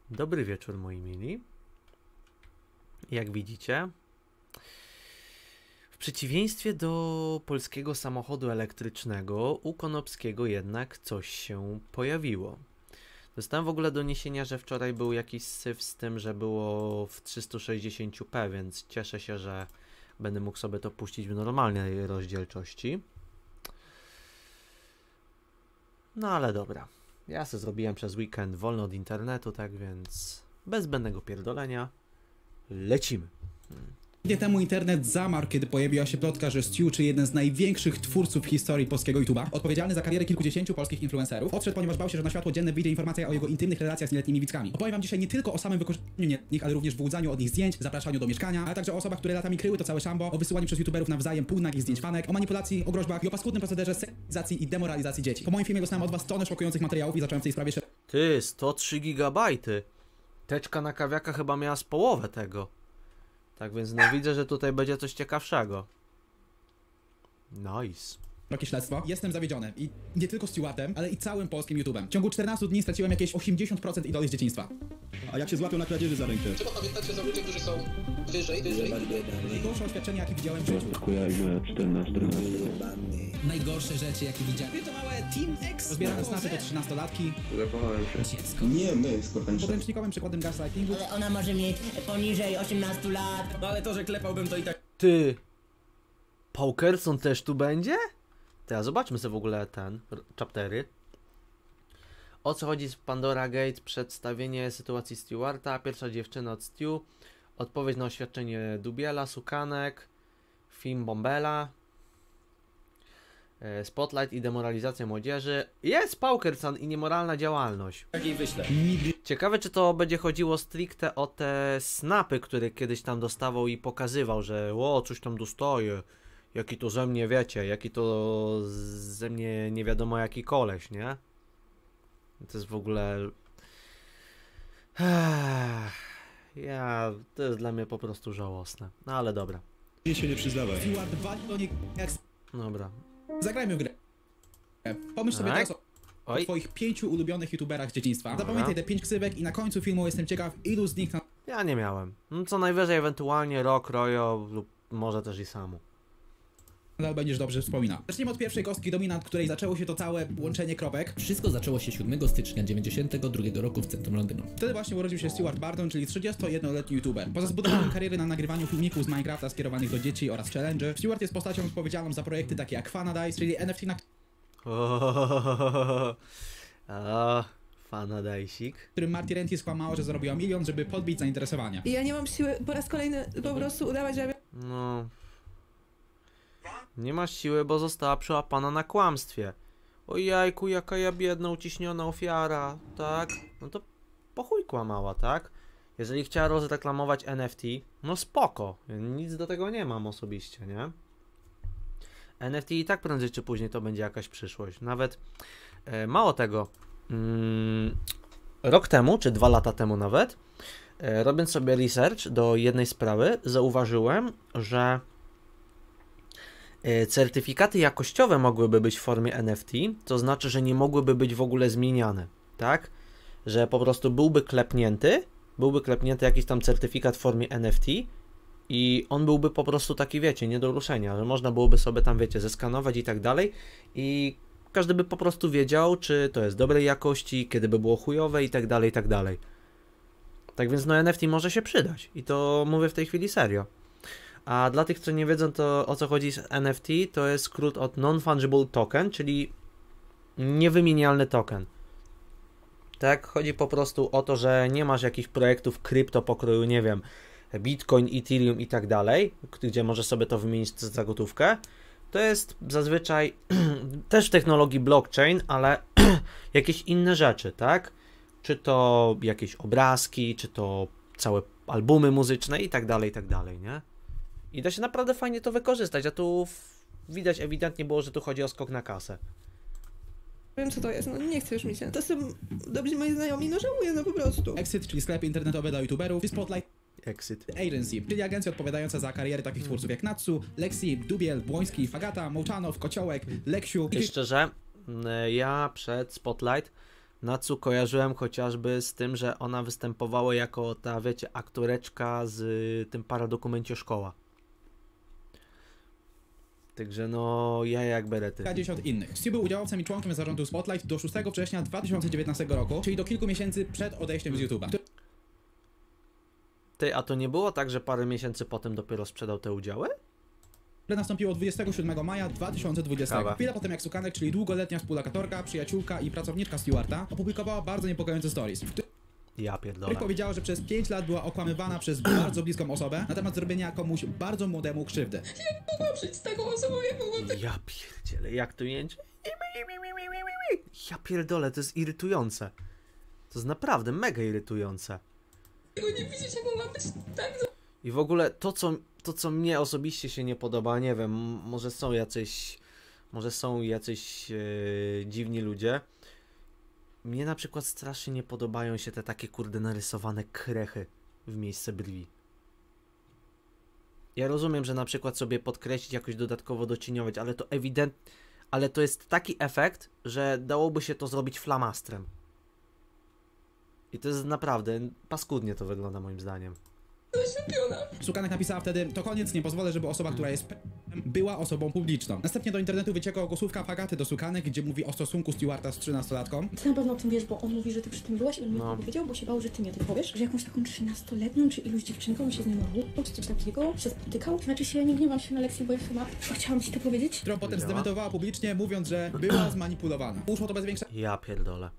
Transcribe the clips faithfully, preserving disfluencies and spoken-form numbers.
Dobry wieczór, moi mili. Jak widzicie, w przeciwieństwie do polskiego samochodu elektrycznego, u Konopskiego jednak coś się pojawiło. Dostałem w ogóle doniesienia, że wczoraj był jakiś syf z tym, że było w trzysta sześćdziesiąt p, więc cieszę się, że będę mógł sobie to puścić w normalnej rozdzielczości. No ale dobra. Ja sobie zrobiłem przez weekend wolno od internetu, tak więc bez zbędnego pierdolenia lecimy. Hmm. Tydzień temu internet zamarł, kiedy pojawiła się plotka, że Stu, czy jeden z największych twórców w historii polskiego YouTube'a, odpowiedzialny za karierę kilkudziesięciu polskich influencerów, odszedł, ponieważ bał się, że na światło dzienne wyjdzie informacja o jego intymnych relacjach z nieletnimi widzkami. Opowiem wam dzisiaj nie tylko o samym wykorzystaniu nieletnich, ale również wyłudzaniu od nich zdjęć, zapraszaniu do mieszkania, ale także o osobach, które latami kryły to całe szambo, o wysyłaniu przez youtuberów nawzajem półnagich zdjęć fanek, o manipulacji, o groźbach i o paskudnym procederze seksualizacji i demoralizacji dzieci. Po moim filmie dostałem od was tonę szokujących materiałów i zacząłem w tej sprawie się... Ty, sto trzy gigabajty. Teczka na kawiaka chyba miała z połowę tego. Tak więc no widzę, że tutaj będzie coś ciekawszego. Nice. Rokie śledztwo. Jestem zawiedziony. I nie tylko Stuartem, ale i całym polskim YouTubem. W ciągu czternastu dni straciłem jakieś osiemdziesiąt procent idoli z dzieciństwa. A jak się złapią na kradzieży za rękę? Trzeba pamiętać, że są ludzie, którzy są wyżej, wyżej. Najgorsze oświadczenie, jakie widziałem w życiu. Kojarzę czternaście. Najgorsze rzeczy, jakie widziałem. To małe Team X. Rozbierane snapy do trzynastolatki. Zakochałem się. Dziecko. Nie, my, skończymy. Podręcznikowym przykładem gaslightingu. Ale ona może mieć poniżej osiemnastu lat. No ale to, że klepałbym to i tak. Ty, Paukerson też tu będzie? Teraz zobaczmy sobie w ogóle ten, chaptery. O co chodzi z Pandora Gate? Przedstawienie sytuacji Stewarta, pierwsza dziewczyna od Stu, odpowiedź na oświadczenie Dubiela, Sukanek, film Bombela, Spotlight i demoralizacja młodzieży. Jest Paukerson i niemoralna działalność. Takiej wyślę. Ciekawe, czy to będzie chodziło stricte o te snapy, które kiedyś tam dostawał i pokazywał, że o, coś tam dostaje. Jaki to ze mnie, wiecie, jaki to ze mnie nie wiadomo jaki koleś, nie? To jest w ogóle... Ja... To jest dla mnie po prostu żałosne. No ale dobra. Nie się nie przyznawaj. Stewart wali do nich jak... Dobra. Zagrajmy w grę. Pomyśl sobie Tak. teraz o, o Oj. twoich pięciu ulubionych youtuberach z dzieciństwa. Zapamiętaj te pięć ksywek i na końcu filmu jestem ciekaw, ilu z nich na... Ja nie miałem. No, co najwyżej ewentualnie Rock, Royo lub może też i Samu. nadal będziesz dobrze wspominał. Zaczniemy od pierwszej kostki dominant, której zaczęło się to całe łączenie kropek. Wszystko zaczęło się siódmego stycznia dziewięćdziesiątego drugiego roku w centrum Londynu. Wtedy właśnie urodził się Stewart Barton, czyli trzydziestojednoletni youtuber. Poza zbudowaniem kariery na nagrywaniu filmików z Minecrafta skierowanych do dzieci oraz challenge, Stewart jest postacią odpowiedzialną za projekty takie jak Fanadice, czyli N F T, na O, Fanadajsik. którym Marty Renty skłamała, że zarobiła milion, żeby podbić zainteresowania. I ja nie mam siły po raz kolejny po prostu udawać, że No... Nie masz siły, bo została przyłapana na kłamstwie. O jajku, jaka ja biedna, uciśniona ofiara, tak? No to po chuj kłamała, tak? Jeżeli chciała rozreklamować N F T, no spoko. Nic do tego nie mam osobiście, nie? N F T i tak prędzej czy później to będzie jakaś przyszłość. Nawet e, mało tego. Mm, rok temu, czy dwa lata temu nawet, e, robiąc sobie research do jednej sprawy, zauważyłem, że certyfikaty jakościowe mogłyby być w formie N F T, to znaczy, że nie mogłyby być w ogóle zmieniane, tak? Że po prostu byłby klepnięty, byłby klepnięty jakiś tam certyfikat w formie N F T i on byłby po prostu taki, wiecie, nie do ruszenia, że można byłoby sobie tam, wiecie, zeskanować i tak dalej i każdy by po prostu wiedział, czy to jest dobrej jakości, kiedy by było chujowe i tak dalej, i tak dalej. Tak więc no N F T może się przydać i to mówię w tej chwili serio. A dla tych, co nie wiedzą, to o co chodzi z N F T, to jest skrót od Non-Fungible Token, czyli niewymienialny token. Tak, chodzi po prostu o to, że nie masz jakichś projektów krypto pokroju, nie wiem, Bitcoin, Ethereum i tak dalej, gdzie możesz sobie to wymienić za gotówkę. To jest zazwyczaj też w technologii blockchain, ale jakieś inne rzeczy, tak? Czy to jakieś obrazki, czy to całe albumy muzyczne i tak dalej, i tak dalej, nie? I da się naprawdę fajnie to wykorzystać, a tu widać ewidentnie było, że tu chodzi o skok na kasę. wiem co to jest, no nie chcę już mi się. To są dobrzy moi znajomi, no żałuję, no po prostu. Exit, czyli sklepy internetowe dla youtuberów, i Spotlight Exit. Agency, czyli agencja odpowiadająca za kariery takich twórców jak Natsu, Lexi, Dubiel, Błoński, Fagata, Mołczanow, Kociołek, Leksiu. I szczerze, ja przed Spotlight Natsu kojarzyłem chociażby z tym, że ona występowała jako ta, wiecie, aktoreczka z y, tym paradokumencie Szkoła. Także no, ja jak berety. Kilkadziesiąt innych. Stu był udziałowcem i członkiem zarządu Spotlight do szóstego września dwa tysiące dziewiętnastego roku, czyli do kilku miesięcy przed odejściem z YouTube'a. Ty, a to nie było tak, że parę miesięcy potem dopiero sprzedał te udziały? które nastąpiło dwudziestego siódmego maja dwa tysiące dwudziestego. Kawa. Chwilę potem jak Sukanek, czyli długoletnia współlokatorka, przyjaciółka i pracowniczka Stewarta, opublikowała bardzo niepokojące stories, w Ja których pierdolę. powiedziała, że przez pięć lat była okłamywana przez bardzo bliską osobę na temat zrobienia komuś bardzo młodemu krzywdy. Mogłam żyć z taką osobą, jak mogłam Ja pierdzielę, jak to jęczy? Ja pierdolę, to jest irytujące. To jest naprawdę mega irytujące. tego nie widzieć, jak mogłam być tak... I w ogóle to co, to, co mnie osobiście się nie podoba, nie wiem, może są jacyś, może są jacyś e, dziwni ludzie. Mnie na przykład strasznie nie podobają się te takie kurde narysowane krechy w miejsce brwi. Ja rozumiem, że na przykład sobie podkreślić, jakoś dodatkowo docieniować, ale to ewidentnie, ale to jest taki efekt, że dałoby się to zrobić flamastrem. I to jest naprawdę, paskudnie to wygląda moim zdaniem. Sukanek napisała wtedy, to koniec, nie pozwolę, żeby osoba, która jest p***em, była osobą publiczną. Następnie do internetu wyciekła ogłosówka Fagaty do Sukanek, gdzie mówi o stosunku Stewarta z trzynastolatką. Ty na pewno o tym wiesz, bo on mówi, że ty przy tym byłaś i on mi No. no. powiedział, bo się bał, że ty mi o tym powiesz, że jakąś taką trzynastoletnią czy iluś dziewczynką się z nim mówił, czy coś takiego, się spotykał. Znaczy się, nie gniewam się na lekcji, bo ja chyba chciałam ci to powiedzieć. Którą potem Działa. zdementowała publicznie, mówiąc, że była zmanipulowana. Uszło to bez większego Ja pierdolę.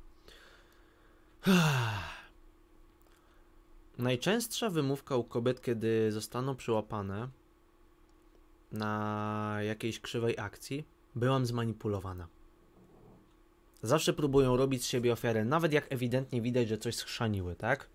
Najczęstsza wymówka u kobiet, kiedy zostaną przyłapane na jakiejś krzywej akcji, byłam zmanipulowana. Zawsze próbują robić z siebie ofiarę, nawet jak ewidentnie widać, że coś schrzaniły, tak?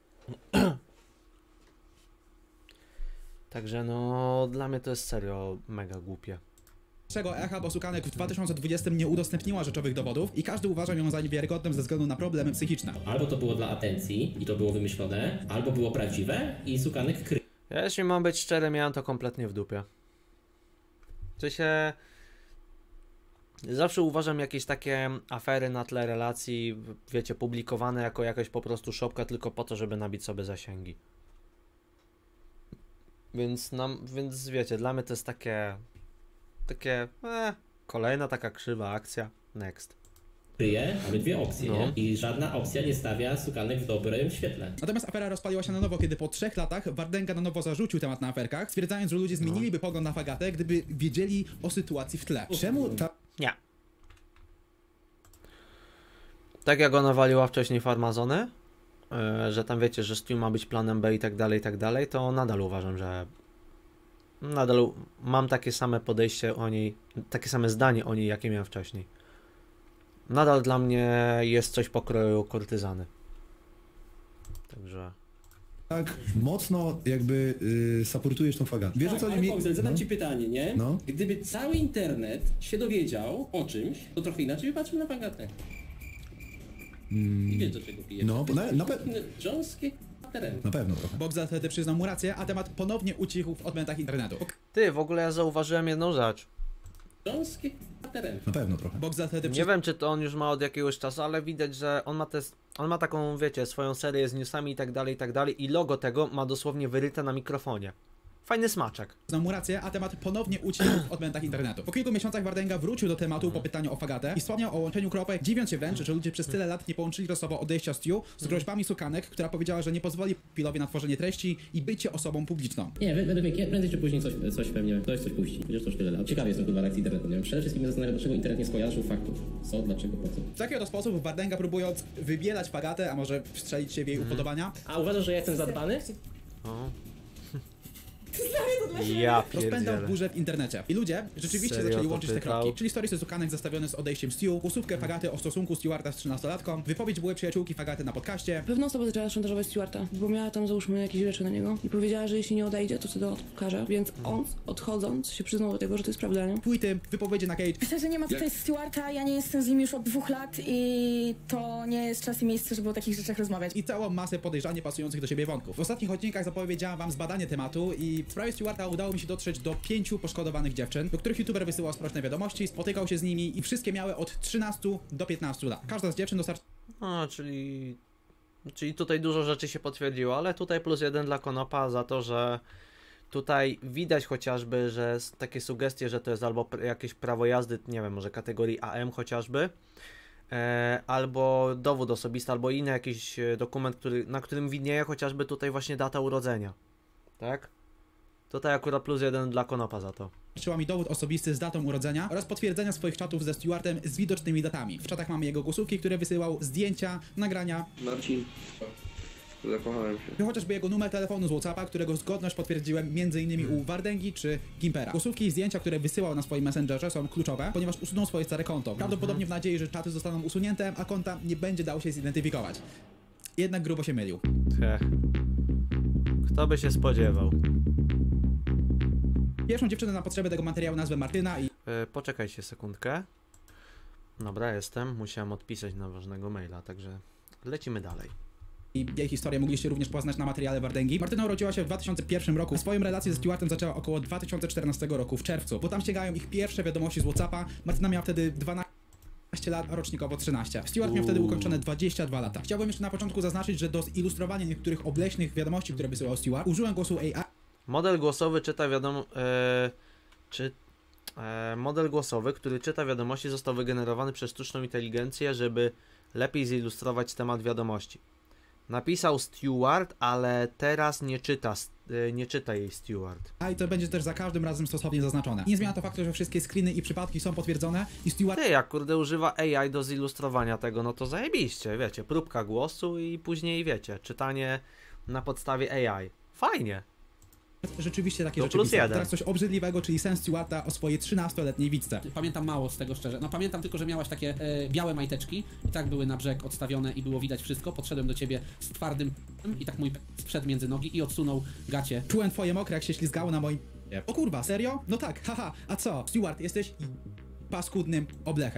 Także no, dla mnie to jest serio mega głupie. echa, bo Sukanek w dwa tysiące dwudziestym nie udostępniła rzeczowych dowodów i każdy uważał ją za niewiarygodną ze względu na problemy psychiczne. Albo to było dla atencji i to było wymyślone, albo było prawdziwe i Sukanek krył. Ja, jeśli mam być szczery, miałem to kompletnie w dupie. Czy się... Zawsze uważam jakieś takie afery na tle relacji, wiecie, publikowane jako jakaś po prostu szopka tylko po to, żeby nabić sobie zasięgi. Więc nam, więc wiecie, dla mnie to jest takie... Takie... Eh, kolejna taka krzywa akcja. Next. Kryje, mamy dwie opcje, No. nie? I żadna opcja nie stawia Sukanek w dobrym świetle. Natomiast afera rozpaliła się na nowo, kiedy po trzech latach Wardenga na nowo zarzucił temat na aferkach, stwierdzając, że ludzie zmieniliby pogląd na Fagatę, gdyby wiedzieli o sytuacji w tle. Czemu ta... Nie. Tak jak ona waliła wcześniej farmazony, yy, że tam wiecie, że Stu ma być planem B i tak dalej, i tak dalej, to nadal uważam, że nadal u- mam takie same podejście o niej, takie same zdanie o niej, jakie miałem wcześniej. Nadal dla mnie jest coś pokroju kurtyzany. Także... tak mocno jakby y, supportujesz tą Fagatę. Wiesz o co ale mi... Bogdan, zadam no. ci pytanie, nie? No. Gdyby cały internet się dowiedział o czymś, to trochę inaczej by patrzył na Fagatę. I wiesz, do czego pijesz. No, na, na, pe Joneskie teren. na pewno trochę. Bogdan wtedy przyznał mu rację, a temat ponownie ucichł w odmętach internetu. Ty, w ogóle ja zauważyłem jedną rzecz. Joneskie teren. Na pewno trochę. Bogdan wtedy Nie wiem, czy to on już ma od jakiegoś czasu, ale widać, że on ma te, on ma taką, wiecie, swoją serię z newsami i tak dalej, i tak dalej, i logo tego ma dosłownie wyryte na mikrofonie. Fajny smaczek. przyznał mu rację, a temat ponownie ucichł w odmętach internetu. Po kilku miesiącach Wardenga wrócił do tematu po pytaniu o Fagatę i wspomniał o łączeniu kropek, dziwiąc się wręcz, że ludzie przez tyle lat nie połączyli losowo odejścia Stu z groźbami Sukanek, która powiedziała, że nie pozwoli Pilowi na tworzenie treści i bycie osobą publiczną. Nie, według mnie prędzej czy później coś, coś pewnie, ktoś coś puści. Chociaż to już tyle lat. Ciekawie jestem kurwa reakcji internetu, nie wiem. Przede wszystkim mnie zastanawia, dlaczego internet nie skojarzył faktów. Co, dlaczego, po co. W taki oto sposób Wardenga, próbując wybielać Fagatę, a może wstrzelić się w jej upodobania, A uważasz, że ja jestem zadbany? O. Ja rozpętał pierdzielę. burzę w internecie. I ludzie rzeczywiście Serio zaczęli to łączyć te pytał? kropki. Czyli storiesy Sukanek zestawione z odejściem Stu, głosówkę Fagaty o stosunku Stewarta z trzynastolatką, wypowiedź byłej przyjaciółki Fagaty na podcaście, Pewna osoba zaczęła szantażować Stewarta, bo miała tam załóżmy jakieś rzeczy na niego i powiedziała, że jeśli nie odejdzie, to wtedy odkaże, więc on odchodząc się przyznał do tego, że to jest prawda, nie? tweety, wypowiedzi na Cage. Myślę, że nie ma tutaj Stewarta, ja nie jestem z nim już od dwóch lat i to nie jest czas i miejsce, żeby o takich rzeczach rozmawiać. I całą masę podejrzanie pasujących do siebie wątków. W ostatnich odcinkach zapowiedziałam wam zbadanie tematu i w sprawie Stewarta udało mi się dotrzeć do pięciu poszkodowanych dziewczyn, do których youtuber wysyłał sprośne wiadomości, spotykał się z nimi i wszystkie miały od trzynastu do piętnastu lat. Każda z dziewczyn dostarczyła No, czyli... Czyli tutaj dużo rzeczy się potwierdziło, ale tutaj plus jeden dla Konopa za to, że tutaj widać chociażby, że takie sugestie, że to jest albo jakieś prawo jazdy, nie wiem, może kategorii A M chociażby, e, albo dowód osobisty, albo inny jakiś dokument, który, na którym widnieje chociażby tutaj właśnie data urodzenia. Tak? Tutaj akurat plus jeden dla Konopa za to. Przysyła mi dowód osobisty z datą urodzenia oraz potwierdzenia swoich czatów ze Stewartem z widocznymi datami. W czatach mamy jego głosówki, które wysyłał, zdjęcia, nagrania. Marcin, zakochałem się. I chociażby jego numer telefonu z WhatsAppa, którego zgodność potwierdziłem m.in. u Wardęgi czy Gimpera. Głosówki i zdjęcia, które wysyłał na swoim Messengerze, są kluczowe, ponieważ usunął swoje stare konto. Prawdopodobnie w nadziei, że czaty zostaną usunięte, a konta nie będzie dało się zidentyfikować. Jednak grubo się mylił. Heh. Kto by się spodziewał? Pierwszą dziewczynę na potrzeby tego materiału nazwę Martyna i... Yy, poczekajcie sekundkę. Dobra, jestem. Musiałem odpisać na ważnego maila, także lecimy dalej. I jej historię mogliście również poznać na materiale Wardęgi. Martyna urodziła się w dwa tysiące pierwszym roku. Swoją relację ze Stewartem zaczęła około dwa tysiące czternastego roku, w czerwcu, bo tam ścigają ich pierwsze wiadomości z WhatsAppa. Martyna miała wtedy dwanaście lat, a rocznikowo trzynaście. Stewart miał wtedy ukończone dwadzieścia dwa lata. Chciałbym jeszcze na początku zaznaczyć, że do zilustrowania niektórych obleśnych wiadomości, które wysyłał Stewart, użyłem głosu A I. Model głosowy czyta wiadomo... E, czy... E, model głosowy, który czyta wiadomości, został wygenerowany przez sztuczną inteligencję, żeby lepiej zilustrować temat wiadomości. Napisał Stewart, ale teraz nie czyta, nie czyta jej Stewart. A i to będzie też za każdym razem stosownie zaznaczone. Nie zmienia to faktu, że wszystkie screeny i przypadki są potwierdzone i Stewart... Ty, jak kurde używa A I do zilustrowania tego, no to zajebiście, wiecie, próbka głosu i później, wiecie, czytanie na podstawie A I. Fajnie. Rzeczywiście takie to rzeczy plus pisał. jeden. Teraz coś obrzydliwego, czyli sen Stewarta o swojej trzynastoletniej widzce. Pamiętam mało z tego szczerze. No pamiętam tylko, że miałaś takie e, białe majteczki i tak były na brzeg odstawione i było widać wszystko. Podszedłem do ciebie z twardym i tak mój sprzed między nogi i odsunął gacie. Czułem twoje mokre, jak się ślizgało na moim... O kurwa, serio? No tak, haha, a co? Stewart, jesteś paskudnym oblechem.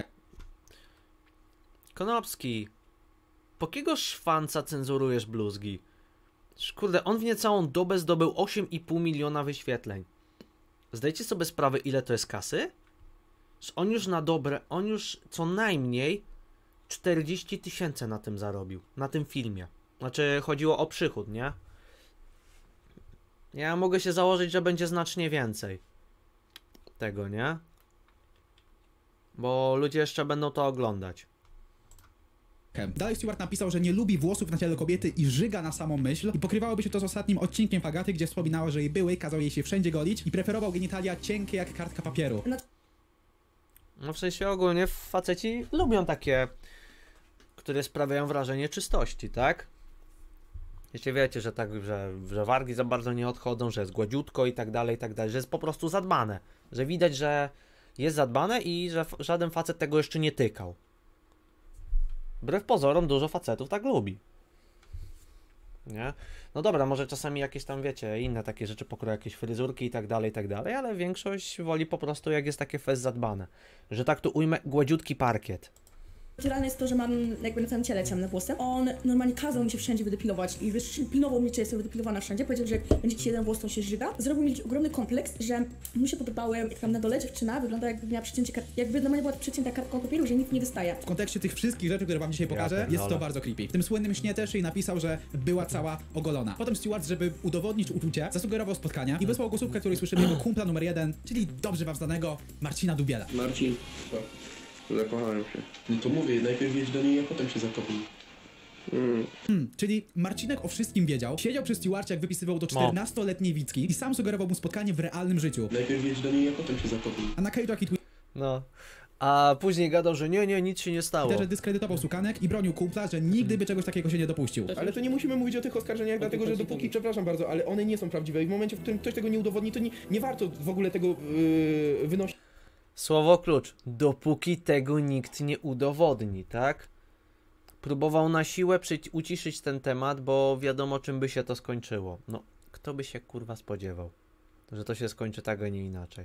Konopski, po kiego szwanca cenzurujesz bluzgi? Kurde, on w niecałą dobę zdobył osiem i pół miliona wyświetleń. Zdajcie sobie sprawę, ile to jest kasy? On już na dobre, on już co najmniej czterdzieści tysięcy na tym zarobił. Na tym filmie. Znaczy, chodziło o przychód, nie? Ja mogę się założyć, że będzie znacznie więcej tego, nie? Bo ludzie jeszcze będą to oglądać. Dalej Stewart napisał, że nie lubi włosów na ciele kobiety i żyga na samą myśl. I pokrywałoby się to z ostatnim odcinkiem Fagaty, gdzie wspominała, że jej były, kazał jej się wszędzie golić i preferował genitalia cienkie jak kartka papieru. No w sensie ogólnie faceci lubią takie, które sprawiają wrażenie czystości, tak? Jeśli wiecie, że tak, że, że wargi za bardzo nie odchodzą, że jest gładziutko i tak dalej, i tak dalej, że jest po prostu zadbane. Że widać, że jest zadbane i że żaden facet tego jeszcze nie tykał. Wbrew pozorom dużo facetów tak lubi. Nie? No dobra, może czasami jakieś tam, wiecie, inne takie rzeczy pokroju, jakieś fryzurki i tak dalej, i tak dalej, ale większość woli po prostu, jak jest takie fest zadbane. Że tak tu ujmę, gładziutki parkiet. Naturalne jest to, że mam jakby na całym ciele ciemne włosy. On normalnie kazał mi się wszędzie wydepilować i wiesz, pilnował mnie, czy jestem wydepilowana wszędzie. Powiedział, że jak będzie ci jeden włos, to się żyga. Zrobił mi ogromny kompleks, że mu się podobały, jak tam na dole dziewczyna wygląda, jakby miała przecięcie, jakby normalnie była przecięta kartką papieru, że nic nie wystaje. W kontekście tych wszystkich rzeczy, które wam dzisiaj pokażę, jest to bardzo creepy. W tym słynnym śnie też jej napisał, że była cała ogolona. Potem Stewart, żeby udowodnić uczucie, zasugerował spotkania i wysłał głosówkę, której słyszymy jego kumpla numer jeden, czyli dobrze wam znanego Marcina Dubiela. Marcin, zakochałem się. No to mówię, najpierw jedź do niej, a potem się zakopuj. Mm. Hmm, czyli Marcinek o wszystkim wiedział, siedział przy Stewarcie, jak wypisywał do czternastoletniej Wicki i sam sugerował mu spotkanie w realnym życiu. Najpierw jedź do niej, a potem się zakopuj. A na Kajutu jaki No. A później gadał, że nie, nie, nic się nie stało. Że dyskredytował sukanek i bronił kumpla, że nigdy by czegoś takiego się nie dopuścił. Ale to nie musimy mówić o tych oskarżeniach, dlatego że dopóki, przepraszam bardzo, ale one nie są prawdziwe i w momencie, w którym ktoś tego nie udowodni, to nie, nie warto w ogóle tego yy, wynosić. Słowo klucz. Dopóki tego nikt nie udowodni, tak? Próbował na siłę uciszyć ten temat, bo wiadomo, czym by się to skończyło. No, kto by się kurwa spodziewał, że to się skończy tak, a nie inaczej.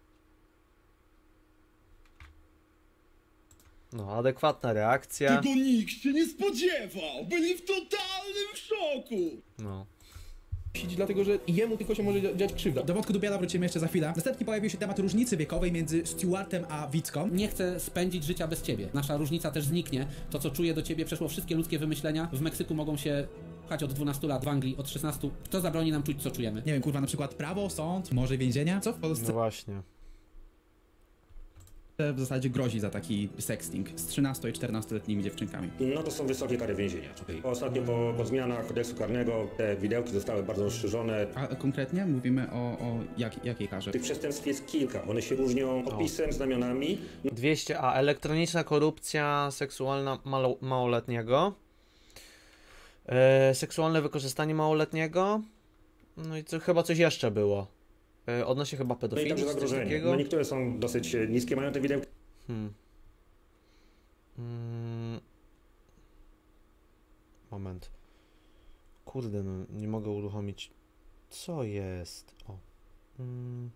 No, adekwatna reakcja. Tego nikt się nie spodziewał! Byli w totalnym szoku! No. dlatego że jemu tylko się może dziać krzywda. Do wątku Dubiela wrócimy jeszcze za chwilę. Następnie pojawił się temat różnicy wiekowej między Stewartem a Wicką. Nie chcę spędzić życia bez ciebie. Nasza różnica też zniknie. To, co czuję do ciebie, przeszło wszystkie ludzkie wymyślenia. W Meksyku mogą się pchać od dwunastu lat, w Anglii od szesnastu. Kto zabroni nam czuć, co czujemy? Nie wiem, kurwa, na przykład prawo, sąd, może więzienie? Co w Polsce? No właśnie. W zasadzie grozi za taki sexting z trzynasto- i czternastoletnimi dziewczynkami. No to są wysokie kary więzienia. Ostatnio po, po zmianach kodeksu karnego te widełki zostały bardzo rozszerzone. A konkretnie mówimy o, o jak, jakiej karze? Tych przestępstw jest kilka. One się różnią opisem, znamionami. dwieście a. Elektroniczna korupcja seksualna malo, małoletniego. E, seksualne wykorzystanie małoletniego. No i co, chyba coś jeszcze było. E, odnośnie chyba No i pedofilii. także coś zagrożenie. takiego. No niektóre są dosyć niskie, mają te widełki. Hmm. Hmm. Moment. Kurde, no nie mogę uruchomić. Co jest? O. Hmm.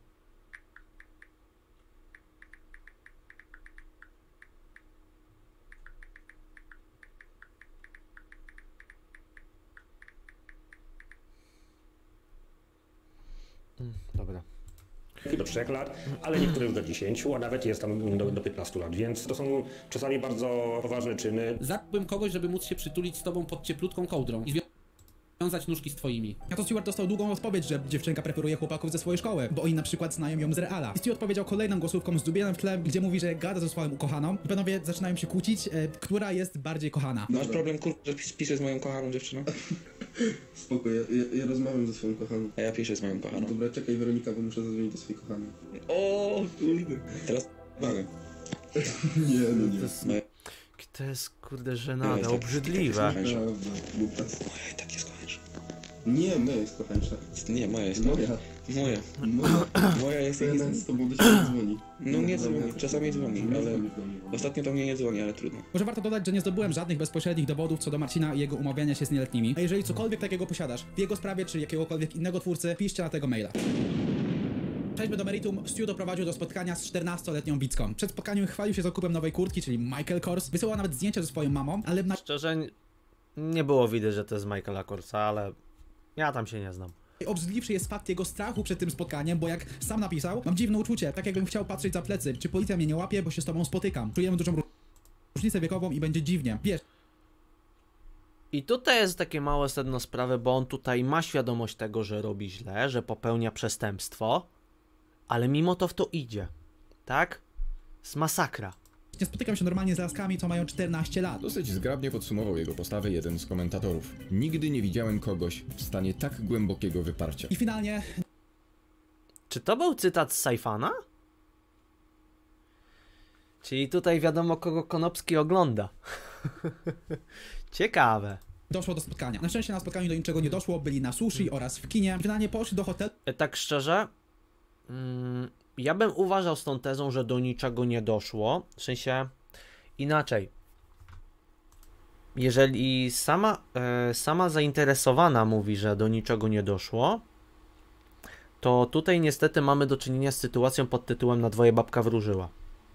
Hmm, dobra. Do trzech lat, ale niektóre już do dziesięciu, a nawet jest tam do, do piętnastu lat, więc to są czasami bardzo poważne czyny. Zabiłbym kogoś, żeby móc się przytulić z tobą pod cieplutką kołdrą i wiązać nóżki z twoimi. A to Stewart dostał długą odpowiedź, że dziewczynka preferuje chłopaków ze swojej szkoły, bo oni na przykład znają ją z Reala. I Stu odpowiedział kolejną głosówką z Dubielem w tle, gdzie mówi, że gada ze swoją ukochaną. I panowie zaczynają się kłócić, e, która jest bardziej kochana. Masz problem, kur... że piszesz z moją kochaną dziewczyną? Spoko, ja, ja, ja rozmawiam ze swoją kochaną. A ja piszę z moją kochaną. Dobra, czekaj Weronika, bo muszę zadzwonić do swojej kochanej. O, kurde. Teraz mogę. Nie, no nie. To jest, to jest kurde żenada, obrzydliwe. Moja i tak jest kochańsza. Nie, moja jest kochańsza. Nie, moja jest kochańsza. Moja. Moja. Moja jest jak jest... z tobą do ciebie dzwoni. No nie dzwoni, czasami dzwoni, ale ostatnio do mnie nie dzwoni, ale trudno. Może warto dodać, że nie zdobyłem żadnych bezpośrednich dowodów co do Marcina i jego umawiania się z nieletnimi. A jeżeli cokolwiek takiego posiadasz w jego sprawie czy jakiegokolwiek innego twórcy, piszcie na tego maila. Przejdźmy do meritum. Stu doprowadził do spotkania z czternastoletnią Wicką. Przed spotkaniem chwalił się zakupem nowej kurtki, czyli Michael Kors. Wysyłał nawet zdjęcia ze swoją mamą, ale na... Szczerze, nie było widać, że to jest Michaela Korsa, ale ja tam się nie znam. Obrzydliwszy jest fakt jego strachu przed tym spotkaniem, bo jak sam napisał, mam dziwne uczucie, tak jakbym chciał patrzeć za plecy. Czy policja mnie nie łapie, bo się z tobą spotykam. Czujemy dużą różnicę wiekową i będzie dziwnie. Wiesz. I tutaj jest takie małe sedno sprawy, bo on tutaj ma świadomość tego, że robi źle, że popełnia przestępstwo, ale mimo to w to idzie. Tak? Z masakra. Nie spotykam się normalnie z laskami, co mają czternaście lat. Dosyć zgrabnie podsumował jego postawę jeden z komentatorów. Nigdy nie widziałem kogoś w stanie tak głębokiego wyparcia. I finalnie... Czy to był cytat z Saifana? Czyli tutaj wiadomo, kogo Konopski ogląda. Ciekawe. Doszło do spotkania. Na szczęście na spotkaniu do niczego nie doszło, byli na sushi oraz w kinie. I finalnie poszli do hotelu. Tak szczerze, mm, ja bym uważał z tą tezą, że do niczego nie doszło. W sensie inaczej. Jeżeli sama, e, sama zainteresowana mówi, że do niczego nie doszło, to tutaj niestety mamy do czynienia z sytuacją pod tytułem Na dwoje babka wróżyła.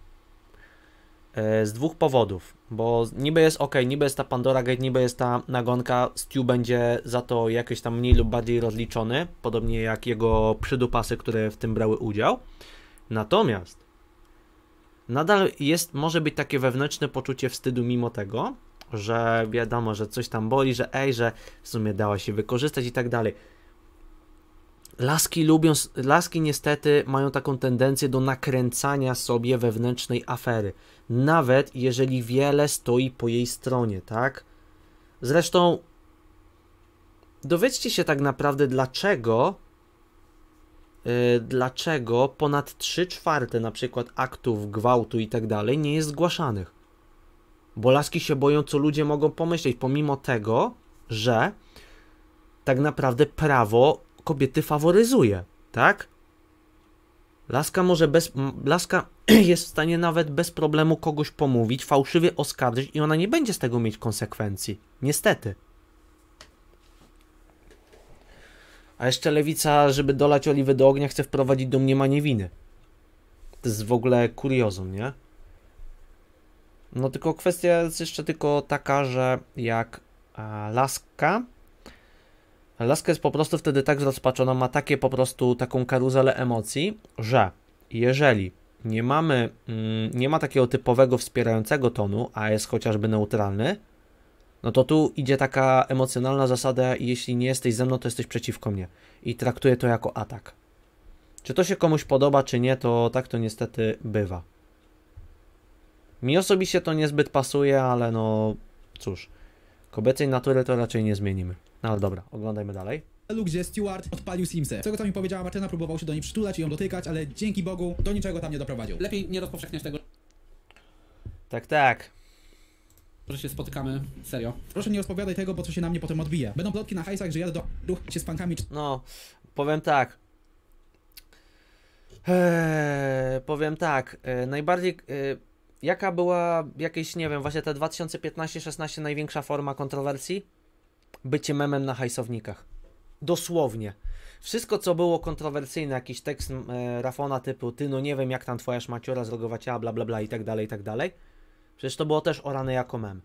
Z dwóch powodów, bo niby jest ok, niby jest ta Pandora Gate, niby jest ta nagonka, Stu będzie za to jakoś tam mniej lub bardziej rozliczony, podobnie jak jego przydupasy, które w tym brały udział. Natomiast nadal jest, może być takie wewnętrzne poczucie wstydu mimo tego, że wiadomo, że coś tam boli, że ej, że w sumie dała się wykorzystać i tak dalej. Laski lubią, laski niestety mają taką tendencję do nakręcania sobie wewnętrznej afery. Nawet jeżeli wiele stoi po jej stronie, tak? Zresztą dowiedzcie się tak naprawdę dlaczego yy, dlaczego ponad trzy czwarte na przykład aktów gwałtu i tak dalej nie jest zgłaszanych. Bo laski się boją, co ludzie mogą pomyśleć, pomimo tego, że tak naprawdę prawo kobiety faworyzuje, tak? Laska może bez... Laska jest w stanie nawet bez problemu kogoś pomówić, fałszywie oskarżyć i ona nie będzie z tego mieć konsekwencji. Niestety. A jeszcze lewica, żeby dolać oliwy do ognia, chce wprowadzić domniemanie winy. To jest w ogóle kuriozum, nie? No tylko kwestia jest jeszcze tylko taka, że jak a, laska Laska jest po prostu wtedy tak zrozpaczona, ma takie po prostu taką karuzelę emocji, że jeżeli nie mamy, mm, nie ma takiego typowego wspierającego tonu, a jest chociażby neutralny, no to tu idzie taka emocjonalna zasada, jeśli nie jesteś ze mną, to jesteś przeciwko mnie. I traktuję to jako atak. Czy to się komuś podoba, czy nie, to tak to niestety bywa. Mi osobiście to niezbyt pasuje, ale no cóż, kobiecej natury to raczej nie zmienimy. No ale dobra, oglądajmy dalej. Gdzie Stewart odpalił Simsy. Z tego co mi powiedziała Martyna, próbował się do niej przytulać i ją dotykać, ale dzięki Bogu do niczego tam nie doprowadził. Lepiej nie rozpowszechniać tego, Tak, tak. że się spotykamy serio. Proszę nie rozpowiadaj tego, bo co się na mnie potem odbije. Będą plotki na hajsach, że jadę do ruch się z pankami. No, powiem tak. Eee, powiem tak. Eee, najbardziej... Eee, jaka była jakieś, nie wiem, właśnie te dwa tysiące piętnaście szesnaście największa forma kontrowersji? Bycie memem na hajsownikach. Dosłownie. Wszystko, co było kontrowersyjne, jakiś tekst e, Rafona typu ty, no nie wiem, jak tam twoja szmaciora zlogowaciała, bla bla bla i tak dalej, i tak dalej. Przecież to było też orane jako mem.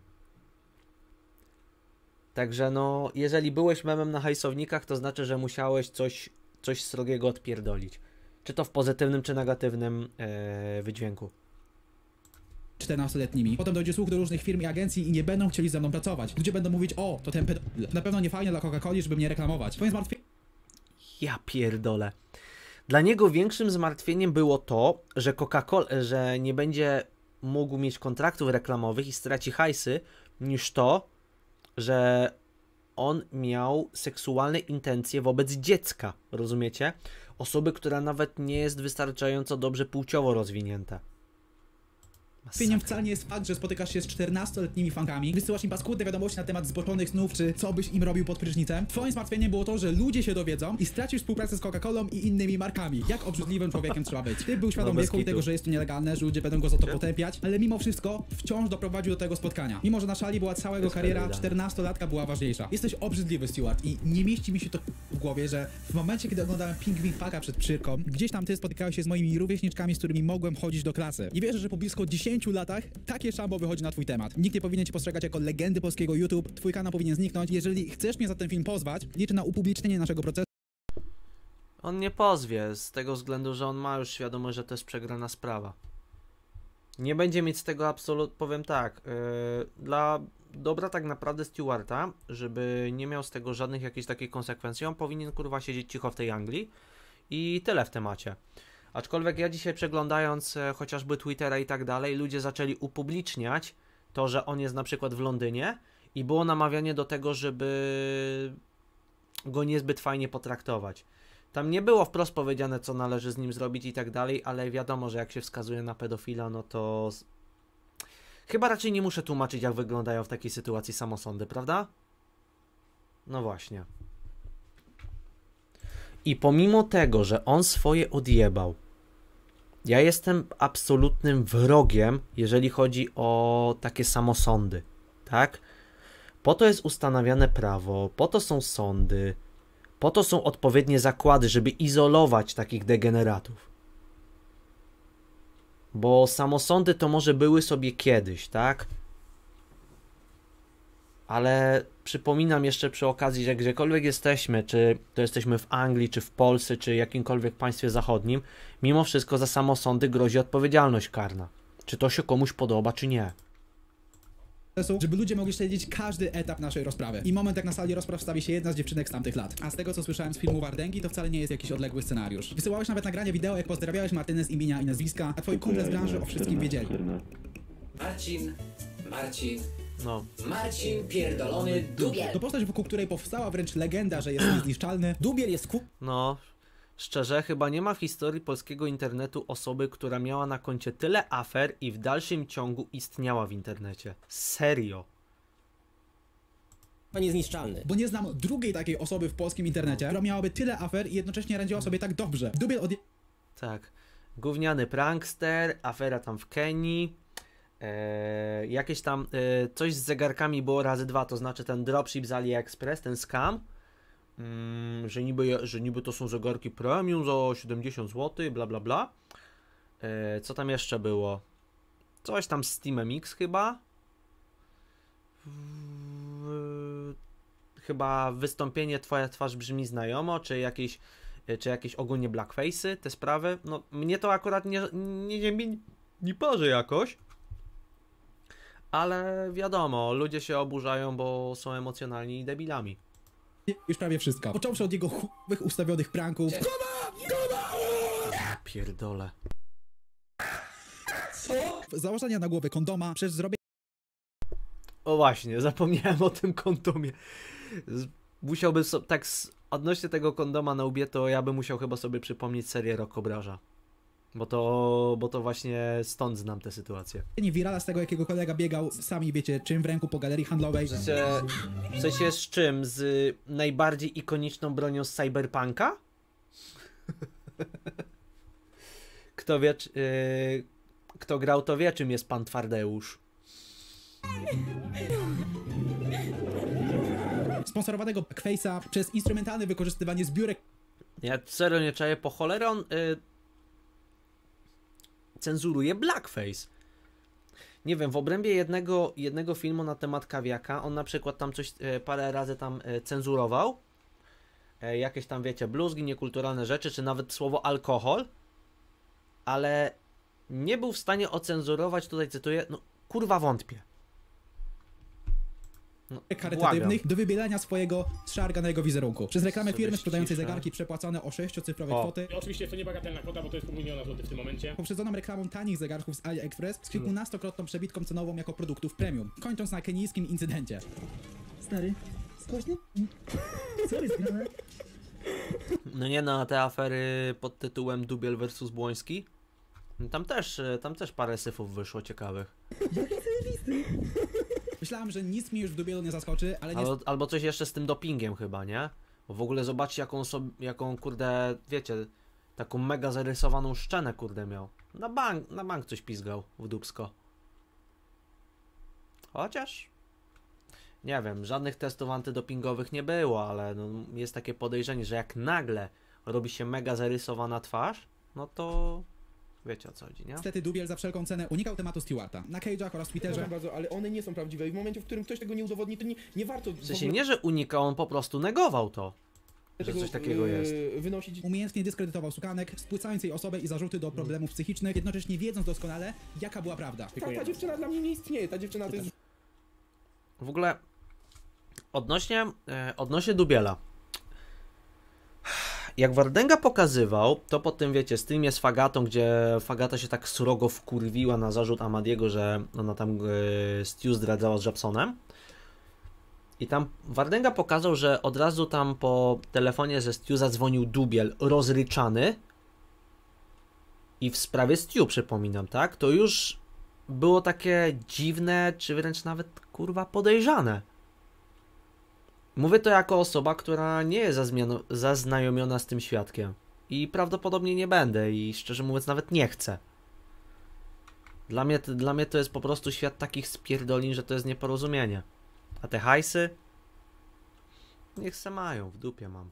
Także no, jeżeli byłeś memem na hajsownikach, to znaczy, że musiałeś coś, coś srogiego odpierdolić. Czy to w pozytywnym, czy negatywnym e, wydźwięku. czternastoletnimi. Potem dojdzie słuch do różnych firm i agencji i nie będą chcieli ze mną pracować. Ludzie będą mówić, o, to ten pedofil. Na pewno nie fajnie dla Coca-Coli, żeby mnie reklamować. Twoim zmartwieniem... Ja pierdolę. Dla niego większym zmartwieniem było to, że Coca-Cola, że nie będzie mógł mieć kontraktów reklamowych i straci hajsy, niż to, że on miał seksualne intencje wobec dziecka, rozumiecie? Osoby, która nawet nie jest wystarczająco dobrze płciowo rozwinięta. Zmartwieniem wcale nie jest fakt, że spotykasz się z czternastoletnimi fankami, wysyłasz im paskudne wiadomości na temat zboczonych snów, czy co byś im robił pod prysznicem. Twoim zmartwieniem było to, że ludzie się dowiedzą i stracisz współpracę z Coca-Colą i innymi markami. Jak obrzydliwym człowiekiem trzeba być. Ty był świadom No, wieku i kitu. tego, że jest to nielegalne, że ludzie będą go za to potępiać, ale mimo wszystko wciąż doprowadził do tego spotkania. Mimo, że na szali była cała jego kariera, czternastolatka była ważniejsza. Jesteś obrzydliwy, Stewart, i nie mieści mi się to w głowie, że w momencie, kiedy oglądałem Pingwin Paka przed przyrką, gdzieś tam ty spotykałeś się z moimi rówieśniczkami, z którymi mogłem chodzić do klasy. I wierzę, że po blisko dziesięciu latach takie szambo wychodzi na twój temat. Nikt nie powinien cię postrzegać jako legendy polskiego YouTube, twój kanał powinien zniknąć. Jeżeli chcesz mnie za ten film pozwać, liczę na upublicznienie naszego procesu. On nie pozwie, z tego względu, że on ma już świadomość, że to jest przegrana sprawa. Nie będzie mieć z tego absolutnie, powiem tak, yy, dla dobra tak naprawdę Stewarta, żeby nie miał z tego żadnych jakichś takich konsekwencji, on powinien kurwa siedzieć cicho w tej Anglii i tyle w temacie. Aczkolwiek ja dzisiaj przeglądając e, chociażby Twittera i tak dalej, ludzie zaczęli upubliczniać to, że on jest na przykład w Londynie i było namawianie do tego, żeby go niezbyt fajnie potraktować. Tam nie było wprost powiedziane, co należy z nim zrobić i tak dalej, ale wiadomo, że jak się wskazuje na pedofila, no to... Chyba raczej nie muszę tłumaczyć, jak wyglądają w takiej sytuacji samosądy, prawda? No właśnie. I pomimo tego, że on swoje odjebał, ja jestem absolutnym wrogiem, jeżeli chodzi o takie samosądy, tak? Po to jest ustanawiane prawo, po to są sądy, po to są odpowiednie zakłady, żeby izolować takich degeneratów. Bo samosądy to może były sobie kiedyś, tak? Ale przypominam jeszcze przy okazji, że gdziekolwiek jesteśmy, czy to jesteśmy w Anglii, czy w Polsce, czy jakimkolwiek państwie zachodnim, mimo wszystko za samosądy grozi odpowiedzialność karna. Czy to się komuś podoba, czy nie. Żeby ludzie mogli śledzić każdy etap naszej rozprawy. I moment, jak na sali rozpraw stawi się jedna z dziewczynek z tamtych lat. A z tego, co słyszałem z filmu Wardęgi, to wcale nie jest jakiś odległy scenariusz. Wysyłałeś nawet nagranie wideo, jak pozdrawiałeś Martynę z imienia i nazwiska, a twoi kumple z branży o wszystkim wiedzieli. Marcin, Marcin, No. Marcin pierdolony Dubiel. To postać, wokół której powstała wręcz legenda, że jest niezniszczalny. Dubiel jest ku... No, szczerze, chyba nie ma w historii polskiego internetu osoby, która miała na koncie tyle afer i w dalszym ciągu istniała w internecie. Serio. niezniszczalny. Bo nie znam drugiej takiej osoby w polskim internecie, która miałaby tyle afer i jednocześnie radziła sobie tak dobrze. Dubiel od... Tak. Gówniany prankster, afera tam w Kenii, e, jakieś tam e, coś z zegarkami było razy dwa, to znaczy ten dropship z AliExpress, ten scam, mm, że, niby, że niby to są zegarki premium za siedemdziesiąt złotych, bla bla bla. E, co tam jeszcze było? Coś tam z Steamem X chyba. W, chyba wystąpienie Twoja twarz brzmi znajomo, czy jakieś, czy jakieś ogólnie blackface'y, te sprawy. No, mnie to akurat nie, nie, nie, nie, nie parzy jakoś. Ale wiadomo, ludzie się oburzają, bo są emocjonalni i debilami. Już prawie wszystko. Począwszy od jego chujowych ustawionych pranków. Ja pierdolę. Co? Założenia na głowę kondoma, przez zrobienie. O właśnie, zapomniałem o tym kondomie. Z- Musiałbym so, tak z, odnośnie tego kondoma na łbie, to ja bym musiał chyba sobie przypomnieć serię Rokobraża. Bo to, bo to właśnie stąd znam tę sytuację. Wirala z tego, jakiego kolega biegał, sami wiecie czym, w ręku po galerii handlowej. W sensie, w sensie z czym? Z najbardziej ikoniczną bronią z Cyberpunka? Kto wie, czy, yy, kto grał, to wie, czym jest pan Twardeusz. Sponsorowanego Blackface'a przez instrumentalne wykorzystywanie zbiórek. Ja serio nie czaję, po cholerę on yy, cenzuruje blackface. Nie wiem, w obrębie jednego, jednego filmu na temat kawiaka, on na przykład tam coś yy, parę razy tam yy, cenzurował. Yy, jakieś tam, wiecie, bluzgi, niekulturalne rzeczy, czy nawet słowo alkohol. Ale nie był w stanie ocenzurować, tutaj cytuję, no kurwa wątpię. No, charytatywnych do wybielania swojego szarga na jego wizerunku. Przez reklamę Sobie firmy sprzedającej ściszę. zegarki przepłacone o sześciocyfrowe O. kwoty. Oczywiście jest to niebagatelna kwota, bo to jest pół miliona złotych w tym momencie. Poprzedzoną reklamą tanich zegarków z AliExpress z kilkunastokrotną przebitką cenową jako produktów premium. Kończąc na kenijskim incydencie. Stary, skośny? Co jest grane? No nie, na te afery pod tytułem Dubiel versus Błoński. Tam też, tam też parę syfów wyszło ciekawych. Myślałem, że nic mi już w Dubielu nie zaskoczy, ale nie... Albo, albo coś jeszcze z tym dopingiem chyba, nie? Bo w ogóle zobaczcie jaką, sobie, jaką kurde, wiecie, taką mega zarysowaną szczenę kurde miał. Na bank, na bank coś pizgał w dupsko. Chociaż... Nie wiem, żadnych testów antydopingowych nie było, ale no, jest takie podejrzenie, że jak nagle robi się mega zarysowana twarz, no to wiecie o co chodzi, nie? Niestety Dubiel za wszelką cenę unikał tematu Stewarta. Na Cage'ach oraz Twitterze. Przepraszam bardzo, ale one nie są prawdziwe i w momencie, w którym ktoś tego nie udowodni, to nie, nie warto W sensie nie, że unikał, on po prostu negował to, że coś takiego jest. Wynosić. Umiejętnie dyskredytował sukanek, spłycając jej osobę i zarzuty do problemów psychicznych, jednocześnie wiedząc doskonale, jaka była prawda. Ta, ta dziewczyna dla mnie nie istnieje, ta dziewczyna to jest... W ogóle odnośnie, e, odnośnie Dubiela. Jak Wardęga pokazywał, to po tym, wiecie, streamie z Fagatą, gdzie Fagata się tak srogo wkurwiła na zarzut Amadiego, że ona tam e, Stu zdradzała z Japsonem. I tam Wardęga pokazał, że od razu tam po telefonie ze Stu zadzwonił Dubiel rozryczany. I w sprawie Stu, przypominam, tak? To już było takie dziwne, czy wręcz nawet, kurwa, podejrzane. Mówię to jako osoba, która nie jest zazmiano- zaznajomiona z tym świadkiem. I prawdopodobnie nie będę i szczerze mówiąc nawet nie chcę. Dla mnie, to, dla mnie to jest po prostu świat takich spierdolin, że to jest nieporozumienie. A te hajsy? Niech se mają, w dupie mam.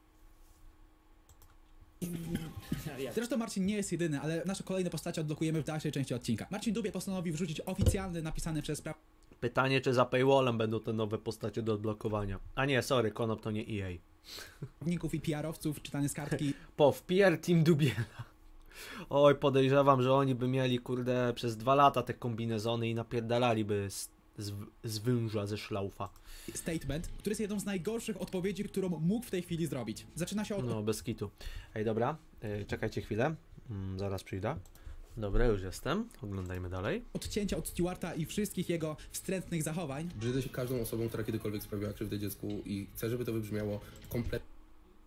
Zresztą Marcin nie jest jedyny, ale nasze kolejne postacie odblokujemy w dalszej części odcinka. Marcin Dubiel postanowił wrzucić oficjalny, napisany przez pra... Pytanie, czy za paywallem będą te nowe postacie do odblokowania. A nie, sorry, Konop to nie E A. prawników i P R-owców, czytane z kartki. Po w P R Team Dubiela. Oj, podejrzewam, że oni by mieli, kurde, przez dwa lata te kombinezony i napierdalaliby z, z, z węża, ze szlaufa. Statement, który jest jedną z najgorszych odpowiedzi, którą mógł w tej chwili zrobić. Zaczyna się od... No, bez kitu. Ej, dobra, yy, czekajcie chwilę. Mm, zaraz przyjdę. Dobra, już jestem. Oglądajmy dalej. Odcięcia od Stewarta i wszystkich jego wstrętnych zachowań. Brzydzę się każdą osobą, która kiedykolwiek sprawiła krzywdę dziecku i chcę, żeby to wybrzmiało kompletnie.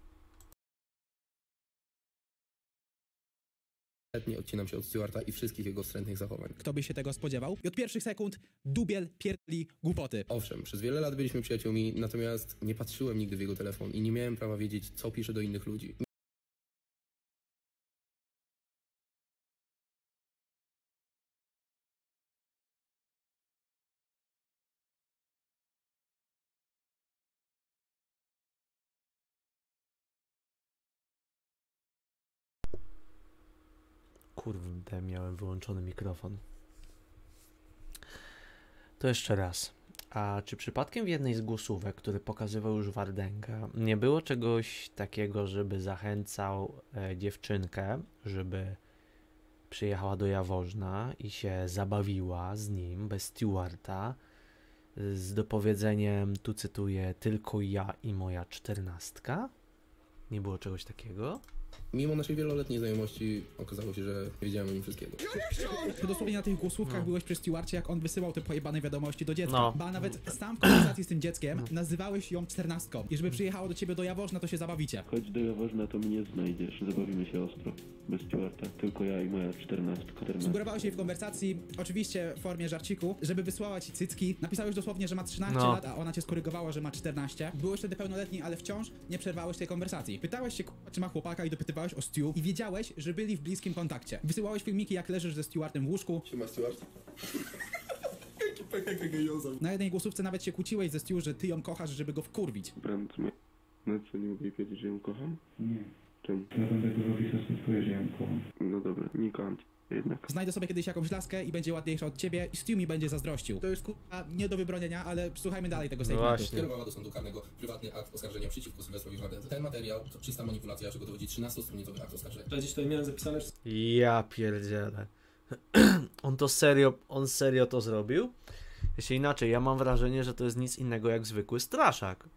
Kompletnie odcinam się od Stewarta i wszystkich jego wstrętnych zachowań. Kto by się tego spodziewał? I od pierwszych sekund Dubiel pierdli głupoty. Owszem, przez wiele lat byliśmy przyjaciółmi, natomiast nie patrzyłem nigdy w jego telefon i nie miałem prawa wiedzieć, co pisze do innych ludzi. Kurde, miałem wyłączony mikrofon. To jeszcze raz. A czy przypadkiem w jednej z głosówek, który pokazywał już Wardęga, nie było czegoś takiego, żeby zachęcał e, dziewczynkę, żeby przyjechała do Jaworzna i się zabawiła z nim, bez Stewarta, z dopowiedzeniem, tu cytuję, tylko ja i moja czternastka? Nie było czegoś takiego? Mimo naszej wieloletniej znajomości okazało się, że wiedziałem o nim wszystkiego. To dosłownie na tych głosówkach No. byłeś przy Stewarcie, jak on wysyłał te pojebane wiadomości do dziecka. No. Ba nawet sam w konwersacji z tym dzieckiem nazywałeś ją czternastką. I żeby przyjechało do ciebie do Jaworzna, to się zabawicie. Chodź do Jaworzna, to mnie znajdziesz. Zabawimy się ostro. Bez Stewarta. Tylko ja i moja czternastka. Sugerowałeś jej w konwersacji, oczywiście w formie żarciku, żeby wysłała ci cycki. Napisałeś dosłownie, że ma trzynaście No. lat, a ona cię skorygowała, że ma czternaście. Byłeś wtedy pełnoletni, ale wciąż nie przerwałeś tej konwersacji. Pytałeś się, k***a, czy ma chłopaka i dopytywałeś o Stu i wiedziałeś, że byli w bliskim kontakcie. Wysyłałeś filmiki, jak leżysz ze Stewartem w łóżku. Siema, Stewart. Na jednej głosówce nawet się kłóciłeś ze Stu, że ty ją kochasz, żeby go wkurwić. Brand, no co, nie mogę jej powiedzieć, że ją kocham? Nie. Czemu? Dlatego tego robi się że ją kocham. No dobra, nie kocham cię jednak. Znajdę sobie kiedyś jakąś laskę i będzie ładniejsza od ciebie i Stu mi będzie zazdrościł. To już k***a nie do wybronienia, ale słuchajmy dalej tego statementu. Skierowała do sądu karnego prywatny akt oskarżenia przeciwko Sylwestrowi Wardędze. Ten materiał to czysta manipulacja, czego dowodzi trzynastostronicowy akt oskarżenia. Gdzieś tutaj miałem zapisane, że... Ja pierdzielę. On to serio, on serio to zrobił? Jeśli inaczej, ja mam wrażenie, że to jest nic innego jak zwykły straszak.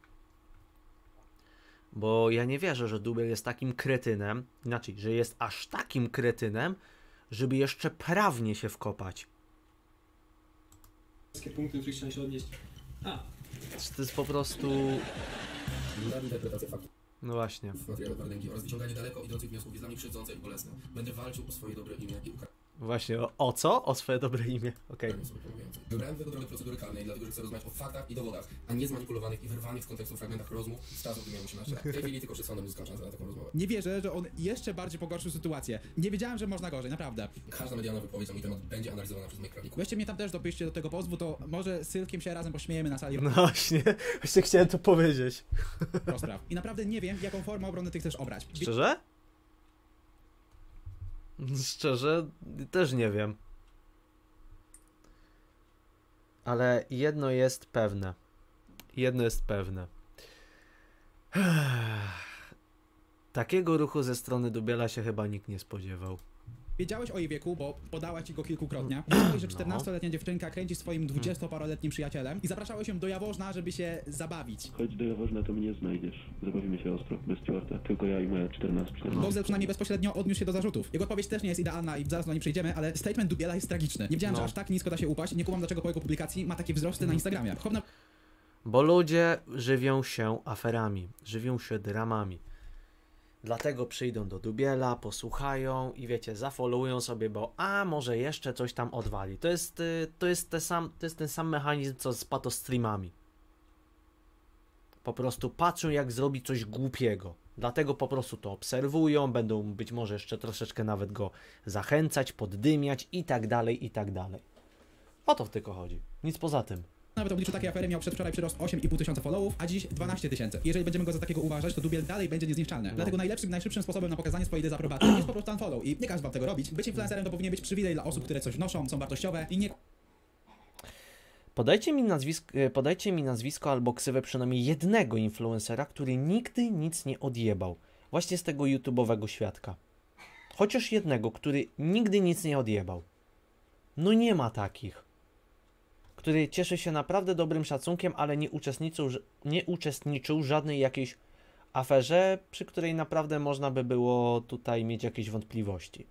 Bo ja nie wierzę, że Dubiel jest takim kretynem, inaczej, że jest aż takim kretynem, żeby jeszcze prawnie się wkopać. Wszystkie punkty, do których chciałem się odnieść. A. To jest po prostu... Interpretacja faktów. No właśnie. W materiale Wardęgi oraz wyciąganie daleko idących wniosków jest dla mnie krzywdzące i bolesne. Będę walczył o swoje dobre imię i ukaranie. Właśnie, o, o co? O swoje dobre imię. Okej. Okay. Wybrałem tego drogę procedury karnej, dlatego że chcę rozmawiać o faktach i dowodach, a nie zmanipulowanych i wyrwanych z kontekstu fragmentach rozmów z czasu, gdy miałem osiemnaście lat. W tej chwili tylko przed sądem uzyskam szansę na taką rozmowę. Nie wierzę, że on jeszcze bardziej pogorszył sytuację. Nie wiedziałem, że można gorzej, naprawdę. Każda medialna wypowiedź na mój temat będzie analizowana przez moich prawników. Weźcie mnie tam też dopiszcie do tego pozwu, to może z Sylkiem się razem pośmiejemy na sali. No właśnie, właśnie chciałem to powiedzieć. Rozpraw. I naprawdę nie wiem, jaką formę obrony ty chcesz obrać. Szczerze? Szczerze, też nie wiem. Ale jedno jest pewne. Jedno jest pewne. Takiego ruchu ze strony Dubiela się chyba nikt nie spodziewał. Wiedziałeś o jej wieku, bo podała ci go kilkukrotnie. Wiedziałeś, że czternastoletnia dziewczynka kręci swoim dwudziestoparoletnim przyjacielem i zapraszałeś ją do Jaworzna, żeby się zabawić. Chodź do Jaworzna, to mnie znajdziesz. Zabawimy się ostro. Bez Stewarta. Tylko ja i moja czternastka. Boxer przynajmniej bezpośrednio odniósł się do zarzutów. Jego odpowiedź też nie jest idealna i zaraz do niej przejdziemy, ale statement Dubiela jest tragiczny. Nie wiedziałem, No. że aż tak nisko da się upaść. Nie kumam, dlaczego po jego publikacji ma takie wzrosty na Instagramie. Chowna... Bo ludzie żywią się aferami, żywią się dramami. Dlatego przyjdą do Dubiela, posłuchają i wiecie, zafollowują sobie, bo a może jeszcze coś tam odwali. To jest, y, to jest, te sam, to jest ten sam mechanizm, co z patostreamami. Po prostu patrzą, jak zrobi coś głupiego. Dlatego po prostu to obserwują, będą być może jeszcze troszeczkę nawet go zachęcać, poddymiać i tak dalej, i tak dalej. O to tylko chodzi. Nic poza tym. Nawet w obliczu takiej afery miał przedwczoraj przyrost osiem i pół tysiąca followów, a dziś dwanaście tysięcy. Jeżeli będziemy go za takiego uważać, to Dubiel dalej będzie niezniszczalny. No. Dlatego najlepszym, najszybszym sposobem na pokazanie swojej dezaprobaty jest po prostu unfollow. I nie każ wam tego robić. Być influencerem to powinien być przywilej dla osób, które coś wnoszą, są wartościowe i nie... Podajcie mi, nazwisko, podajcie mi nazwisko albo ksywę przynajmniej jednego influencera, który nigdy nic nie odjebał. Właśnie z tego YouTube'owego świadka. Chociaż jednego, który nigdy nic nie odjebał. No nie ma takich. Który cieszy się naprawdę dobrym szacunkiem, ale nie uczestniczył, nie uczestniczył w żadnej jakiejś aferze, przy której naprawdę można by było tutaj mieć jakieś wątpliwości.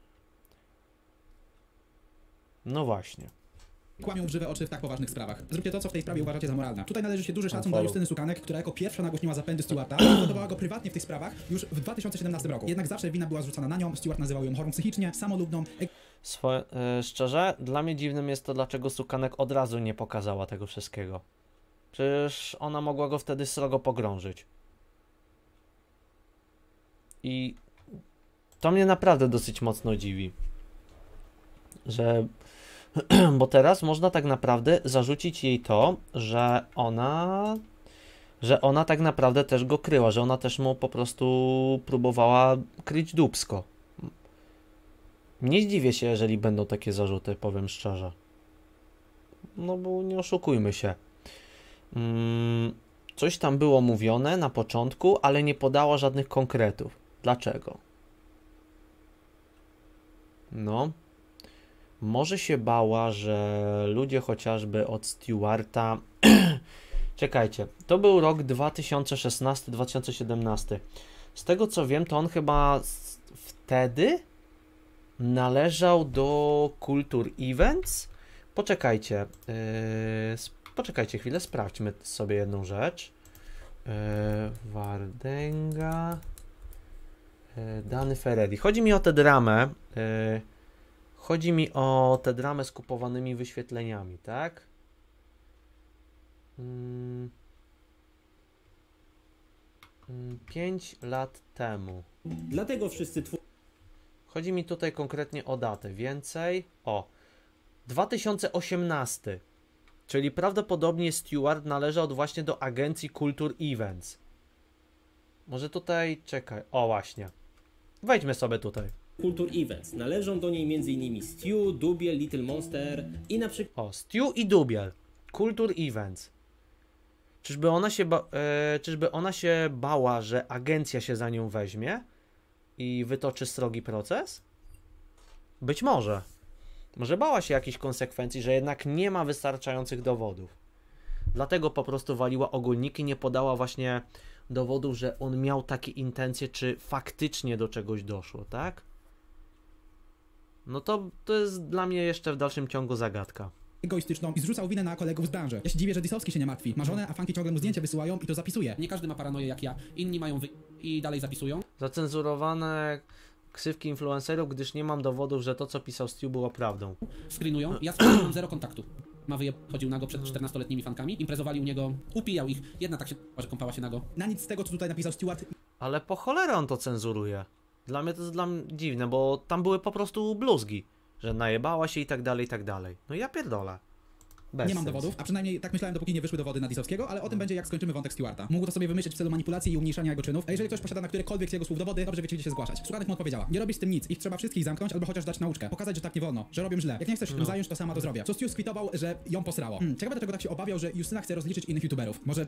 No właśnie. Kłamią w żywe oczy w tak poważnych sprawach. Zróbcie to, co w tej sprawie uważacie za moralne. Tutaj należy się duży szacun Unfollow. dla Justyny Sukanek, która jako pierwsza nagłośniła zapędy Stewarta i podawała go prywatnie w tych sprawach już w dwa tysiące siedemnastym roku. Jednak zawsze wina była zrzucana na nią, Stewart nazywał ją chorą psychicznie, samolubną. Swo- yy, szczerze, dla mnie dziwnym jest to, dlaczego Sukanek od razu nie pokazała tego wszystkiego. Przecież ona mogła go wtedy srogo pogrążyć. I to mnie naprawdę dosyć mocno dziwi. Że... Bo teraz można tak naprawdę zarzucić jej to, że ona... Że ona tak naprawdę też go kryła, że ona też mu po prostu próbowała kryć dupsko. Nie zdziwię się, jeżeli będą takie zarzuty, powiem szczerze. No bo nie oszukujmy się. Mm, coś tam było mówione na początku, ale nie podała żadnych konkretów. Dlaczego? No, może się bała, że ludzie chociażby od Stewarta... Czekajcie, to był rok dwa tysiące szesnasty dwa tysiące siedemnasty. Z tego co wiem, to on chyba wtedy należał do Culture Events. Poczekajcie, yy, poczekajcie chwilę, sprawdźmy sobie jedną rzecz. Yy, Wardenga... Dany Ferreri. Chodzi mi o tę dramę. Yy, chodzi mi o tę dramę z kupowanymi wyświetleniami, tak? Yy, pięć lat temu. Dlatego wszyscy twórcy... Chodzi mi tutaj konkretnie o datę. Więcej. O. dwa tysiące osiemnasty. Czyli prawdopodobnie Stewart należał właśnie do agencji Culture Events. Może tutaj... Czekaj. O, właśnie. Wejdźmy sobie tutaj. Culture Events. Należą do niej m.in. Stew, Dubiel, Little Monster i na przykład... O, Stew i Dubiel. Culture Events. Czyżby ona się ba... e, czyżby ona się bała, że agencja się za nią weźmie i wytoczy srogi proces? Być może. Może bała się jakichś konsekwencji, że jednak nie ma wystarczających dowodów. Dlatego po prostu waliła ogólniki, nie podała właśnie dowodów, że on miał takie intencje, czy faktycznie do czegoś doszło, tak? No to, to jest dla mnie jeszcze w dalszym ciągu zagadka. Egoistyczną i zrzucał winę na kolegów z branży. Ja się dziwię, że Disowski się nie martwi. Ma żonę, a fanki ciągle mu zdjęcia wysyłają i to zapisuje. Nie każdy ma paranoję jak ja. Inni mają wy... i dalej zapisują. Zacenzurowane ksywki influencerów, gdyż nie mam dowodów, że to, co pisał Stew, było prawdą. Screenują. Ja z tym mam zero kontaktu. Ma wychodził nago przed czternastoletnimi fankami, imprezowali u niego, upijał ich. Jedna tak się że kąpała się nago. Na nic z tego, co tutaj napisał Stewart. Ale po cholerę on to cenzuruje. Dla mnie to jest dla mnie dziwne, bo tam były po prostu bluzgi, że najebała się i tak dalej, i tak dalej. No ja pierdolę. Bez nie mam sensu. dowodów, a przynajmniej tak myślałem, dopóki nie wyszły dowody na Disowskiego, ale o tym będzie, jak skończymy wątek Stewarta. Mógł to sobie wymyślić w celu manipulacji i umniejszania jego czynów, a jeżeli ktoś posiada na którekolwiek z jego słów dowody, dobrze wiecie, gdzie się zgłaszać. Słuchanek mu odpowiedziała: nie robisz z tym nic, ich trzeba wszystkich zamknąć albo chociaż dać nauczkę. Pokazać, że tak nie wolno, że robią źle. Jak nie chcesz się tym No. zająć, to sama to zrobię. Co Stew skwitował, że ją posrało. Hmm, ciekawe, dlaczego tak się obawiał, że Justyna chce rozliczyć innych youtuberów. Może...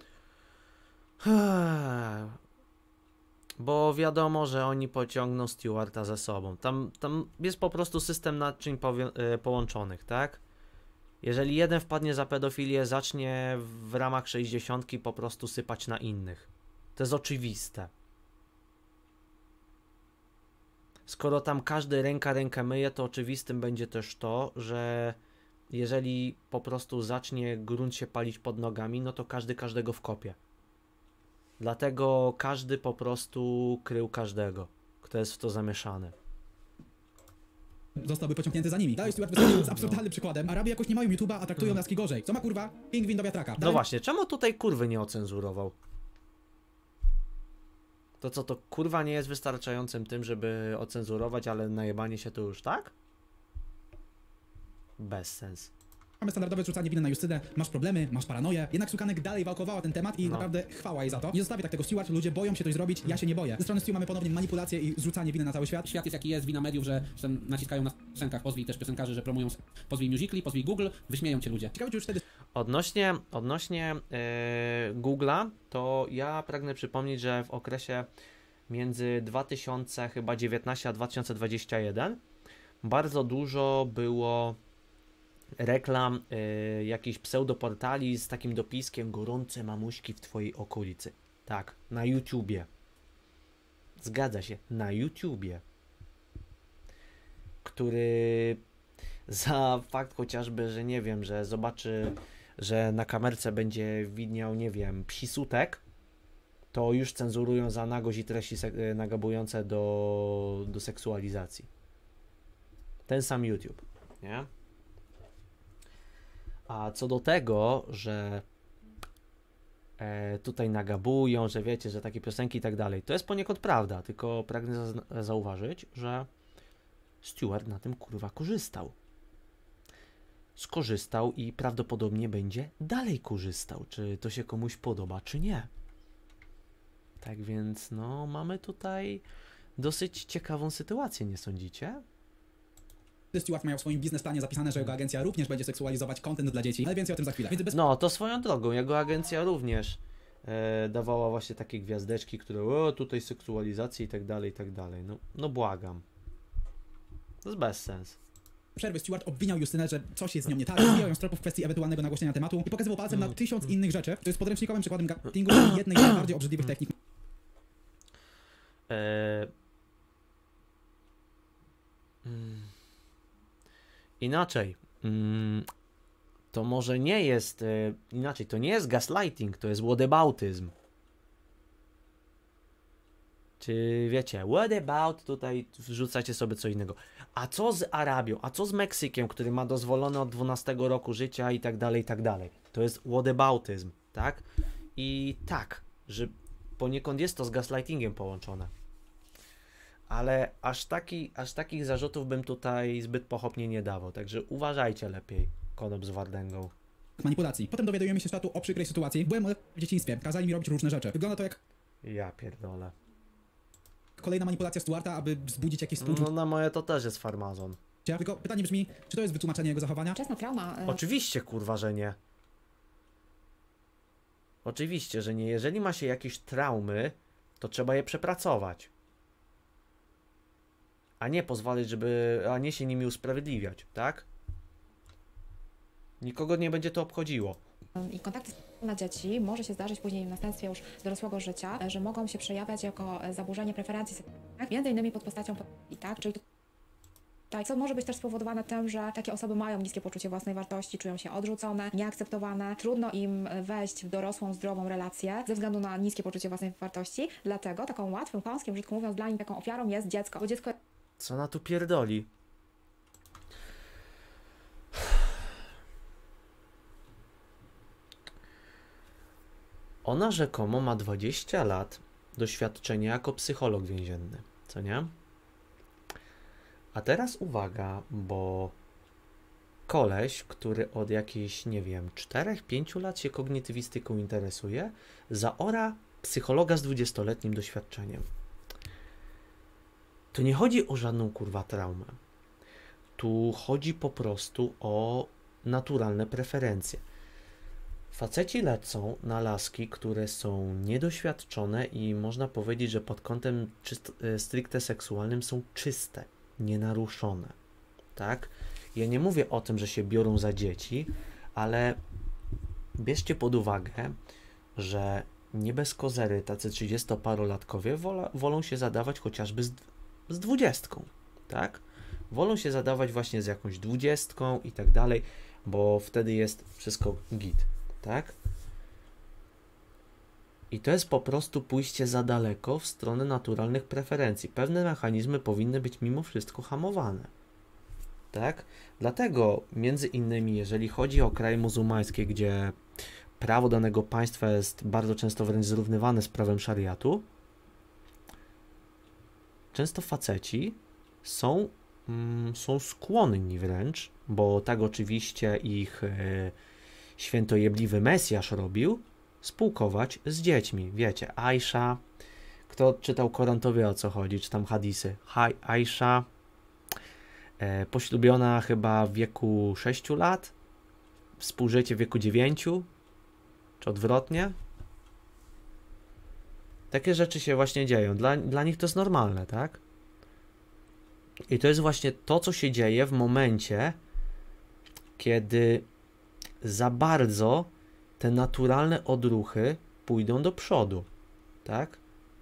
Bo wiadomo, że oni pociągną Stewarta za sobą. Tam, tam jest po prostu system naczyń powią- połączonych, tak? Jeżeli jeden wpadnie za pedofilię, zacznie w ramach sześćdziesiątki po prostu sypać na innych. To jest oczywiste. Skoro tam każdy ręka rękę myje, to oczywistym będzie też to, że jeżeli po prostu zacznie grunt się palić pod nogami, no to każdy każdego wkopie. Dlatego każdy po prostu krył każdego, kto jest w to zamieszany. Zostałby pociągnięty za nimi. Dalej Stewart wystąpił z absurdalnym przykładem. Araby jakoś nie mają YouTube'a, a traktują laski gorzej. Co ma kurwa? Pingwin do wiatraka. No Dalej... właśnie, czemu tutaj kurwy nie ocenzurował? To co, to kurwa nie jest wystarczającym tym, żeby ocenzurować, ale najebanie się to już tak? Bez sens. Mamy standardowe zrzucanie winy na Justynę, masz problemy, masz paranoję. Jednak Sukanek dalej wałkowała ten temat i No. naprawdę chwała jej za to. Nie zostawi tak tego Stewart, ludzie boją się coś zrobić, ja się nie boję. Ze strony Stew mamy ponownie manipulację i zrzucanie winy na cały świat. Świat jest jaki jest, wina mediów, że, że naciskają na piosenkach, pozwij też piosenkarzy, że promują, pozwij Musical.ly, pozwij Google, wyśmieją cię ludzie. Ciekawe, czy już wtedy... Odnośnie, odnośnie yy, Google'a, to ja pragnę przypomnieć, że w okresie między dwa tysiące dziewiętnastym a dwa tysiące dwudziestym pierwszym bardzo dużo było reklam y, jakichś pseudoportali z takim dopiskiem: gorące mamuśki w twojej okolicy. Tak, na YouTubie. Zgadza się, na YouTubie. Który za fakt chociażby, że nie wiem, że zobaczy, że na kamerce będzie widniał, nie wiem, psi sutek, to już cenzurują za nagość i treści se- nagabujące do, do seksualizacji. Ten sam YouTube, nie? A co do tego, że e, tutaj nagabują, że wiecie, że takie piosenki i tak dalej, to jest poniekąd prawda, tylko pragnę za- zauważyć, że Stewart na tym kurwa korzystał. Skorzystał i prawdopodobnie będzie dalej korzystał, czy to się komuś podoba, czy nie. Tak więc, no, mamy tutaj dosyć ciekawą sytuację, nie sądzicie? Stewart mają w swoim biznesplanie zapisane, że jego agencja również będzie seksualizować content dla dzieci, ale więcej o tym za chwilę. Więc bez... No, to swoją drogą, jego agencja również e, dawała właśnie takie gwiazdeczki, które o, tutaj seksualizacja i tak dalej, i tak dalej. No, no błagam. To jest bez sensu. Przerwy Stewart obwiniał Justynę, że coś jest z nią nie tak, zbijał ją z tropów w kwestii ewentualnego nagłośnienia tematu i pokazywał palcem na tysiąc innych rzeczy. To jest podręcznikowym przykładem marketingu jednej z najbardziej obrzydliwych technik. E... Hmm. Inaczej. Hmm. To może nie jest... E... Inaczej, to nie jest gaslighting, to jest whataboutyzm. Czy wiecie, what about, tutaj wrzucacie sobie co innego. A co z Arabią, a co z Meksykiem, który ma dozwolone od dwunastego roku życia i tak dalej, i tak dalej. To jest whataboutyzm, tak? I tak, że poniekąd jest to z gaslightingiem połączone. Ale aż, taki, aż takich zarzutów bym tutaj zbyt pochopnie nie dawał, także uważajcie lepiej, Konop z Wardęgą. Manipulacji. Potem dowiadujemy się światu o przykrej sytuacji. Byłem w dzieciństwie, kazali mi robić różne rzeczy. Wygląda to jak... Ja pierdolę. Kolejna manipulacja Stewarta, aby wzbudzić jakieś współczucie. No na moje to też jest farmazon. Tylko pytanie brzmi, czy to jest wytłumaczenie jego zachowania? Wczesna trauma. E... Oczywiście, kurwa, że nie. Oczywiście, że nie. Jeżeli ma się jakieś traumy, to trzeba je przepracować. A nie pozwolić, żeby... a nie się nimi usprawiedliwiać, tak? Nikogo nie będzie to obchodziło. I kontakty na dzieci może się zdarzyć później w następstwie już dorosłego życia, że mogą się przejawiać jako zaburzenie preferencji seksualnych, między innymi pod postacią i tak, czyli tak, co może być też spowodowane tym, że takie osoby mają niskie poczucie własnej wartości, czują się odrzucone, nieakceptowane, trudno im wejść w dorosłą, zdrową relację ze względu na niskie poczucie własnej wartości, dlatego taką łatwym, chamskim, brzydko mówiąc, dla nich taką ofiarą jest dziecko, bo dziecko... Co ona tu pierdoli? Ona rzekomo ma dwadzieścia lat doświadczenia jako psycholog więzienny, co nie? A teraz uwaga, bo koleś, który od jakichś, nie wiem, czterech pięciu lat się kognitywistyką interesuje, zaora psychologa z dwudziestoletnim doświadczeniem. To nie chodzi o żadną kurwa traumę. Tu chodzi po prostu o naturalne preferencje. Faceci lecą na laski, które są niedoświadczone i można powiedzieć, że pod kątem czyst, stricte seksualnym są czyste, nienaruszone. Tak? Ja nie mówię o tym, że się biorą za dzieci, ale bierzcie pod uwagę, że nie bez kozery tacy trzydziestoparolatkowie wola, wolą się zadawać chociażby z, z dwudziestką. Tak? Wolą się zadawać właśnie z jakąś dwudziestką i tak dalej, bo wtedy jest wszystko git. Tak? I to jest po prostu pójście za daleko w stronę naturalnych preferencji. Pewne mechanizmy powinny być mimo wszystko hamowane. Tak? Dlatego, między innymi, jeżeli chodzi o kraje muzułmańskie, gdzie prawo danego państwa jest bardzo często wręcz zrównywane z prawem szariatu, często faceci są, mm, są skłonni wręcz, bo tak oczywiście ich e, świętojebliwy Mesjasz robił, spółkować z dziećmi. Wiecie, Aisza, kto czytał Koran, to wie, o co chodzi, czy tam hadisy. Haj, Aisza, e, poślubiona chyba w wieku sześciu lat, współżycie w wieku dziewięciu, czy odwrotnie. Takie rzeczy się właśnie dzieją. Dla, dla nich to jest normalne, tak? I to jest właśnie to, co się dzieje w momencie, kiedy za bardzo te naturalne odruchy pójdą do przodu, tak?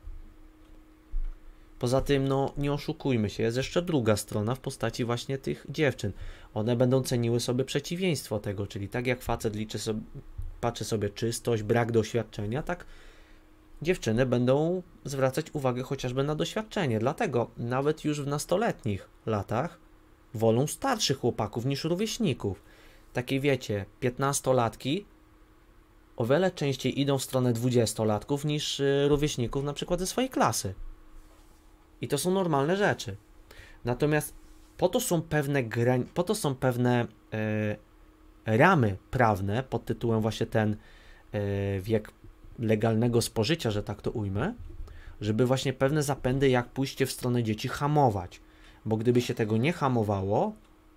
Poza tym, no, nie oszukujmy się, jest jeszcze druga strona w postaci właśnie tych dziewczyn. One będą ceniły sobie przeciwieństwo tego, czyli tak jak facet liczy sobie, patrzy sobie czystość, brak doświadczenia, tak dziewczyny będą zwracać uwagę chociażby na doświadczenie. Dlatego nawet już w nastoletnich latach wolą starszych chłopaków niż rówieśników. Takie wiecie, piętnastolatki o wiele częściej idą w stronę dwudziestolatków niż rówieśników na przykład ze swojej klasy. I to są normalne rzeczy. Natomiast po to są pewne grań, po to są pewne e, ramy prawne pod tytułem właśnie ten e, wiek legalnego spożycia, że tak to ujmę, żeby właśnie pewne zapędy jak pójście w stronę dzieci hamować. Bo gdyby się tego nie hamowało,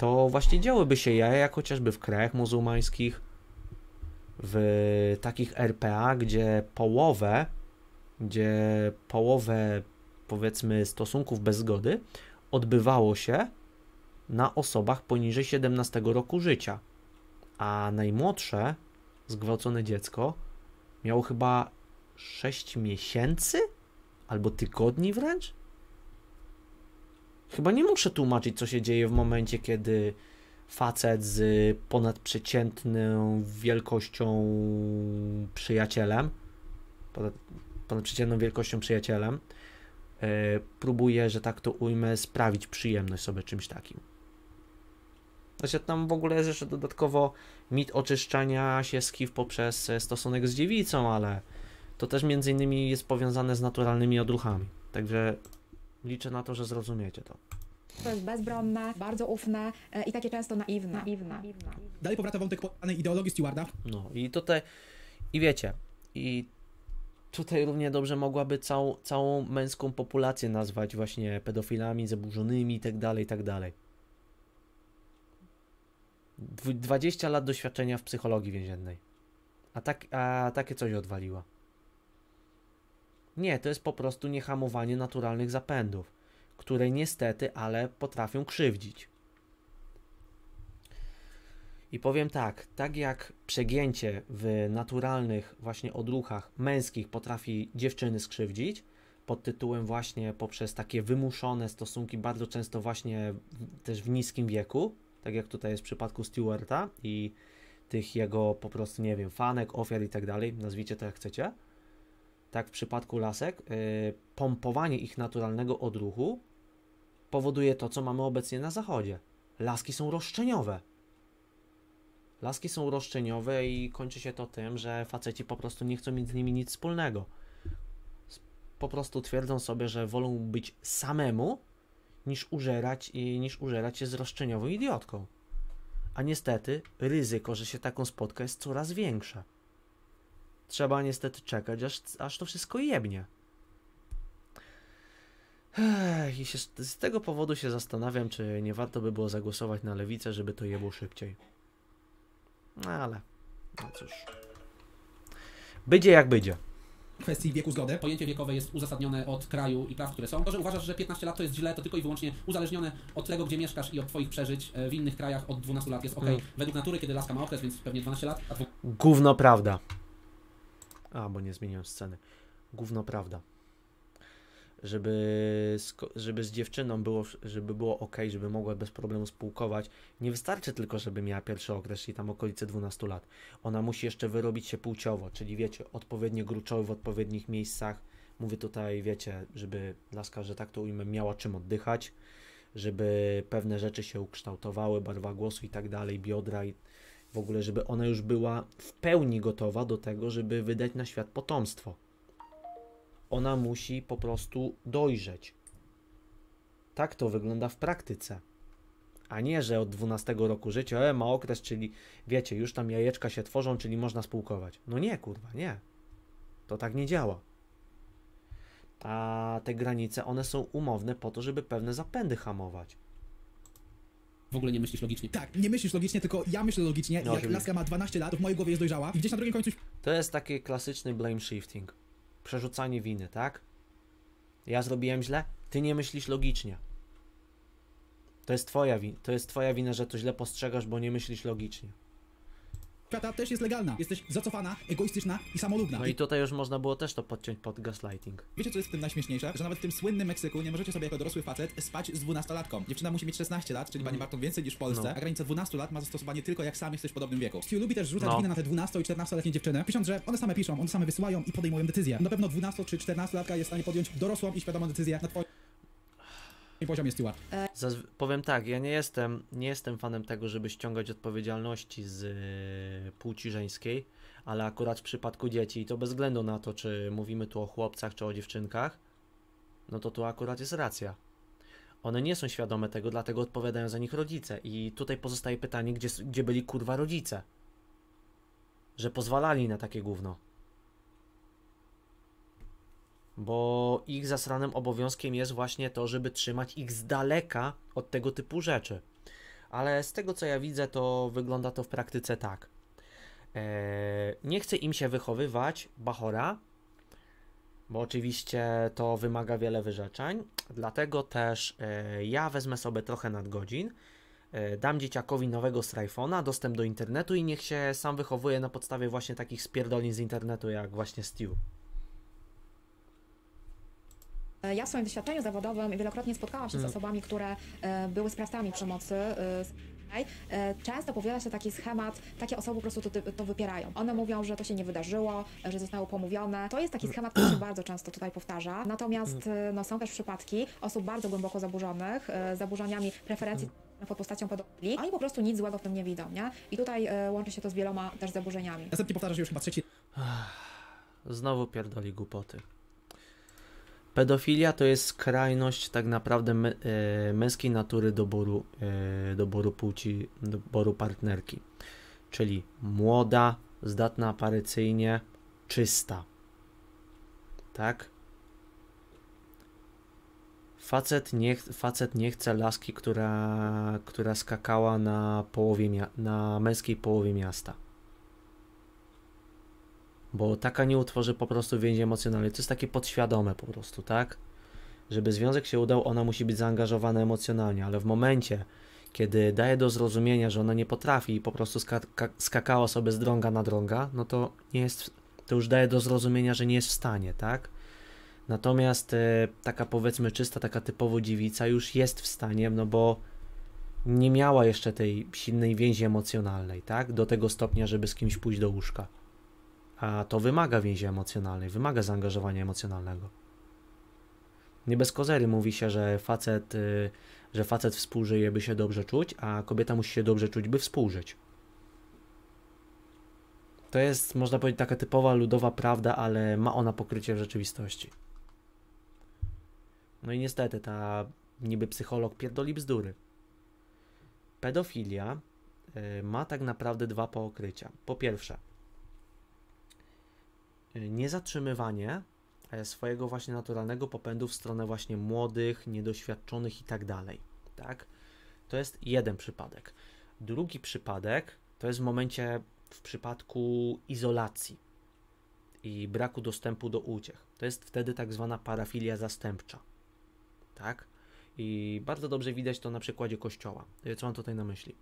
to właśnie działyby się jaja, jak chociażby w krajach muzułmańskich, w takich R P A, gdzie połowę, gdzie połowę, powiedzmy, stosunków bez zgody odbywało się na osobach poniżej siedemnastego roku życia, a najmłodsze zgwałcone dziecko miało chyba sześć miesięcy albo tygodni wręcz. Chyba nie muszę tłumaczyć, co się dzieje w momencie, kiedy facet z ponadprzeciętną wielkością przyjacielem, ponad, ponadprzeciętną wielkością przyjacielem, yy, próbuje, że tak to ujmę, sprawić przyjemność sobie czymś takim. Znaczy tam w ogóle jest jeszcze dodatkowo mit oczyszczania się z H I V poprzez stosunek z dziewicą, ale to też między innymi jest powiązane z naturalnymi odruchami. Także liczę na to, że zrozumiecie to. To jest bezbronne, bardzo ufne e, i takie często naiwne. naiwne. Dalej powraca wątek podanej ideologii Stewarda. No i tutaj, i wiecie, i tutaj równie dobrze mogłaby całą, całą męską populację nazwać właśnie pedofilami, zaburzonymi i tak dalej, i tak dalej. dwadzieścia lat doświadczenia w psychologii więziennej. A, tak, a takie coś odwaliła. Nie, to jest po prostu niehamowanie naturalnych zapędów, które niestety, ale potrafią krzywdzić. I powiem tak, tak jak przegięcie w naturalnych właśnie odruchach męskich potrafi dziewczyny skrzywdzić, pod tytułem właśnie poprzez takie wymuszone stosunki, bardzo często właśnie w, też w niskim wieku, tak jak tutaj jest w przypadku Stewarta i tych jego po prostu, nie wiem, fanek, ofiar i tak dalej, nazwijcie to jak chcecie. Tak w przypadku lasek, yy, pompowanie ich naturalnego odruchu powoduje to, co mamy obecnie na zachodzie. Laski są roszczeniowe. Laski są roszczeniowe i kończy się to tym, że faceci po prostu nie chcą mieć z nimi nic wspólnego. Po prostu twierdzą sobie, że wolą być samemu, niż użerać, i, niż użerać się z roszczeniową idiotką. A niestety ryzyko, że się taką spotka, jest coraz większe. Trzeba niestety czekać, aż, aż to wszystko jebnie. Ech, i się, z tego powodu się zastanawiam, czy nie warto by było zagłosować na lewicę, żeby to jebło szybciej. No ale, no cóż. Będzie jak będzie. Kwestii wieku zgody. Pojęcie wiekowe jest uzasadnione od kraju i praw, które są. To, że uważasz, że piętnaście lat to jest źle, to tylko i wyłącznie uzależnione od tego, gdzie mieszkasz i od twoich przeżyć. W innych krajach od dwunastu lat jest ok. Hmm. Według natury, kiedy laska ma okres, więc pewnie dwanaście lat. A dwu... Gówno prawda. A, bo nie zmieniłem sceny. Gówno prawda. Żeby, żeby z dziewczyną było, żeby było ok, żeby mogła bez problemu spółkować, nie wystarczy tylko, żeby miała pierwszy okres, czyli tam okolice dwunastu lat. Ona musi jeszcze wyrobić się płciowo, czyli wiecie, odpowiednie gruczoły w odpowiednich miejscach. Mówię tutaj, wiecie, żeby laska, że tak to ujmę, miała czym oddychać, żeby pewne rzeczy się ukształtowały, barwa głosu i tak dalej, biodra i w ogóle, żeby ona już była w pełni gotowa do tego, żeby wydać na świat potomstwo. Ona musi po prostu dojrzeć. Tak to wygląda w praktyce. A nie, że od dwunastego roku życia e, ma okres, czyli wiecie, już tam jajeczka się tworzą, czyli można spółkować. No nie, kurwa, nie. To tak nie działa. A te granice, one są umowne po to, żeby pewne zapędy hamować. W ogóle nie myślisz logicznie. Tak, nie myślisz logicznie, tylko ja myślę logicznie. No, jak laska ma dwanaście lat, to w mojej głowie jest dojrzała i gdzieś na drugim końcu... To jest taki klasyczny blame shifting. Przerzucanie winy, tak? Ja zrobiłem źle, ty nie myślisz logicznie. To jest twoja wina, to jest twoja wina, że to źle postrzegasz, bo nie myślisz logicznie. Świata też jest legalna. Jesteś zacofana, egoistyczna i samolubna. No i tutaj już można było też to podciąć pod gaslighting. Wiecie, co jest w tym najśmieszniejsze? Że nawet w tym słynnym Meksyku nie możecie sobie jako dorosły facet spać z dwunastolatką. Dziewczyna musi mieć szesnaście lat, czyli mm. pani Barton więcej niż w Polsce, no. A granica dwunastu lat ma zastosowanie tylko jak sam jesteś w podobnym wieku. Stu lubi też rzucać no. winę na te dwunasto- i czternastoletnie dziewczyny, pisząc, że one same piszą, one same wysyłają i podejmują decyzję. Na pewno dwunasto- czy czternastolatka jest w stanie podjąć dorosłą i świadomą decyzję na twoim poziomie, Stewart. Zazw- powiem tak, ja nie jestem, nie jestem fanem tego, żeby ściągać odpowiedzialności z yy, płci żeńskiej, ale akurat w przypadku dzieci, i to bez względu na to, czy mówimy tu o chłopcach, czy o dziewczynkach, no to tu akurat jest racja. One nie są świadome tego, dlatego odpowiadają za nich rodzice. I tutaj pozostaje pytanie, gdzie, gdzie byli kurwa rodzice? Że pozwalali na takie gówno. Bo ich zasranym obowiązkiem jest właśnie to, żeby trzymać ich z daleka od tego typu rzeczy. Ale z tego co ja widzę, to wygląda to w praktyce tak. Eee, nie chce im się wychowywać bachora, bo oczywiście to wymaga wiele wyrzeczeń, dlatego też e, ja wezmę sobie trochę nadgodzin, e, dam dzieciakowi nowego strajfona, dostęp do internetu i niech się sam wychowuje na podstawie właśnie takich spierdolin z internetu jak właśnie Stu. Ja w swoim doświadczeniu zawodowym wielokrotnie spotkałam się z Mm. osobami, które e, były sprawcami przemocy. E, e, często powiela się taki schemat, takie osoby po prostu to, to wypierają. One mówią, że to się nie wydarzyło, że zostało pomówione. To jest taki schemat, który się bardzo często tutaj powtarza. Natomiast e, no, są też przypadki osób bardzo głęboko zaburzonych, e, zaburzeniami preferencji pod postacią pedofilii. Oni po prostu nic złego w tym nie widzą, nie? I tutaj e, łączy się to z wieloma też zaburzeniami. Następnie powtarzasz już chyba trzeci. Znowu pierdoli głupoty. Pedofilia to jest skrajność tak naprawdę my, e, męskiej natury doboru, e, doboru płci, doboru partnerki. Czyli młoda, zdatna aparycyjnie, czysta. Tak? Facet nie, facet nie chce laski, która, która skakała na, połowie mia- na męskiej połowie miasta. Bo taka nie utworzy po prostu więzi emocjonalnej. To jest takie podświadome po prostu, tak? Żeby związek się udał, ona musi być zaangażowana emocjonalnie, ale w momencie, kiedy daje do zrozumienia, że ona nie potrafi i po prostu skaka- skakała sobie z drąga na drąga, no to nie jest, to już daje do zrozumienia, że nie jest w stanie, tak? Natomiast e, taka powiedzmy czysta, taka typowo dziewica już jest w stanie, no bo nie miała jeszcze tej silnej więzi emocjonalnej, tak? Do tego stopnia, żeby z kimś pójść do łóżka. A to wymaga więzi emocjonalnej, wymaga zaangażowania emocjonalnego. Nie bez kozery mówi się, że facet, y, że facet współżyje, by się dobrze czuć, a kobieta musi się dobrze czuć, by współżyć. To jest, można powiedzieć, taka typowa ludowa prawda, ale ma ona pokrycie w rzeczywistości. No i niestety, ta niby psycholog pierdoli bzdury. Pedofilia y, ma tak naprawdę dwa pookrycia. Po pierwsze, niezatrzymywanie swojego właśnie naturalnego popędu w stronę właśnie młodych, niedoświadczonych i tak dalej, tak? To jest jeden przypadek. Drugi przypadek to jest w momencie, w przypadku izolacji i braku dostępu do uciech. To jest wtedy tak zwana parafilia zastępcza, tak? I bardzo dobrze widać to na przykładzie Kościoła. Co mam tutaj na myśli?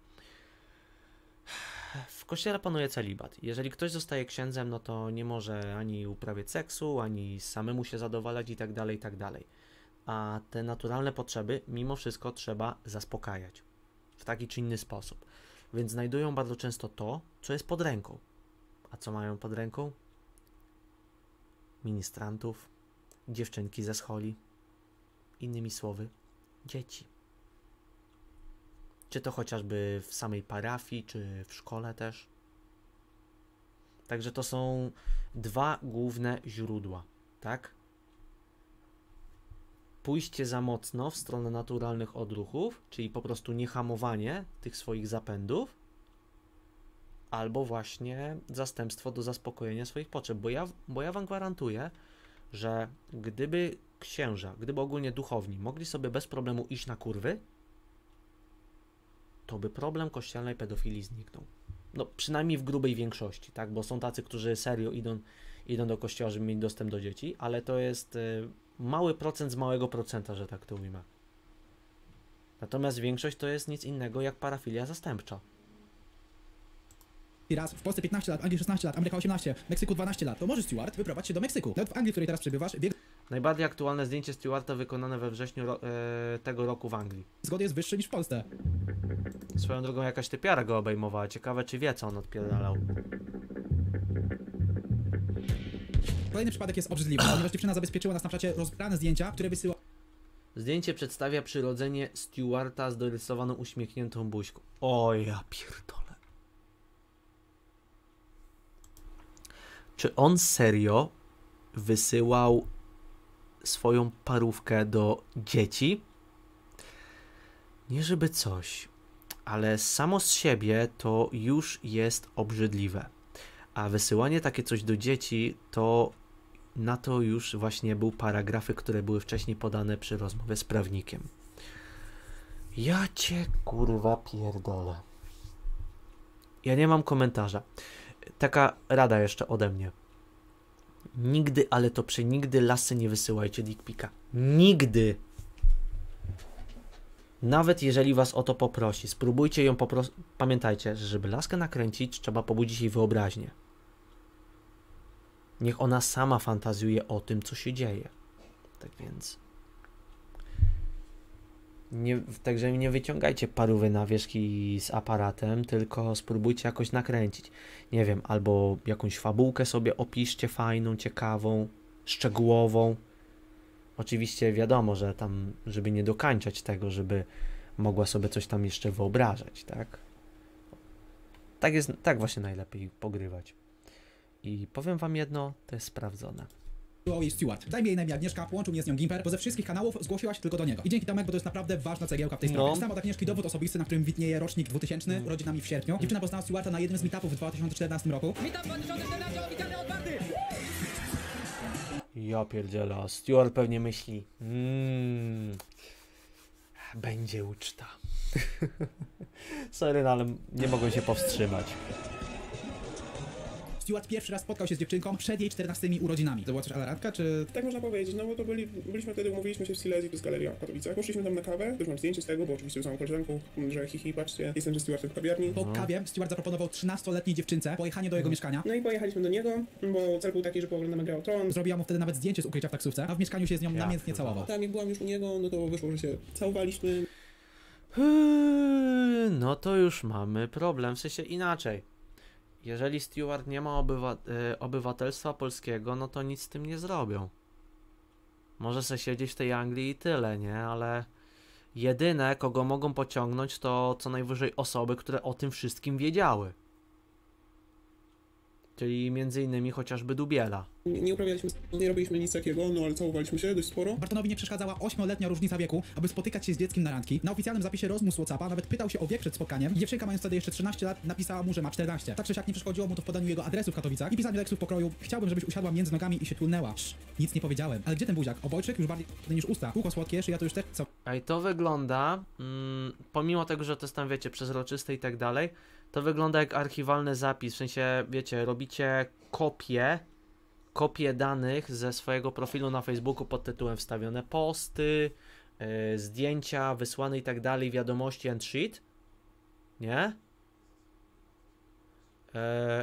W kościele panuje celibat. Jeżeli ktoś zostaje księdzem, no to nie może ani uprawiać seksu, ani samemu się zadowalać i tak dalej, i tak dalej. A te naturalne potrzeby mimo wszystko trzeba zaspokajać w taki czy inny sposób. Więc znajdują bardzo często to, co jest pod ręką. A co mają pod ręką? Ministrantów, dziewczynki ze scholi, innymi słowy, dzieci. Czy to chociażby w samej parafii, czy w szkole też. Także to są dwa główne źródła, tak? Pójście za mocno w stronę naturalnych odruchów, czyli po prostu niehamowanie tych swoich zapędów, albo właśnie zastępstwo do zaspokojenia swoich potrzeb. Bo ja, bo ja wam gwarantuję, że gdyby księża, gdyby ogólnie duchowni mogli sobie bez problemu iść na kurwy, to by problem kościelnej pedofilii zniknął. No przynajmniej w grubej większości, tak? Bo są tacy, którzy serio idą, idą do kościoła, żeby mieć dostęp do dzieci, ale to jest y, mały procent z małego procenta, że tak to ujmę. Natomiast większość to jest nic innego jak parafilia zastępcza. Raz, w Polsce piętnaście lat, w Anglii szesnaście lat, Ameryka osiemnaście, w Meksyku dwanaście lat. To może Stewart wyprowadź się do Meksyku. Nawet w Anglii, w której teraz przebywasz, wiek Najbardziej aktualne zdjęcie Stewarta wykonane we wrześniu ro e, tego roku w Anglii. zgody jest wyższy niż w Polsce. Swoją drogą jakaś typiara go obejmowała. Ciekawe, czy wie, co on odpierdalał. Kolejny przypadek jest obrzydliwy, ponieważ dziewczyna zabezpieczyła na Snapchacie rozbrane zdjęcia, które wysyła... Zdjęcie przedstawia przyrodzenie Stewarta z dorysowaną uśmiechniętą buźką. O ja pierdolę. Czy on serio wysyłał swoją parówkę do dzieci? Nie żeby coś, ale samo z siebie to już jest obrzydliwe. A wysyłanie takie coś do dzieci, to na to już właśnie były paragrafy, które były wcześniej podane przy rozmowie z prawnikiem. Ja cię kurwa pierdolę. Ja nie mam komentarza. Taka rada jeszcze ode mnie. Nigdy, ale to przenigdy lasy nie wysyłajcie dickpika. Nigdy. Nawet jeżeli was o to poprosi, spróbujcie ją poprosić. Pamiętajcie, że żeby laskę nakręcić, trzeba pobudzić jej wyobraźnię. Niech ona sama fantazjuje o tym, co się dzieje. Tak więc... Nie, także nie wyciągajcie parówy na wierzchi z aparatem, tylko spróbujcie jakoś nakręcić. Nie wiem, albo jakąś fabułkę sobie opiszcie fajną, ciekawą, szczegółową. Oczywiście wiadomo, że tam, żeby nie dokańczać tego, żeby mogła sobie coś tam jeszcze wyobrażać, tak? Tak jest, tak właśnie najlepiej pogrywać. I powiem wam jedno, to jest sprawdzone. jej Stewart. Daj mi jej na imię Agnieszka, połączył mnie z nią Gimper, bo ze wszystkich kanałów zgłosiła się tylko do niego. I dzięki Tomek, bo to jest naprawdę ważna cegiełka w tej sprawie. No. Dostałem od Agnieszki dowód osobisty, na którym widnieje rocznik dwutysięczny, mm. urodzinami w sierpniu. Dziewczyna poznała Stewarta na jednym z meetupów w dwa tysiące czternastym roku. Witam dwa tysiące czternaście, witamy od Bardy! Ja pierdziela, Stewart pewnie myśli, mmm, będzie uczta. Sorry, no, ale nie mogłem się powstrzymać. Stewart pierwszy raz spotkał się z dziewczynką przed jej czternastymi urodzinami. To była coś alarantka, czy... Tak można powiedzieć, no bo to byli, byliśmy wtedy, umówiliśmy się w Silesii, to jest galeria w Katowicach. Poszliśmy tam na kawę, też mam zdjęcie z tego, bo oczywiście z samą koleżanką, że hihi, patrzcie, jestem ze Stewartem w kawiarni. Po kawie Stewart zaproponował trzynastoletniej dziewczynce pojechanie do jego mieszkania. No i pojechaliśmy do niego, bo cel był taki, że pooglądamy Grę o Tron. Zrobiła mu wtedy nawet zdjęcie z ukrycia w taksówce, a w mieszkaniu się z nią Ja namiętnie całował. Tam jak byłam już u niego, no to wyszło, że się całowaliśmy. No to już mamy problem, w sensie inaczej. Jeżeli Stewart nie ma obywa y, obywatelstwa polskiego, no to nic z tym nie zrobią. Może se siedzieć w tej Anglii i tyle, nie? Ale jedyne, kogo mogą pociągnąć, to co najwyżej osoby, które o tym wszystkim wiedziały. Czyli między innymi chociażby Dubiela. Nie, nie uprawialiśmy, nie robiliśmy nic takiego, no ale całowaliśmy się dość sporo. Bartonowi nie przeszkadzała ośmioletnia różnica wieku, aby spotykać się z dzieckiem na randki. Na oficjalnym zapisie rozmów z WhatsAppa nawet pytał się o wiek przed spotkaniem. I dziewczynka, mając wtedy jeszcze trzynaście lat, napisała mu, że ma czternaście. Tak czy siak nie przeszkodziło mu to w podaniu jego adresu w Katowicach i pisaniu tekstów pokroju: chciałbym, żebyś usiadła między nogami i się tulnęła. Sz, nic nie powiedziałem. Ale gdzie ten buziak? Obojczyk już bardziej niż usta. Kółko słodkie, szyja to już też co? Ej, to wygląda, mm, pomimo tego, że to jest tam, wiecie, przezroczyste i tak dalej, to wygląda jak archiwalny zapis, w sensie, wiecie, robicie kopię, kopię danych ze swojego profilu na Facebooku pod tytułem wstawione posty, yy, zdjęcia wysłane i tak dalej, wiadomości and shit, nie? Yy,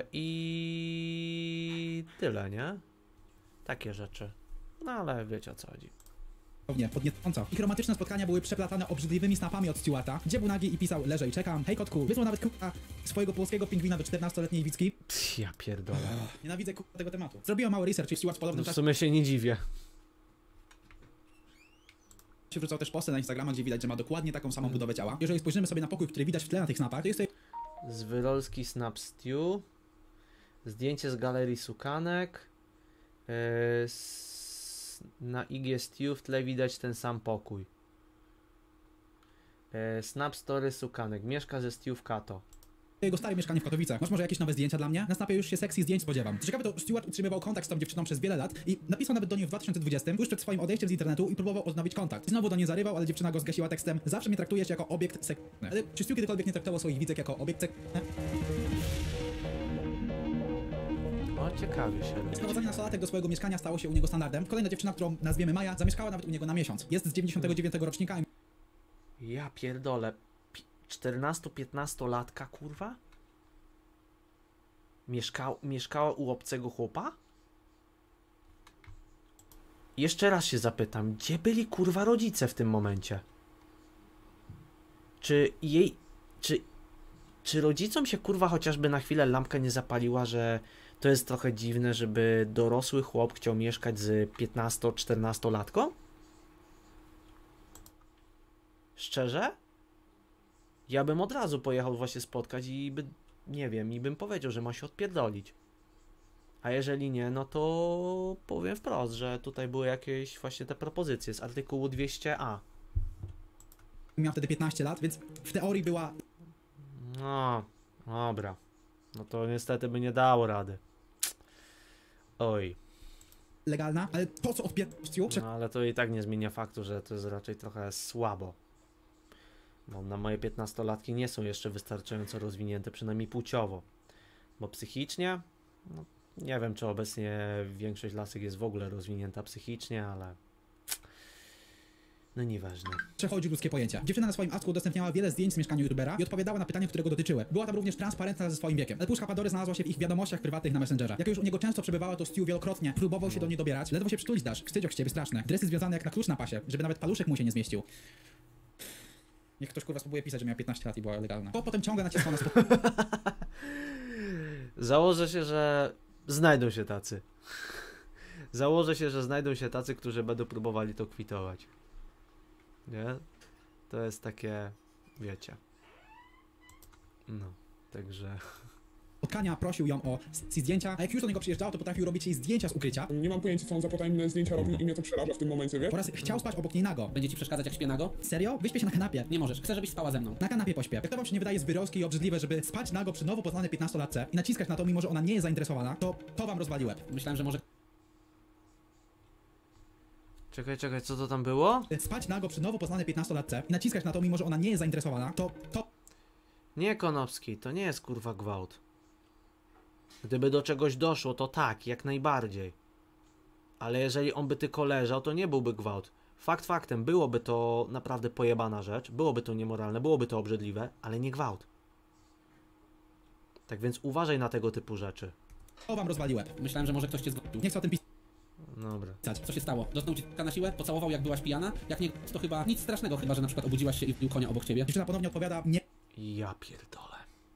I tyle, nie? Takie rzeczy. No ale wiecie, o co chodzi. Podniecąco. Ich romantyczne spotkania były przeplatane obrzydliwymi snapami od Stewarta, gdzie był nagi i pisał: leżę i czekam, hej kotku. Wysłał nawet kurwa swojego polskiego pingwina do czternastoletniej Wicki. Pff, ja pierdolę. Nienawidzę kurwa tego tematu. Zrobiłem mały research i Stewart w podobnym No w czasie sumie się nie dziwię. się wrzucał też posty na Instagrama, gdzie widać, że ma dokładnie taką samą budowę ciała. Jeżeli spojrzymy sobie na pokój, który widać w tle na tych snapach, to jest to... Zwyrolski Snap Stew. Zdjęcie z galerii sukanek. Yy, s... Na I G Stew w tle widać ten sam pokój. Yy, Snap Story sukanek. Mieszka ze Stew w Kato. jego stare mieszkanie w Katowicach. Masz może jakieś nowe zdjęcia dla mnie? Na snapie już się sexy zdjęć spodziewam. Co ciekawe, to Stewart utrzymywał kontakt z tą dziewczyną przez wiele lat i napisał nawet do niej w dwa tysiące dwudziestym, tuż przed swoim odejściem z internetu, i próbował odnowić kontakt. Znowu do niej zarywał, ale dziewczyna go zgasiła tekstem: zawsze mnie traktujesz jako obiekt seksualny. Ale czy Stew kiedykolwiek nie traktował swoich widzek jako obiekt seksualny? O, ciekawie się. Sprowadzanie nastolatek do swojego mieszkania stało się u niego standardem. Kolejna dziewczyna, którą nazwiemy Maja, zamieszkała nawet u niego na miesiąc. Jest z dziewięćdziesiątego dziewiątego rocznika. Ja pierdolę. czternasto-piętnastolatka, kurwa? Mieszka mieszkała u obcego chłopa? Jeszcze raz się zapytam, gdzie byli kurwa rodzice w tym momencie? Czy jej... Czy... Czy rodzicom się kurwa chociażby na chwilę lampka nie zapaliła, że to jest trochę dziwne, żeby dorosły chłop chciał mieszkać z piętnasto-czternastolatką? Szczerze? Ja bym od razu pojechał właśnie spotkać i by, nie wiem, i bym powiedział, że ma się odpierdolić. A jeżeli nie, no to powiem wprost, że tutaj były jakieś właśnie te propozycje z artykułu dwieście a. Miał wtedy piętnaście lat, więc w teorii była... No, dobra. No to niestety by nie dało rady. Oj. legalna, ale to co odpierdolił... No ale to i tak nie zmienia faktu, że to jest raczej trochę słabo. Bo na moje piętnastolatki nie są jeszcze wystarczająco rozwinięte, przynajmniej płciowo. Bo psychicznie, no, nie wiem, czy obecnie większość lasek jest w ogóle rozwinięta psychicznie, ale no nieważne. Przechodzi ludzkie pojęcia. Dziewczyna na swoim acku udostępniała wiele zdjęć z mieszkania youtubera i odpowiadała na pytania, które go dotyczyły. Była tam również transparentna ze swoim wiekiem. Puszka Padory znalazła się w ich wiadomościach prywatnych na Messengerze. Jak już u niego często przebywała, to Stu wielokrotnie próbował się do niej dobierać. Ledwo się przytulić dasz. Wstydziok z ciebie straszne. Dresy związane jak na klucz na pasie, żeby nawet paluszek mu się nie zmieścił. Niech ktoś kurwa spróbuje pisać, że miała piętnaście lat i była legalna. Po, potem ciągle naciskał na spod... Założę się, że znajdą się tacy. Założę się, że znajdą się tacy, którzy będą próbowali to kwitować. Nie? To jest takie, wiecie. No, także... Spotkania, prosił ją o zdjęcia, a jak już do niego przyjeżdżał, to potrafił robić jej zdjęcia z ukrycia. Nie mam pojęcia, co on za potajemne zdjęcia robił i mnie to przeraża w tym momencie, wiesz? Oraz chciał spać obok niej nago. Będzie ci przeszkadzać, jak śpię nago? Serio? Wyśpię się na kanapie. Nie możesz, chcę, żebyś spała ze mną. Na kanapie pośpię. Jak to wam się nie wydaje zbyrowskie i obrzydliwe, żeby spać nago przy nowo poznanej piętnastolatce i naciskać na to, mimo że ona nie jest zainteresowana, to to wam rozwali łeb. Myślałem, że może... Czekaj, czekaj, co to tam było? Spać nago przy nowo poznanej piętnastolatce i naciskać na to, mimo że ona nie jest zainteresowana, to to... Nie, Konopski, to nie jest kurwa gwałt. Gdyby do czegoś doszło, to tak, jak najbardziej. Ale jeżeli on by tylko leżał, to nie byłby gwałt. Fakt faktem, byłoby to naprawdę pojebana rzecz, byłoby to niemoralne, byłoby to obrzydliwe, ale nie gwałt. Tak więc uważaj na tego typu rzeczy. To wam rozwali łeb. Myślałem, że może ktoś cię zgwałcił. Nie chcę o tym pisać. Dobra. Co się stało? Dotknął cię na siłę? Pocałował, jak byłaś pijana? Jak nie, to chyba nic strasznego, chyba że na przykład obudziłaś się i wbił konia obok ciebie. Dziewczyna ponownie odpowiada, nie. Ja pierdolę.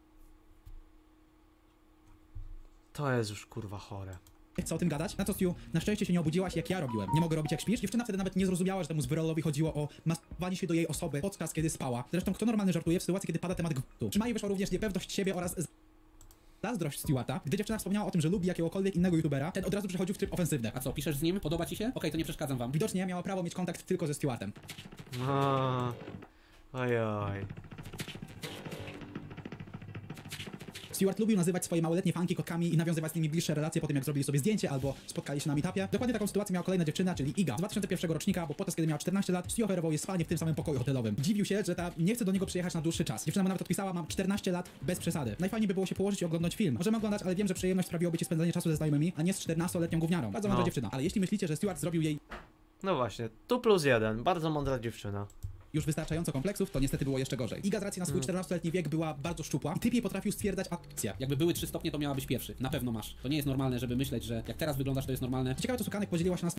To jest już kurwa chore. Nie chcę o tym gadać. Na co Stu, na szczęście się nie obudziłaś, jak ja robiłem. Nie mogę robić jak śpisz. Dziewczyna wtedy nawet nie zrozumiała, że temu zbyrolowi chodziło o masturbowanie się do jej osoby podczas kiedy spała. Zresztą kto normalny żartuje w sytuacji, kiedy pada temat gwałtu. Przy Mai wyszła również niepewność siebie oraz zazdrość Stuarta. Gdy dziewczyna wspomniała o tym, że lubi jakiegokolwiek innego youtubera, ten od razu przechodził w tryb ofensywny. A co, piszesz z nim? Podoba ci się? Okej, okay, to nie przeszkadzam wam. Widocznie miała prawo mieć kontakt tylko ze Stuartem. A, oj, oj. Stuart lubił nazywać swoje małoletnie fanki kotkami i nawiązywać z nimi bliższe relacje po tym, jak zrobili sobie zdjęcie albo spotkali się na meetupie. Dokładnie taką sytuację miała kolejna dziewczyna, czyli Iga. Z dwa tysiące pierwszego rocznika, bo podczas kiedy miała czternaście lat, Stu oferował jej spalnie w tym samym pokoju hotelowym. Dziwił się, że ta nie chce do niego przyjechać na dłuższy czas. Dziewczyna mu nawet odpisała, mam czternaście lat, bez przesady. Najfajniej by było się położyć i oglądać film. Możemy oglądać, ale wiem, że przyjemność sprawiłoby ci spędzanie czasu ze znajomymi, a nie z czternastoletnią gówniarą. Bardzo mądra No. dziewczyna. Ale jeśli myślicie, że Stuart zrobił jej... No właśnie, tu plus jeden. Bardzo mądra dziewczyna. już wystarczająco kompleksów, to niestety było jeszcze gorzej. Iga z racji na swój czternastoletni wiek była bardzo szczupła i typ jej potrafił stwierdzać akcję. Jakby były trzy stopnie, to miałabyś pierwszy. Na pewno masz. To nie jest normalne, żeby myśleć, że jak teraz wyglądasz, to jest normalne. Ciekawe, to Sukanek podzieliła się na...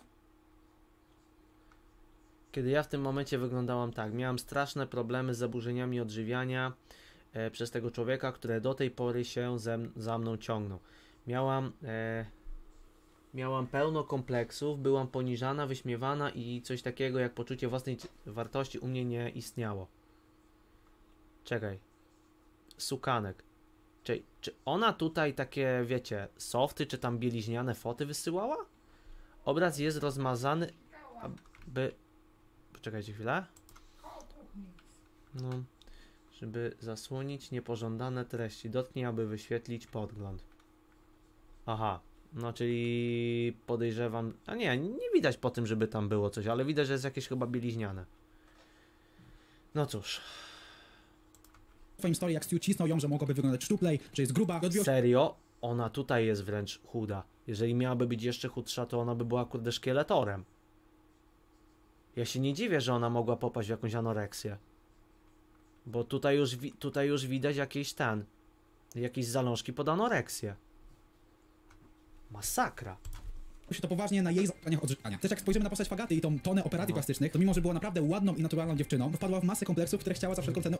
Kiedy ja w tym momencie wyglądałam tak, miałam straszne problemy z zaburzeniami odżywiania e, przez tego człowieka, które do tej pory się ze, za mną ciągną. Miałam, e, miałam pełno kompleksów, byłam poniżana, wyśmiewana i coś takiego jak poczucie własnej wartości u mnie nie istniało. Czekaj. Sukanek. Czy, czy ona tutaj takie, wiecie, softy, czy tam bieliźniane foty wysyłała? Obraz jest rozmazany, aby... Poczekajcie chwilę. No, żeby zasłonić niepożądane treści. Dotknij, aby wyświetlić podgląd. Aha, no czyli podejrzewam... A nie, nie widać po tym, żeby tam było coś, ale widać, że jest jakieś chyba bieliźniane. No cóż. W twoim story, jak Stu cisnął ją, że mogłaby wyglądać szczuplej, że jest gruba. Odbiło... Serio? Ona tutaj jest wręcz chuda. Jeżeli miałaby być jeszcze chudsza, to ona by była kurde szkieletorem. Ja się nie dziwię, że ona mogła popaść w jakąś anoreksję. Bo tutaj już, tutaj już widać jakieś ten... Jakieś zalążki pod anoreksję. Masakra. się to poważnie na jej zachowaniach odżywiania. Też jak spojrzymy na postać Fagaty i tą tonę operacji no. plastycznych, to mimo, że była naprawdę ładną i naturalną dziewczyną, wpadła w masę kompleksów, które chciała za wszelką cenę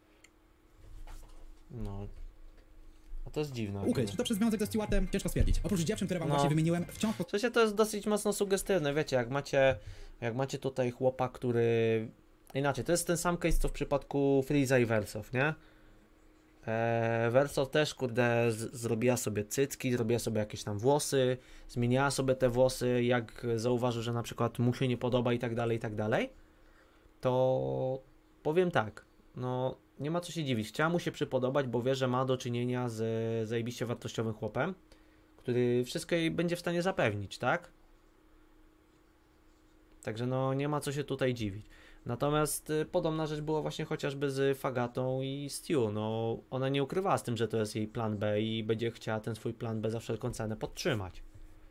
No. A to jest dziwne. ukryć. Czy to przez związek ze Stuartem? Ciężko stwierdzić. Oprócz dziewczyn, które wam no. właśnie wymieniłem, wciąż... W sensie to jest dosyć mocno sugestywne, wiecie, jak macie, jak macie tutaj chłopa, który... Inaczej, to jest ten sam case, co w przypadku Freeza i Wersow, nie? Eee, Wersow też, kurde, z- zrobiła sobie cycki, zrobiła sobie jakieś tam włosy, zmieniała sobie te włosy, jak zauważył, że na przykład mu się nie podoba i tak dalej, i tak dalej, to powiem tak, no nie ma co się dziwić, chciała mu się przypodobać, bo wie, że ma do czynienia z zajebiście wartościowym chłopem, który wszystko jej będzie w stanie zapewnić, tak? Także no nie ma co się tutaj dziwić. Natomiast y, podobna rzecz była właśnie chociażby z Fagatą i Stu. No ona nie ukrywała z tym, że to jest jej plan B i będzie chciała ten swój plan B za wszelką cenę podtrzymać.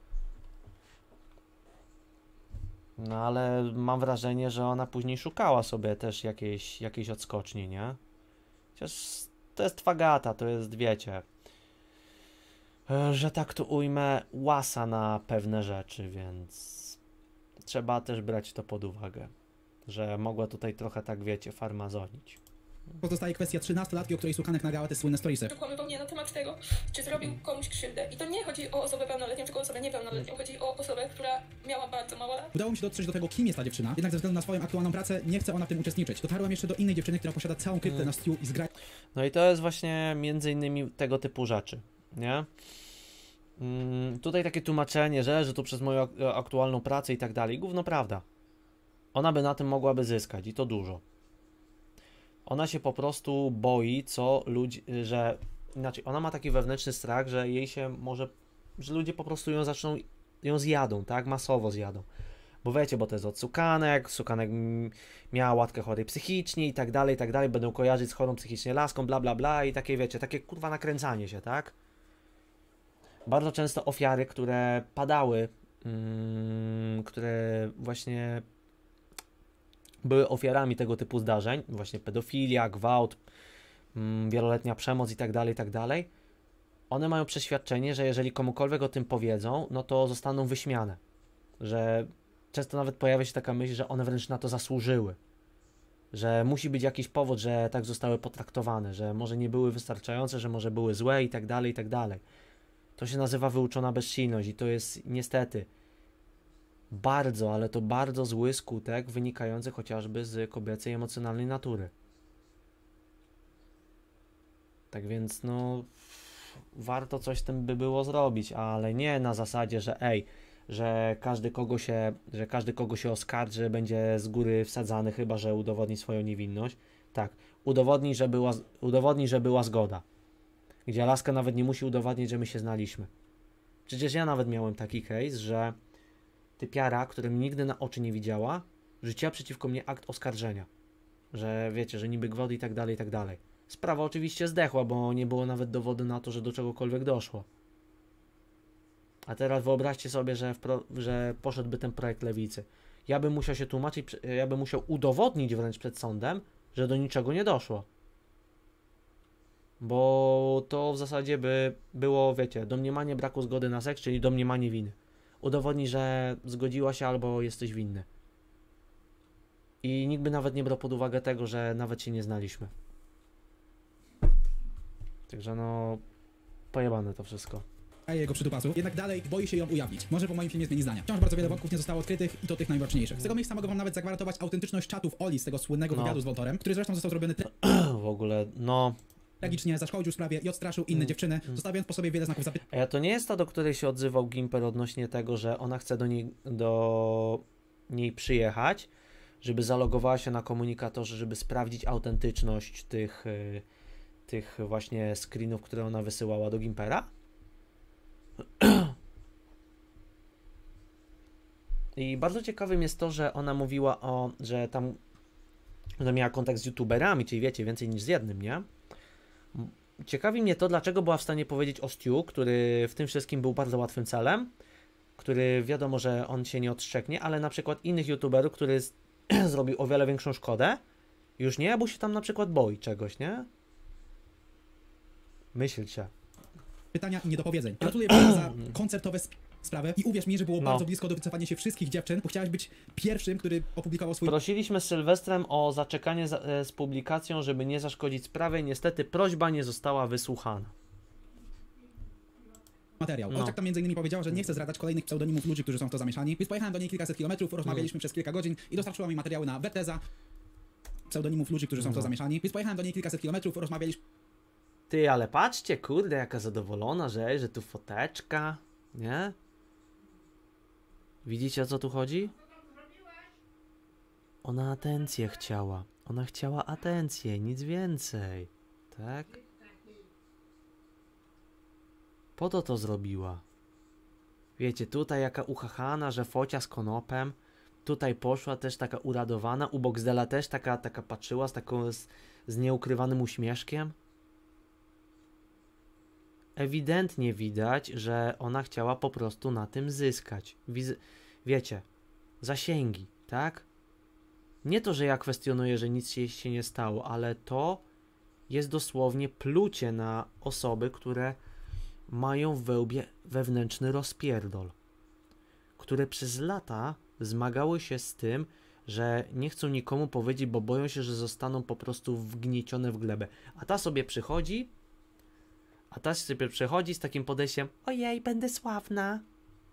No ale mam wrażenie, że ona później szukała sobie też jakiejś, jakiejś odskoczni, nie? Chociaż to jest Fagata, to jest, wiecie, że tak to ujmę, łasa na pewne rzeczy, więc trzeba też brać to pod uwagę, że mogła tutaj trochę, tak wiecie, farmazonić. Pozostaje kwestia trzynastolatki, o której Suchanek nagrała te słynne storiesy. Kłamywał mnie na temat tego, czy zrobił komuś krzywdę. I to nie chodzi o osobę pełnoletnią, tylko o osobę niepełnoletnią. Chodzi o osobę, która miała bardzo mało lat. Udało mi się dotrzeć do tego, kim jest ta dziewczyna, jednak ze względu na swoją aktualną pracę nie chce ona w tym uczestniczyć. Dotarłem jeszcze do innej dziewczyny, która posiada całą kryptę Mm. na Stu i zgra... No i to jest właśnie między innymi tego typu rzeczy, nie? Mm, tutaj takie tłumaczenie, że, że to przez moją ak- aktualną pracę i tak dalej, gówno prawda. Ona by na tym mogłaby zyskać i to dużo. Ona się po prostu boi, co ludzi, że inaczej, ona ma taki wewnętrzny strach, że jej się może, że ludzie po prostu ją zaczną, ją zjadą, tak, masowo zjadą. Bo wiecie, bo to jest od Sukanek, Sukanek mm, miała łatkę chorej psychicznie i tak dalej, i tak dalej, będą kojarzyć z chorą psychicznie laską, bla bla bla i takie, wiecie, takie kurwa nakręcanie się, tak? Bardzo często ofiary, które padały, mm, które właśnie były ofiarami tego typu zdarzeń, właśnie pedofilia, gwałt, mm, wieloletnia przemoc i tak dalej, i tak dalej, one mają przeświadczenie, że jeżeli komukolwiek o tym powiedzą, no to zostaną wyśmiane. Że często nawet pojawia się taka myśl, że one wręcz na to zasłużyły. Że musi być jakiś powód, że tak zostały potraktowane, że może nie były wystarczające, że może były złe i tak dalej, i tak dalej. To się nazywa wyuczona bezsilność i to jest niestety bardzo, ale to bardzo zły skutek wynikający chociażby z kobiecej emocjonalnej natury. Tak więc no warto coś z tym by było zrobić, ale nie na zasadzie, że ej, że każdy kogo się, że każdy kogo się oskarży będzie z góry wsadzany, chyba że udowodni swoją niewinność. Tak, udowodni, że była, udowodni, że była zgoda. Gdzie laska nawet nie musi udowodnić, że my się znaliśmy. Przecież ja nawet miałem taki case, że typiara, który mi nigdy na oczy nie widziała, rzuciła przeciwko mnie akt oskarżenia. Że wiecie, że niby gwałt i tak dalej, i tak dalej. Sprawa oczywiście zdechła, bo nie było nawet dowodu na to, że do czegokolwiek doszło. A teraz wyobraźcie sobie, że, wpro, że poszedłby ten projekt Lewicy. Ja bym musiał się tłumaczyć, ja bym musiał udowodnić wręcz przed sądem, że do niczego nie doszło. Bo to w zasadzie by było, wiecie, domniemanie braku zgody na seks, czyli domniemanie winy. Udowodnij, że zgodziła się albo jesteś winny. I nikt by nawet nie brał pod uwagę tego, że nawet się nie znaliśmy. Także no, pojebane to wszystko. jego przytupasu, jednak dalej boi się ją ujawnić. Może po moim filmie zmieni zdania. Wciąż bardzo wiele wątków nie zostało odkrytych i to tych najmroczniejszych. Z tego miejsca mogę wam nawet zagwarantować autentyczność czatów Oli z tego słynnego No. wywiadu z Woltorem, który zresztą został zrobiony W ogóle, no... tragicznie, zaszkodził sprawie i odstraszył inne Mm, dziewczyny, mm. zostawiając po sobie wiele znaków zapytania. A to nie jest ta, do której się odzywał Gimper odnośnie tego, że ona chce do niej, do niej przyjechać, żeby zalogowała się na komunikatorze, żeby sprawdzić autentyczność tych, y, tych właśnie screenów, które ona wysyłała do Gimpera? I bardzo ciekawym jest to, że ona mówiła o, że tam ona miała kontakt z youtuberami, czyli wiecie, więcej niż z jednym, nie? Ciekawi mnie to, dlaczego była w stanie powiedzieć o Stu, który w tym wszystkim był bardzo łatwym celem, który wiadomo, że on się nie odszczeknie, ale na przykład innych youtuberów, który z- zrobił o wiele większą szkodę, już nie, bo się tam na przykład boi czegoś, nie? Myślcie. Pytania i niedopowiedzeń. Gratuluję bardzo za koncertowe sp- sprawy i uwierz mi, że było No. bardzo blisko do wycofania się wszystkich dziewczyn, bo chciałeś być pierwszym, który opublikował swój Prosiliśmy z Sylwestrem o zaczekanie za, e, z publikacją, żeby nie zaszkodzić sprawie. Niestety prośba nie została wysłuchana. materiał. No. Olczak tam między innymi powiedziała, że nie chce zdradzać kolejnych pseudonimów ludzi, którzy są w to zamieszani, więc pojechałem do niej kilkaset kilometrów, rozmawialiśmy Mm. przez kilka godzin i dostarczyła mi materiały na Werteza, pseudonimów ludzi, którzy są w to No. zamieszani, więc pojechałem do niej kilkaset kilometrów, rozmawialiśmy Ty, ale patrzcie, kurde, jaka zadowolona, że, że tu foteczka, nie? Widzicie, o co tu chodzi? Ona atencję chciała. Ona chciała atencję, nic więcej. Tak? Po to to zrobiła. Wiecie, tutaj jaka uchachana, że focia z konopem. Tutaj poszła też taka uradowana, u Boxdela też taka, taka patrzyła z taką z, z nieukrywanym uśmieszkiem. Ewidentnie widać, że ona chciała po prostu na tym zyskać. Wiz wiecie, zasięgi, tak? Nie to, że ja kwestionuję, że nic się, się nie stało, ale to jest dosłownie plucie na osoby, które mają w wełbie wewnętrzny rozpierdol, które przez lata zmagały się z tym, że nie chcą nikomu powiedzieć, bo boją się, że zostaną po prostu wgniecione w glebę. A ta sobie przychodzi, a ta sobie przychodzi z takim podejściem: ojej, będę sławna.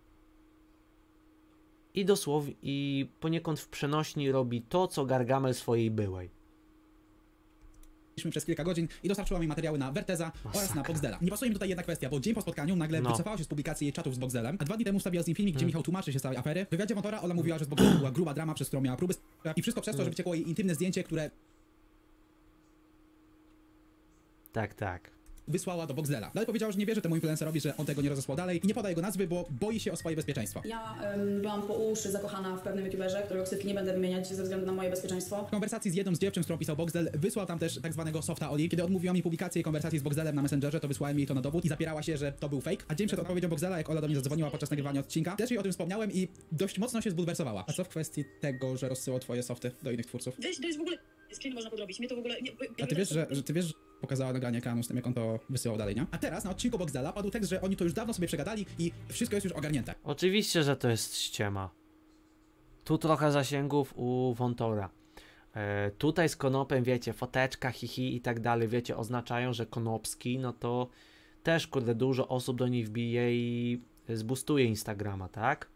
I dosłownie, i poniekąd w przenośni robi to, co Gargamel swojej byłej. Przez kilka godzin i dostarczyła mi materiały na Verteza oraz na Boxdela. Nie pasuje mi tutaj jedna kwestia, bo dzień po spotkaniu nagle No. wycofała się z publikacji jej czatów z Boxdelem, a dwa dni temu wstawiła z nim filmik, gdzie Hmm. Michał tłumaczy się z całej afery. W wywiadzie Motora ona mówiła, że z Boxdelem była gruba drama, przez którą miała próby i wszystko przez to, że Hmm. wyciekło jej intymne zdjęcie, które Tak, tak. wysłała do Boxdela. Dalej powiedziała, że nie wierzy temu influencerowi, że on tego nie rozesłał dalej i nie poda jego nazwy, bo boi się o swoje bezpieczeństwo. Ja ym, byłam po uszy zakochana w pewnym youtuberze, którego ksywki nie będę wymieniać ze względu na moje bezpieczeństwo. W konwersacji z jedną z dziewczyn, z którą pisał Boxdel, wysłał tam też tak zwanego softa Oli. Kiedy odmówiła mi publikację konwersacji z Boxdelem na Messengerze, to wysłałem jej to na dowód i zapierała się, że to był fake. A dzień przed odpowiedzią Boxdela, jak Ola do mnie zadzwoniła podczas nagrywania odcinka, też jej o tym wspomniałem i dość mocno się zbulwersowała. A co w kwestii tego, że rozsyłał twoje softy do innych twórców? Weź, to jest w ogóle... Screen można podrobić, mnie to w ogóle... Nie, A ty wiesz, że, że ty wiesz, że pokazała nagranie ekranu z tym, jak on to wysyłał dalej, nie? A teraz na odcinku Boxdela padł tekst, że oni to już dawno sobie przegadali i wszystko jest już ogarnięte. Oczywiście, że to jest ściema. Tu trochę zasięgów u Wątora. E, tutaj z Konopem, wiecie, foteczka, hihi i tak dalej, wiecie, oznaczają, że Konopski, no to też, kurde, dużo osób do niej wbije i zbustuje Instagrama, tak?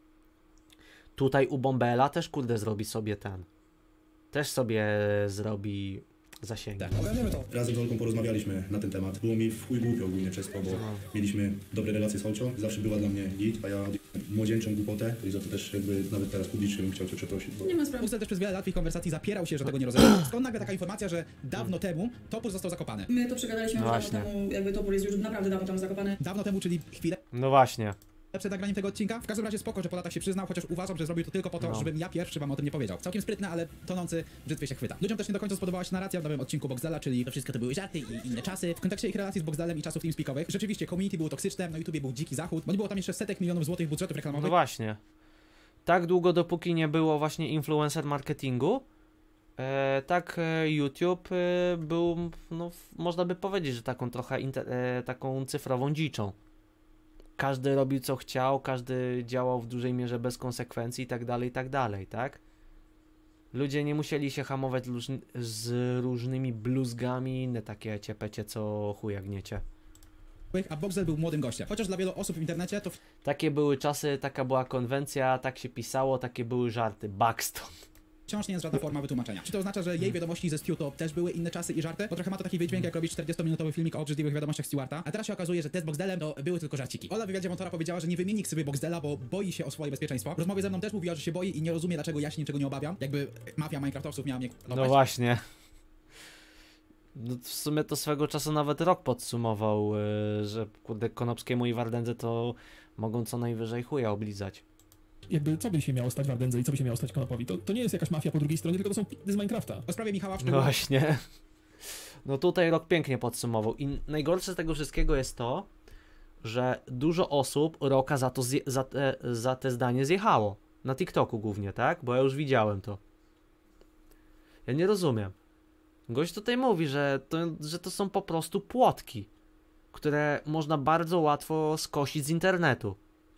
Tutaj u Bombela też, kurde, zrobi sobie ten. Też sobie zrobi zasięgi. Ogarniemy to. Razem z Olką porozmawialiśmy na ten temat. Było mi w chuj głupio ogólnie przez to, bo mieliśmy dobre relacje z Olcią. Zawsze była dla mnie git, a ja młodzieńczą głupotę i za to też jakby nawet teraz publicznie bym chciał cię przeprosić. Bo... Nie ma sprawy. Boxdel też przez wiele lat w ich konwersacji zapierał się, że tego nie rozegrał. Skąd nagle taka informacja, że dawno temu topór został zakopany? My to przegadaliśmy No dawno właśnie. temu, jakby topór jest już naprawdę dawno tam zakopany. Dawno temu, czyli chwilę No właśnie. przed nagraniem tego odcinka. W każdym razie spoko, że po latach się przyznał, chociaż uważam, że zrobił to tylko po to, No. żebym ja pierwszy wam o tym nie powiedział. Całkiem sprytne, ale tonący brzytwie się chwyta. Ludziom też nie do końca spodobała się narracja w nowym odcinku Boxdela, czyli to wszystko to były żarty i inne czasy. W kontekście ich relacji z Boxdelem i czasów teamspeakowych rzeczywiście community było toksyczne, na YouTubie był dziki zachód, bo nie było tam jeszcze setek milionów złotych budżetów reklamowych. No właśnie. Tak długo, dopóki nie było właśnie influencer marketingu, e, tak e, YouTube e, był, no, w- można by powiedzieć, że taką trochę inter, e, taką cyfrową dziczą. Każdy robił co chciał, każdy działał w dużej mierze bez konsekwencji i tak dalej, i tak dalej, tak? Ludzie nie musieli się hamować różn- z różnymi bluzgami, inne takie ciepecie, co chuja gniecie. A Boxdel był młodym gościem. Chociaż dla wielu osób w internecie to Takie były czasy, taka była konwencja, tak się pisało, takie były żarty. Buxton. wciąż nie jest żadna forma wytłumaczenia. Czy to oznacza, że jej wiadomości ze Stu to też były inne czasy i żarty? Bo trochę ma to taki wydźwięk, jak robić czterdziestominutowy filmik o obrzydliwych wiadomościach Stewarta, a teraz się okazuje, że te z Boxdelem to były tylko żarciki. Ola w wywiadzie Motora powiedziała, że nie wymieni ksywy Boxdela, bo boi się o swoje bezpieczeństwo. W rozmowie ze mną też mówiła, że się boi i nie rozumie, dlaczego ja się niczego nie obawiam. Jakby mafia Minecraftowców miała mnie No właśnie. No w sumie to swego czasu nawet rok podsumował, yy, że kurde Konopskiemu i Wardędze to mogą co najwyżej chuja oblizać. Jakby co by się miało stać Wardędze i co by się miało stać Konopowi? To, to nie jest jakaś mafia po drugiej stronie, tylko to są p***y z Minecrafta. O sprawie Michała No właśnie. No tutaj rok pięknie podsumował. I najgorsze z tego wszystkiego jest to, że dużo osób Roka za to zje, za, te, za te zdanie zjechało. Na TikToku głównie, tak? Bo ja już widziałem to. Ja nie rozumiem. Gość tutaj mówi, że to, że to są po prostu płotki, które można bardzo łatwo skosić z internetu.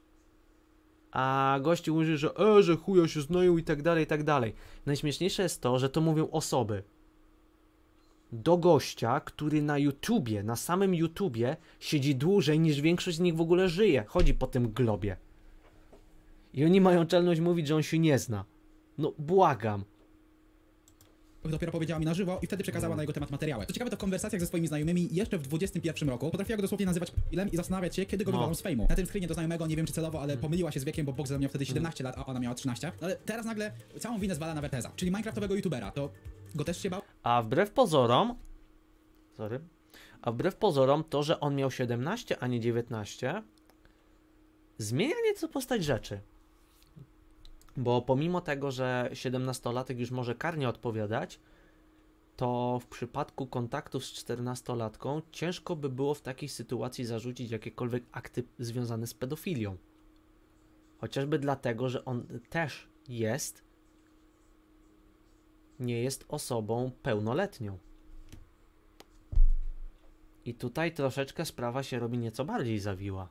A gościu mówi, że e, że chuja się znają i tak dalej, i tak dalej. Najśmieszniejsze jest to, że to mówią osoby do gościa, który na YouTubie, na samym YouTubie siedzi dłużej niż większość z nich w ogóle żyje. Chodzi po tym globie. I oni mają czelność mówić, że on się nie zna. No błagam. dopiero powiedziała mi na żywo i wtedy przekazała na jego temat materiały. Co ciekawe, to w konwersacjach ze swoimi znajomymi jeszcze w dwudziestym pierwszym roku potrafiła go dosłownie nazywać p***lem i zastanawiać się, kiedy go No. wywalą z fejmu. Na tym screenie do znajomego, nie wiem czy celowo, ale pomyliła się z wiekiem, bo Boxer miał wtedy siedemnaście lat, a ona miała trzynaście. Ale teraz nagle całą winę zwala na Verteza, czyli minecraftowego youtubera. To go też się bał? A wbrew pozorom, sorry, a wbrew pozorom to, że on miał siedemnaście, a nie dziewiętnaście, zmienia nieco postać rzeczy. Bo pomimo tego, że siedemnastolatek już może karnie odpowiadać, to w przypadku kontaktów z czternastolatką ciężko by było w takiej sytuacji zarzucić jakiekolwiek akty związane z pedofilią. Chociażby dlatego, że on też jest, nie jest osobą pełnoletnią. I tutaj troszeczkę sprawa się robi nieco bardziej zawiła.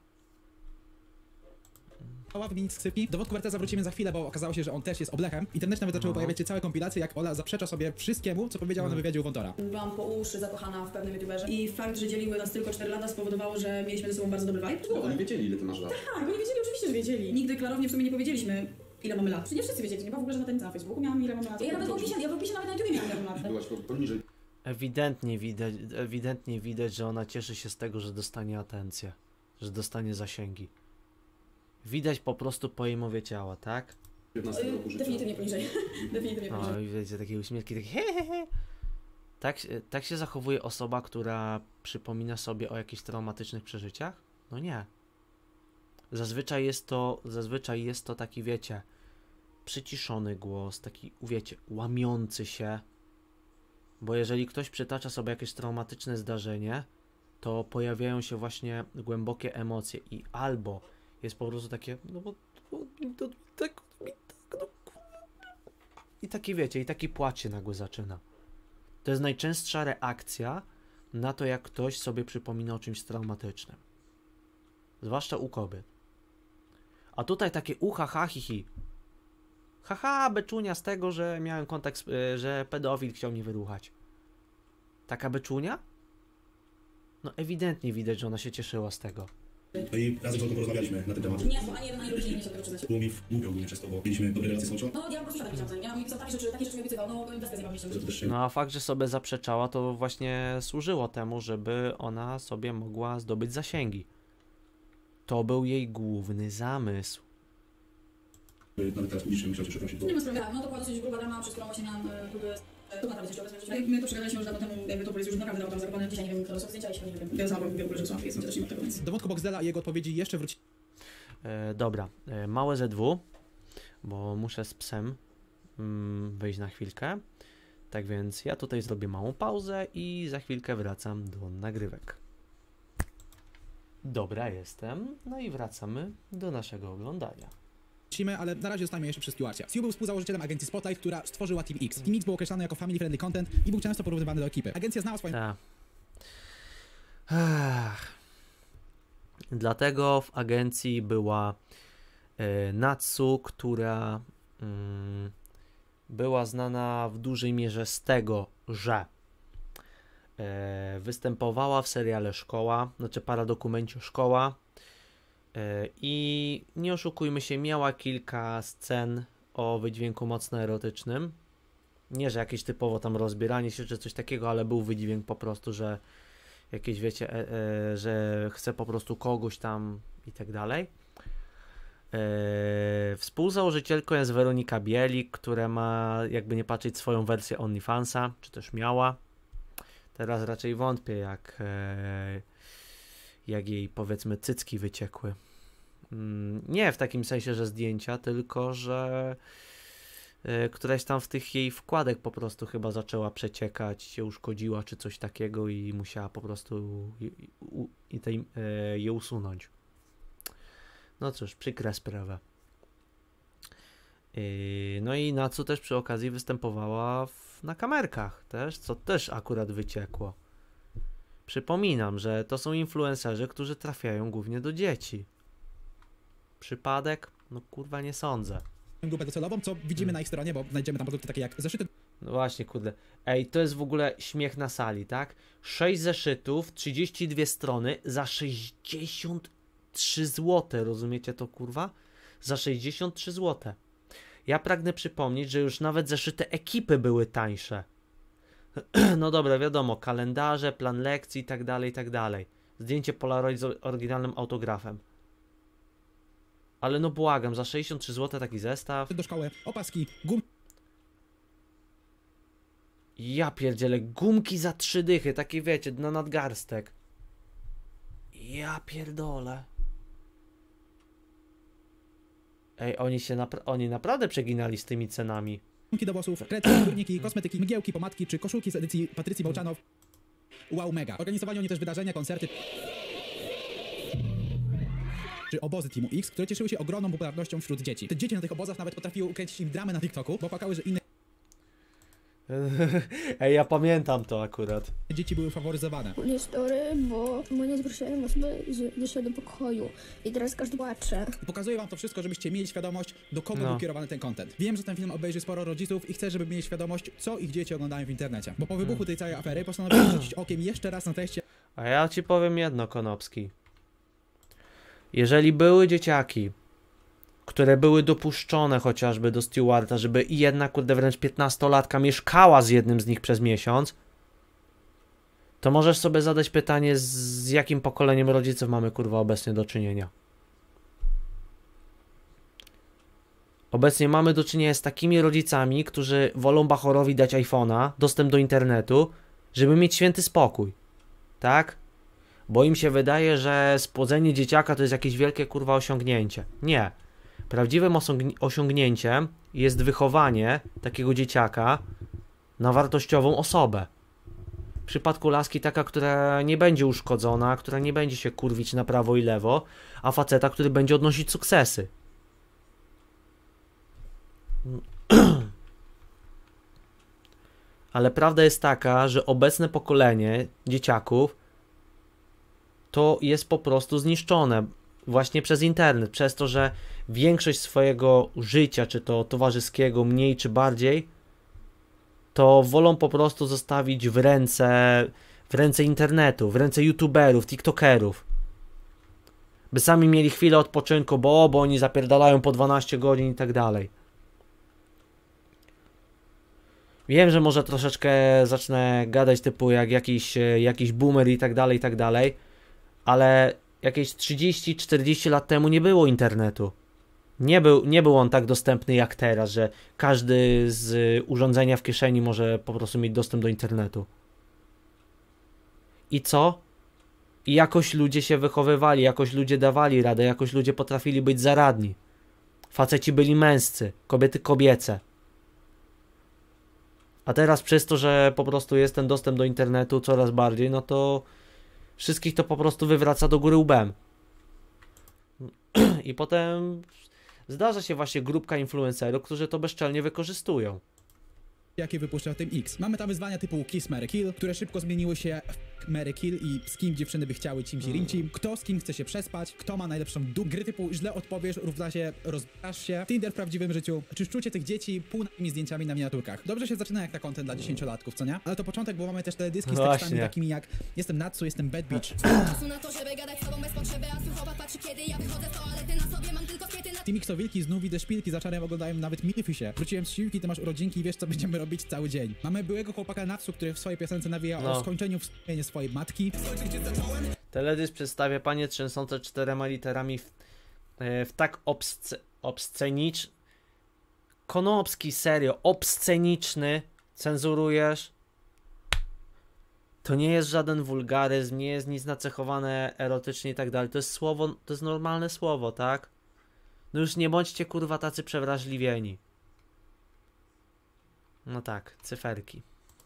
wymienić skrzypki. Dowód Kuberteza wrócimy za chwilę, bo okazało się, że on też jest oblechem. W internecie nawet zaczęły No. pojawiać się całe kompilacje, jak Ola zaprzecza sobie wszystkiemu, co powiedziała na wywiadzie u Wątora. Byłam po uszy zakochana w pewnym youtuberze i fakt, że dzieliły nas tylko cztery lata spowodowało, że mieliśmy ze sobą bardzo dobry vibe. No, oni wiedzieli, ile ty masz lat. Tak, oni wiedzieli, oczywiście, że wiedzieli. Nigdy klarownie w sumie nie powiedzieliśmy, ile mamy lat. Nie wszyscy wiedzieli, nie była w ogóle żadna tajemnica na Facebooku, miałam ile mamy lat. Ja nawet w opisie, ja w opisie nawet na YouTubie miałam ile mam lat. Byłaś poniżej. Ewidentnie widać, ewidentnie widać, że ona cieszy się z tego, że dostanie atencję, że dostanie zasięgi. Widać po prostu po jej mowie ciała, tak? piętnastego roku życia. Definitywnie poniżej. Definitywnie poniżej. O, i wiecie, takie uśmieszki, takie hehehe. Tak, tak się zachowuje osoba, która przypomina sobie o jakichś traumatycznych przeżyciach? No nie. Zazwyczaj jest to, zazwyczaj jest to taki, wiecie, przyciszony głos, taki, wiecie, łamiący się. Bo jeżeli ktoś przytacza sobie jakieś traumatyczne zdarzenie, to pojawiają się właśnie głębokie emocje i albo jest po prostu takie, no bo to, to, tak, tak, no, i taki, wiecie, i taki płacz się nagły zaczyna. To jest najczęstsza reakcja na to, jak ktoś sobie przypomina o czymś traumatycznym. Zwłaszcza u kobiet. A tutaj takie ucha, ha, hi, hi. Haha, beczunia z tego, że miałem kontakt, z, że pedofil chciał mnie wyruchać. Taka beczunia? No ewidentnie widać, że ona się cieszyła z tego. No i razem z Olką porozmawialiśmy na ten temat. Nie, bo ani jeden, ani drugi nie się tego przyznać. Było mi w głupio ogólnie przez to, bo mieliśmy dobre relacje z Olczą. No ja po prostu tak wiedziałam, ja mi takie rzeczy, takie rzeczy mi obiecywał, no bez tego nie No a fakt, że sobie zaprzeczała, to właśnie służyło temu, żeby ona sobie mogła zdobyć zasięgi. To był jej główny zamysł. Nawet teraz publicznie myślał, że przeprosić, bo... Nie ma sprawy, no to była dosyć gruba rama, przez którą właśnie nam próby... To naprawdę coś obecnie. My to przegadaliśmy już dawno temu, jakby to powiedzieć, już naprawdę dał tam zakopane. Dzisiaj nie wiem, kto są zdjęcia, jeśli nie wiem. Ja sama mówię w ogóle, że są, więc zacznijmy od tego, więc... Do wątku Boxdela i jego odpowiedzi jeszcze wróci. E, dobra, e, małe Z W, bo muszę z psem mm, wyjść na chwilkę. Tak więc ja tutaj zrobię małą pauzę i za chwilkę wracam do nagrywek. Dobra, jestem. No i wracamy do naszego oglądania. Ale na razie zostajemy jeszcze przy Stewarcie. Stu był współzałożycielem agencji Spotlight, która stworzyła Team X. Team X był określany jako family friendly content i był często porównywany do ekipy. Agencja znała swoją... Ta. Ech. Dlatego w agencji była e, Natsu, która mm, była znana w dużej mierze z tego, że e, występowała w seriale Szkoła, znaczy paradokumencie Szkoła. I nie oszukujmy się, miała kilka scen o wydźwięku mocno erotycznym. Nie, że jakieś typowo tam rozbieranie się czy coś takiego, ale był wydźwięk po prostu, że jakieś wiecie, e, e, że chce po prostu kogoś tam i tak dalej. E, współzałożycielką jest Weronika Bielik, która ma, jakby nie patrzeć, swoją wersję OnlyFansa, czy też miała. Teraz raczej wątpię, jak... E, jak jej, powiedzmy, cycki wyciekły. Nie w takim sensie, że zdjęcia, tylko że y, któraś tam w tych jej wkładek po prostu chyba zaczęła przeciekać, się uszkodziła czy coś takiego i musiała po prostu i, u, i tej, y, je usunąć. No cóż, przykra sprawa. Y, no i Natsu też przy okazji występowała w, na kamerkach też, co też akurat wyciekło. Przypominam, że to są influencerzy, którzy trafiają głównie do dzieci. Przypadek? No kurwa nie sądzę. Grupę docelową, co widzimy hmm. na ich stronie, bo znajdziemy tam produkty takie jak zeszyty. No właśnie, kurde. Ej, to jest w ogóle śmiech na sali, tak? sześć zeszytów, trzydzieści dwie strony za sześćdziesiąt trzy złote, rozumiecie to kurwa? Za sześćdziesiąt trzy złote. Ja pragnę przypomnieć, że już nawet zeszyty ekipy były tańsze. No dobra, wiadomo, kalendarze, plan lekcji i tak dalej, i tak dalej. Zdjęcie Polaroid z oryginalnym autografem. Ale no błagam, za sześćdziesiąt trzy złote taki zestaw. Do szkoły, opaski, gum... Ja pierdzielę, gumki za trzy dychy, takie wiecie, na nadgarstek. Ja pierdolę. Ej, oni się napra oni naprawdę przeginali z tymi cenami. do włosów, kredki, turniki, kosmetyki, mgiełki, pomadki czy koszulki z edycji Patrycji Bałczanow. Wow, mega. Organizowali oni też wydarzenia, koncerty czy obozy Teamu X, które cieszyły się ogromną popularnością wśród dzieci. Te dzieci na tych obozach nawet potrafiły ukręcić im dramę na TikToku, bo płakały, że inne Ej, ja pamiętam to akurat. dzieci były faworyzowane. Nie story, bo moje zgłosiłem osobę wyszła do pokoju i teraz każdy płacze. Pokazuję wam to wszystko, żebyście mieli świadomość, do kogo No. był kierowany ten content. Wiem, że ten film obejrzy sporo rodziców i chcę, żeby mieli świadomość, co ich dzieci oglądają w internecie. Bo po wybuchu tej całej afery postanowiłem rzucić okiem jeszcze raz na treści. A ja ci powiem jedno, Konopski. Jeżeli były dzieciaki, które były dopuszczone chociażby do stewarda, żeby jedna, kurde, wręcz piętnastolatka mieszkała z jednym z nich przez miesiąc, to możesz sobie zadać pytanie, z jakim pokoleniem rodziców mamy, kurwa, obecnie do czynienia. Obecnie mamy do czynienia z takimi rodzicami, którzy wolą bachorowi dać iPhone'a, dostęp do internetu, żeby mieć święty spokój. Tak? Bo im się wydaje, że spłodzenie dzieciaka to jest jakieś wielkie, kurwa, osiągnięcie. Nie. Prawdziwym osiągnięciem jest wychowanie takiego dzieciaka na wartościową osobę. W przypadku laski taka, która nie będzie uszkodzona, która nie będzie się kurwić na prawo i lewo, a faceta, który będzie odnosić sukcesy. Ale prawda jest taka, że obecne pokolenie dzieciaków to jest po prostu zniszczone właśnie przez internet, przez to, że większość swojego życia, czy to towarzyskiego, mniej czy bardziej, to wolą po prostu zostawić w ręce, w ręce internetu, w ręce youtuberów, tiktokerów. By sami mieli chwilę odpoczynku, bo, bo oni zapierdalają po dwanaście godzin i tak dalej. Wiem, że może troszeczkę zacznę gadać typu jak jakiś, jakiś boomer i tak dalej, i tak dalej, ale jakieś trzydzieści czterdzieści lat temu nie było internetu. Nie był, nie był on tak dostępny jak teraz, że każdy z urządzenia w kieszeni może po prostu mieć dostęp do internetu. I co? I jakoś ludzie się wychowywali, jakoś ludzie dawali radę, jakoś ludzie potrafili być zaradni. Faceci byli męscy, kobiety kobiece. A teraz przez to, że po prostu jest ten dostęp do internetu coraz bardziej, no to wszystkich to po prostu wywraca do góry łbem. I potem zdarza się właśnie grupka influencerów, którzy to bezczelnie wykorzystują. Jakie wypuszcza w tym X. Mamy tam wyzwania typu Kiss, Marry, Kill, które szybko zmieniły się w Marry, Kill i z kim dziewczyny by chciały cimsi rincim, kto z kim chce się przespać, kto ma najlepszą dup, gry typu źle odpowiesz, równa się rozbrasz się, Tinder w prawdziwym życiu, czy szczucie tych dzieci półnatymi zdjęciami na miniaturkach. Dobrze się zaczyna jak na content dla dziesięciolatków, co nie? Ale to początek, bo mamy też teledyski z Właśnie. tekstami takimi jak jestem Natsu, jestem Bad Bitch. Team X-owilki znów widzę szpilki, za czarem oglądają nawet Milfisie. Wróciłem z siłki, ty masz urodzinki i wiesz co będziemy robić cały dzień. Mamy byłego chłopaka Natsu, który w swojej piosence nawija No. o skończeniu wspomnienia swojej matki. Teledysk przedstawia panie trzęsące czterema literami w, e, w tak obsce, obscenicz... Konopski, serio, obsceniczny, cenzurujesz. To nie jest żaden wulgaryzm, nie jest nic nacechowane erotycznie i tak dalej. To jest słowo, to jest normalne słowo, tak? No już nie bądźcie kurwa tacy przewrażliwieni. No tak, cyferki.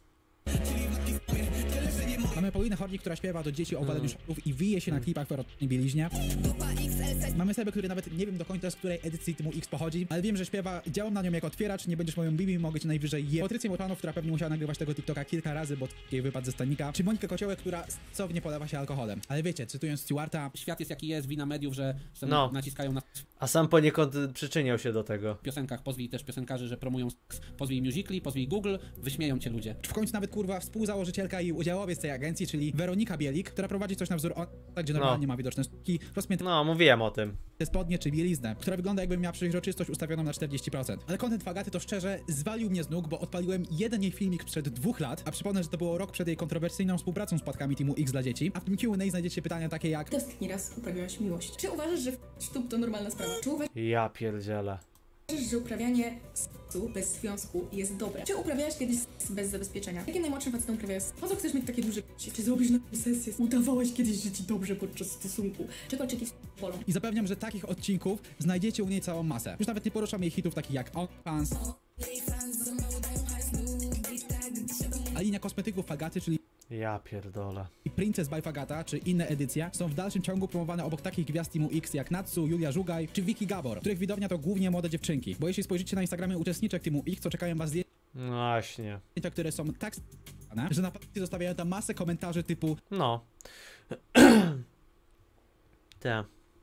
Mamy Paulinę Hornik, która śpiewa do dzieci o waleniu szorów i wije się na klipach w erotycznej bieliźnie. Mamy Sebę, który nawet nie wiem do końca z której edycji Teamu X pochodzi, ale wiem, że śpiewa, działam na nią jako otwieracz, nie będziesz moją Bibi, mogę cię najwyżej je. Patrycję Mołczanow, która pewnie musiała nagrywać tego TikToka kilka razy, bo jej wypadł ze stanika. Czy Monikę Kociołek, która stosownie polewa się alkoholem. Ale wiecie, cytując Stewarta, świat jest jaki jest, wina mediów, że No. naciskają na A sam poniekąd przyczyniał się do tego. piosenkach, pozwij też piosenkarzy, że promują seks, pozwij Musical.ly, pozwij Google, wyśmieją cię ludzie. w końcu nawet kurwa współzałożycielka i udziałowiec tej agencji, czyli Weronika Bielik, która prowadzi coś na wzór on, gdzie normalnie ma widoczne sztuki, rozpięte No, mówiłem o tym. spodnie czy bieliznę, która wygląda jakby miała przeźroczystość ustawioną na czterdzieści procent. Ale content Fagaty to szczerze zwalił mnie z nóg, bo odpaliłem jeden jej filmik sprzed dwóch lat, a przypomnę, że to było rok przed jej kontrowersyjną współpracą z płatkami Teamu X dla dzieci, a w tym Q and A znajdziecie pytania takie jak: Ty ostatni raz uprawiałaś miłość. Czy uważasz, że sztuk to normalna sprawa? Czy uważasz, Ja pierdzielę. że uprawianie seksu bez związku jest dobre. Czy uprawiałeś kiedyś seks bez zabezpieczenia? Jakie najmłodszym facetom uprawiałeś? Po co chcesz mieć takie duże k***cie? Czy zrobisz na sesję? Udawałeś kiedyś, że ci dobrze podczas stosunku? Czy kolczyki w bolą? I zapewniam, że takich odcinków znajdziecie u niej całą masę. Już nawet nie poruszam jej hitów takich jak OnlyFans, a linia kosmetyków Fagaty, czyli Ja pierdolę. i Princess by Fagata, czy inne edycje, są w dalszym ciągu promowane obok takich gwiazd Teamu X jak Natsu, Julia Żugaj czy Vicky Gabor, których widownia to głównie młode dziewczynki. Bo jeśli spojrzycie na Instagramie uczestniczek Teamu X, to czekają was zdjęcia, No właśnie. które są tak s***ane, że na pakiecie zostawiają tam masę komentarzy typu No. Te.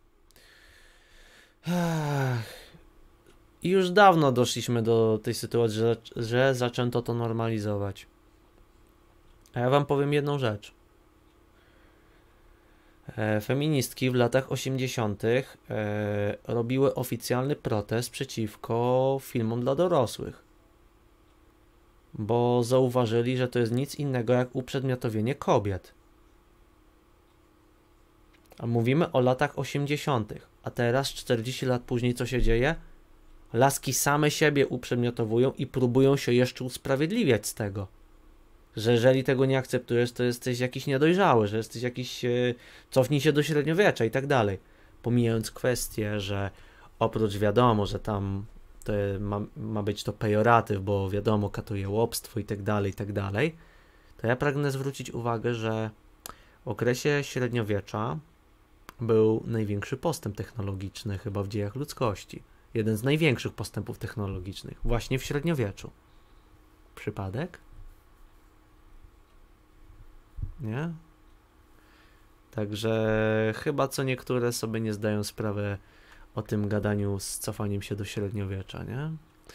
I już dawno doszliśmy do tej sytuacji, że, że zaczęto to normalizować. A ja wam powiem jedną rzecz. E, feministki w latach osiemdziesiątych e, robiły oficjalny protest przeciwko filmom dla dorosłych. Bo zauważyli, że to jest nic innego jak uprzedmiotowienie kobiet. A mówimy o latach osiemdziesiątych. A teraz, czterdzieści lat później, co się dzieje? Laski same siebie uprzedmiotowują i próbują się jeszcze usprawiedliwiać z tego. Że jeżeli tego nie akceptujesz, to jesteś jakiś niedojrzały, że jesteś jakiś... E, cofnij się do średniowiecza i tak dalej. Pomijając kwestię, że oprócz wiadomo, że tam to ma, ma być to pejoratyw, bo wiadomo, katuje łopstwo i tak dalej, i tak dalej, to ja pragnę zwrócić uwagę, że w okresie średniowiecza był największy postęp technologiczny chyba w dziejach ludzkości. Jeden z największych postępów technologicznych właśnie w średniowieczu. Przypadek? Nie? Także chyba co niektóre sobie nie zdają sprawy o tym gadaniu z cofaniem się do średniowiecza, nie?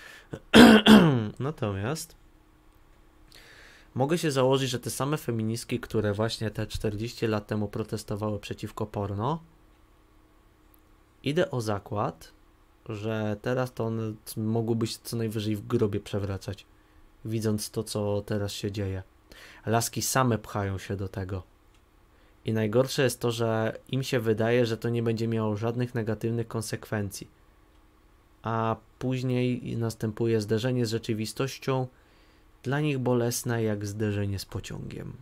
Natomiast mogę się założyć, że te same feministki, które właśnie te czterdzieści lat temu protestowały przeciwko porno, idę o zakład, że teraz to one mogłyby się co najwyżej w grobie przewracać, widząc to, co teraz się dzieje. Laski same pchają się do tego. I najgorsze jest to, że im się wydaje, że to nie będzie miało żadnych negatywnych konsekwencji. A później następuje zderzenie z rzeczywistością, dla nich bolesne jak zderzenie z pociągiem.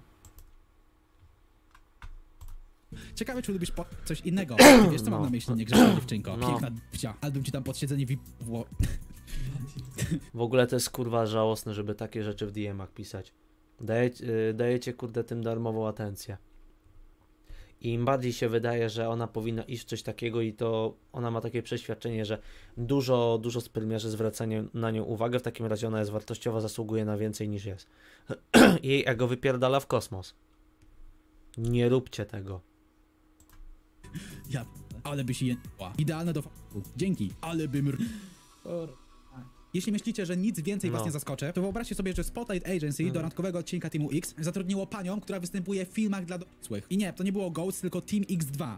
ciekawe, czy lubisz po... coś innego. Ty wiesz, co No. mam na myśli, niegrzeczna dziewczynko. No. Piękna dwcia. Album ci tam pod siedzenie wi... w... W ogóle to jest kurwa żałosne, żeby takie rzeczy w D M-ach pisać. Daje, yy, dajecie kurde tym darmową atencję. I im bardziej się wydaje, że ona powinna iść w coś takiego i to ona ma takie przeświadczenie, że dużo, dużo spermiarzy zwracają na nią uwagę, w takim razie ona jest wartościowa, zasługuje na więcej niż jest. Jej ego wypierdala w kosmos. Nie róbcie tego. Ja, ale by się je... Idealne do f***u. Dzięki, ale bym... r- Jeśli myślicie, że nic więcej was No. nie zaskoczy, to wyobraźcie sobie, że Spotlight Agency Mhm. do randkowego odcinka Teamu X zatrudniło panią, która występuje w filmach dla dorosłych. I nie, to nie było Ghost, tylko Team X dwa.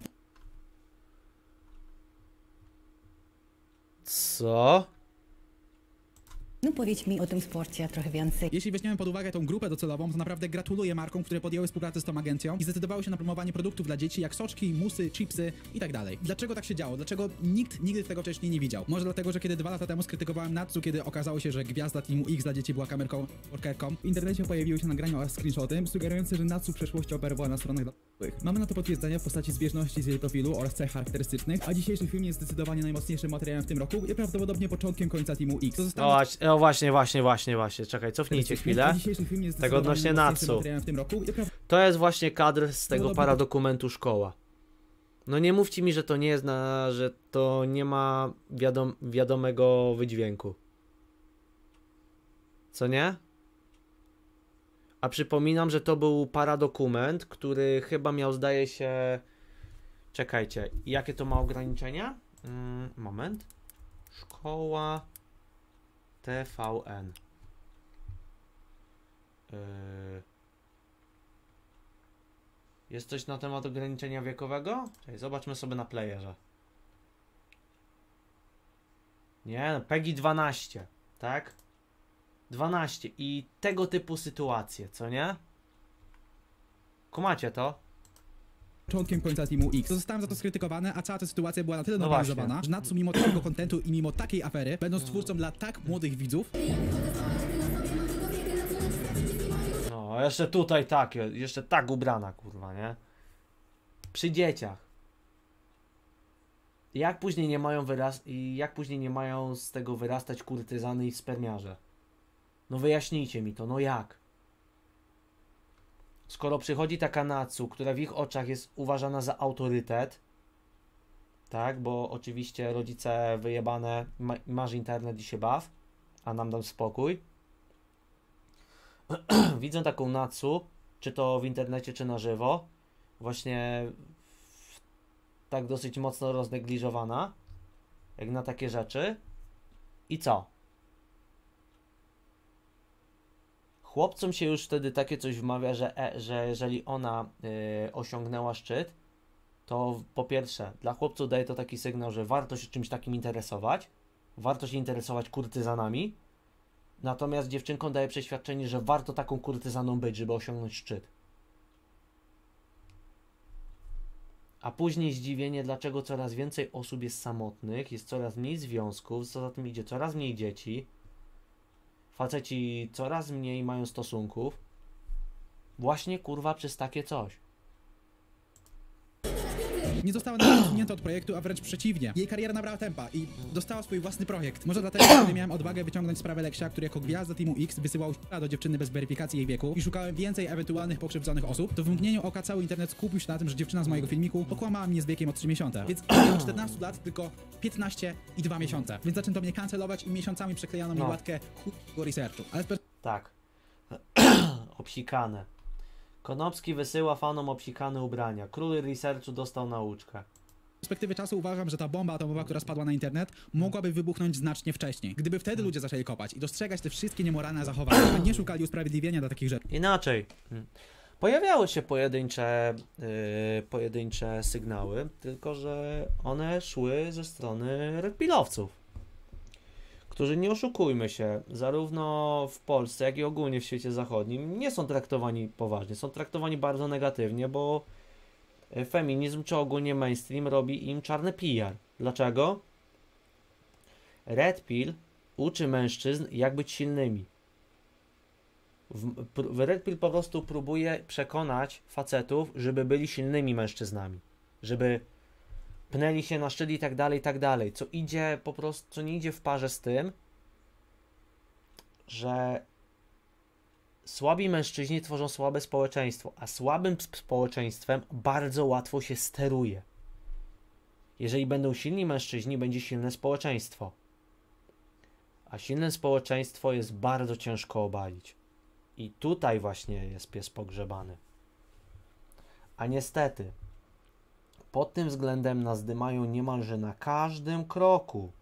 Co? No powiedz mi o tym sporcie trochę więcej. Jeśli weźmiemy pod uwagę tą grupę docelową, to naprawdę gratuluję markom, które podjęły współpracę z tą agencją i zdecydowały się na promowanie produktów dla dzieci, jak soczki, musy, chipsy i tak dalej. Dlaczego tak się działo? Dlaczego nikt nigdy tego wcześniej nie widział? Może dlatego, że kiedy dwa lata temu skrytykowałem Natsu, kiedy okazało się, że gwiazda Teamu X dla dzieci była kamerką, workerką, w internecie pojawiły się nagrania oraz screenshoty, sugerujące, że Natsu w przeszłości operowała na stronach dla dorosłych. Mamy na to potwierdzenie w postaci zbieżności z jej profilu oraz cech charakterystycznych, a dzisiejszy film jest zdecydowanie najmocniejszym materiałem w tym roku i prawdopodobnie początkiem końca Teamu X. To O, zostało... właśnie, o właśnie, właśnie, właśnie, właśnie. Czekaj, cofnijcie chwilę. Tego odnośnie Natsu. To jest właśnie kadr z tego paradokumentu Szkoła. No nie mówcie mi, że to nie jest na, że to nie ma wiadom, wiadomego wydźwięku. Co nie? A przypominam, że to był paradokument, który chyba miał, zdaje się... Czekajcie, jakie to ma ograniczenia? Mm, moment. Szkoła T V N. Yy... Jest coś na temat ograniczenia wiekowego? Czekaj, zobaczmy sobie na playerze. Nie, no, PEGI dwanaście, tak? dwanaście i tego typu sytuacje, co nie? Kumacie to? początkiem końca Teamu X. Zostałem za to skrytykowany, a cała ta sytuacja była na tyle No normalizowana, właśnie. że Natsu mimo takiego kontentu i mimo takiej afery, będąc twórcą dla tak młodych widzów, No, jeszcze tutaj tak, jeszcze tak ubrana, kurwa, nie? Przy dzieciach. Jak później nie mają wyraz... i jak później nie mają z tego wyrastać kurtyzany i spermiarze? No wyjaśnijcie mi to, no jak? Skoro przychodzi taka Natsu, która w ich oczach jest uważana za autorytet, tak, bo oczywiście rodzice wyjebane, ma, masz internet i się baw, a nam dam spokój. Widzę taką Natsu, czy to w internecie, czy na żywo, właśnie w, tak dosyć mocno roznegliżowana, jak na takie rzeczy. I co? Chłopcom się już wtedy takie coś wmawia, że, e, że jeżeli ona y, osiągnęła szczyt, to po pierwsze, dla chłopców daje to taki sygnał, że warto się czymś takim interesować, warto się interesować kurtyzanami, natomiast dziewczynkom daje przeświadczenie, że warto taką kurtyzaną być, żeby osiągnąć szczyt. A później zdziwienie, dlaczego coraz więcej osób jest samotnych, jest coraz mniej związków, co za tym idzie coraz mniej dzieci, faceci coraz mniej mają stosunków, właśnie kurwa przez takie coś. nie została nawet usunięta od projektu, a wręcz przeciwnie. Jej kariera nabrała tempa i dostała swój własny projekt. Może dlatego, że miałem odwagę wyciągnąć sprawę Leksia, który jako gwiazda Teamu X wysyłał do dziewczyny bez weryfikacji jej wieku i szukałem więcej ewentualnych pokrzywdzonych osób, to w mgnieniu oka cały internet skupił się na tym, że dziewczyna z mojego filmiku okłamała mnie z wiekiem o trzy miesiące. Więc nie miałem czternaście lat, tylko piętnaście i dwa miesiące. Więc zaczęto mnie kancelować i miesiącami przyklejano mi No. łatkę chudego researchu. Ale z Tak. Obsikane. Konopski wysyła fanom obsikane ubrania. Król researchu dostał nauczkę. Z perspektywy czasu uważam, że ta bomba atomowa, która spadła na internet, mogłaby wybuchnąć znacznie wcześniej. Gdyby wtedy ludzie zaczęli kopać i dostrzegać te wszystkie niemoralne zachowania, a nie szukali usprawiedliwienia dla takich rzeczy. Inaczej. Pojawiały się pojedyncze, yy, pojedyncze sygnały, tylko że one szły ze strony redpillowców, którzy, nie oszukujmy się, zarówno w Polsce, jak i ogólnie w świecie zachodnim nie są traktowani poważnie, są traktowani bardzo negatywnie, bo feminizm czy ogólnie mainstream robi im czarny P R. Dlaczego? Red Pill uczy mężczyzn, jak być silnymi. W, w Red Pill po prostu próbuje przekonać facetów, żeby byli silnymi mężczyznami, żeby pnęli się na szczyt i tak dalej, i tak dalej, co idzie po prostu, co nie idzie w parze z tym, że słabi mężczyźni tworzą słabe społeczeństwo, a słabym społeczeństwem bardzo łatwo się steruje. Jeżeli będą silni mężczyźni, będzie silne społeczeństwo. A silne społeczeństwo jest bardzo ciężko obalić. I tutaj właśnie jest pies pogrzebany. A niestety, pod tym względem nas dymają niemalże na każdym kroku.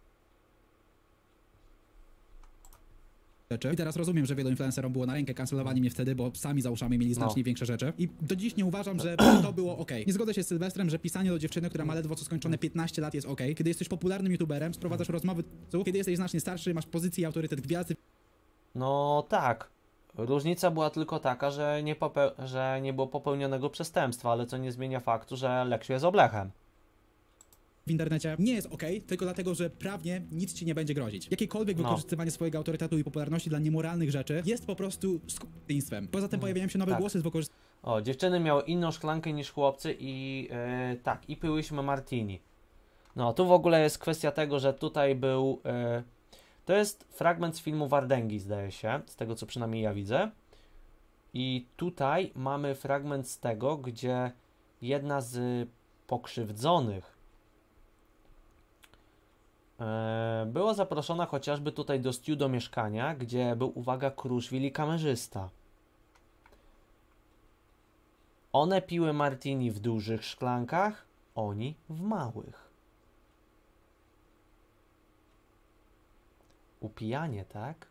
Rzeczy. I teraz rozumiem, że wielu influencerom było na rękę kancelowanie mnie wtedy, bo sami za uszami mieli znacznie No. większe rzeczy. I do dziś nie uważam, że to było ok. Nie zgodzę się z Sylwestrem, że pisanie do dziewczyny, która ma ledwo co skończone piętnaście lat jest ok. Kiedy jesteś popularnym youtuberem, sprowadzasz rozmowy, kiedy jesteś znacznie starszy, masz pozycję i autorytet gwiazdy. No tak. Różnica była tylko taka, że nie, popeł- że nie było popełnionego przestępstwa, ale co nie zmienia faktu, że Leksiu jest oblechem. W internecie nie jest ok, tylko dlatego, że prawnie nic ci nie będzie grozić. Jakiekolwiek No. wykorzystywanie swojego autorytetu i popularności dla niemoralnych rzeczy jest po prostu skutnictwem. Poza tym pojawiają się nowe Tak. głosy z wykorzystaniem. O, dziewczyny miały inną szklankę niż chłopcy i yy, tak, i piłyśmy martini. No, tu w ogóle jest kwestia tego, że tutaj był... Yy, to jest fragment z filmu Wardęgi, zdaje się, z tego co przynajmniej ja widzę. I tutaj mamy fragment z tego, gdzie jedna z pokrzywdzonych yy, była zaproszona chociażby tutaj do Stu do mieszkania, gdzie był, uwaga, Kruszwil i kamerzysta. One piły martini w dużych szklankach, oni w małych. Upijanie, tak?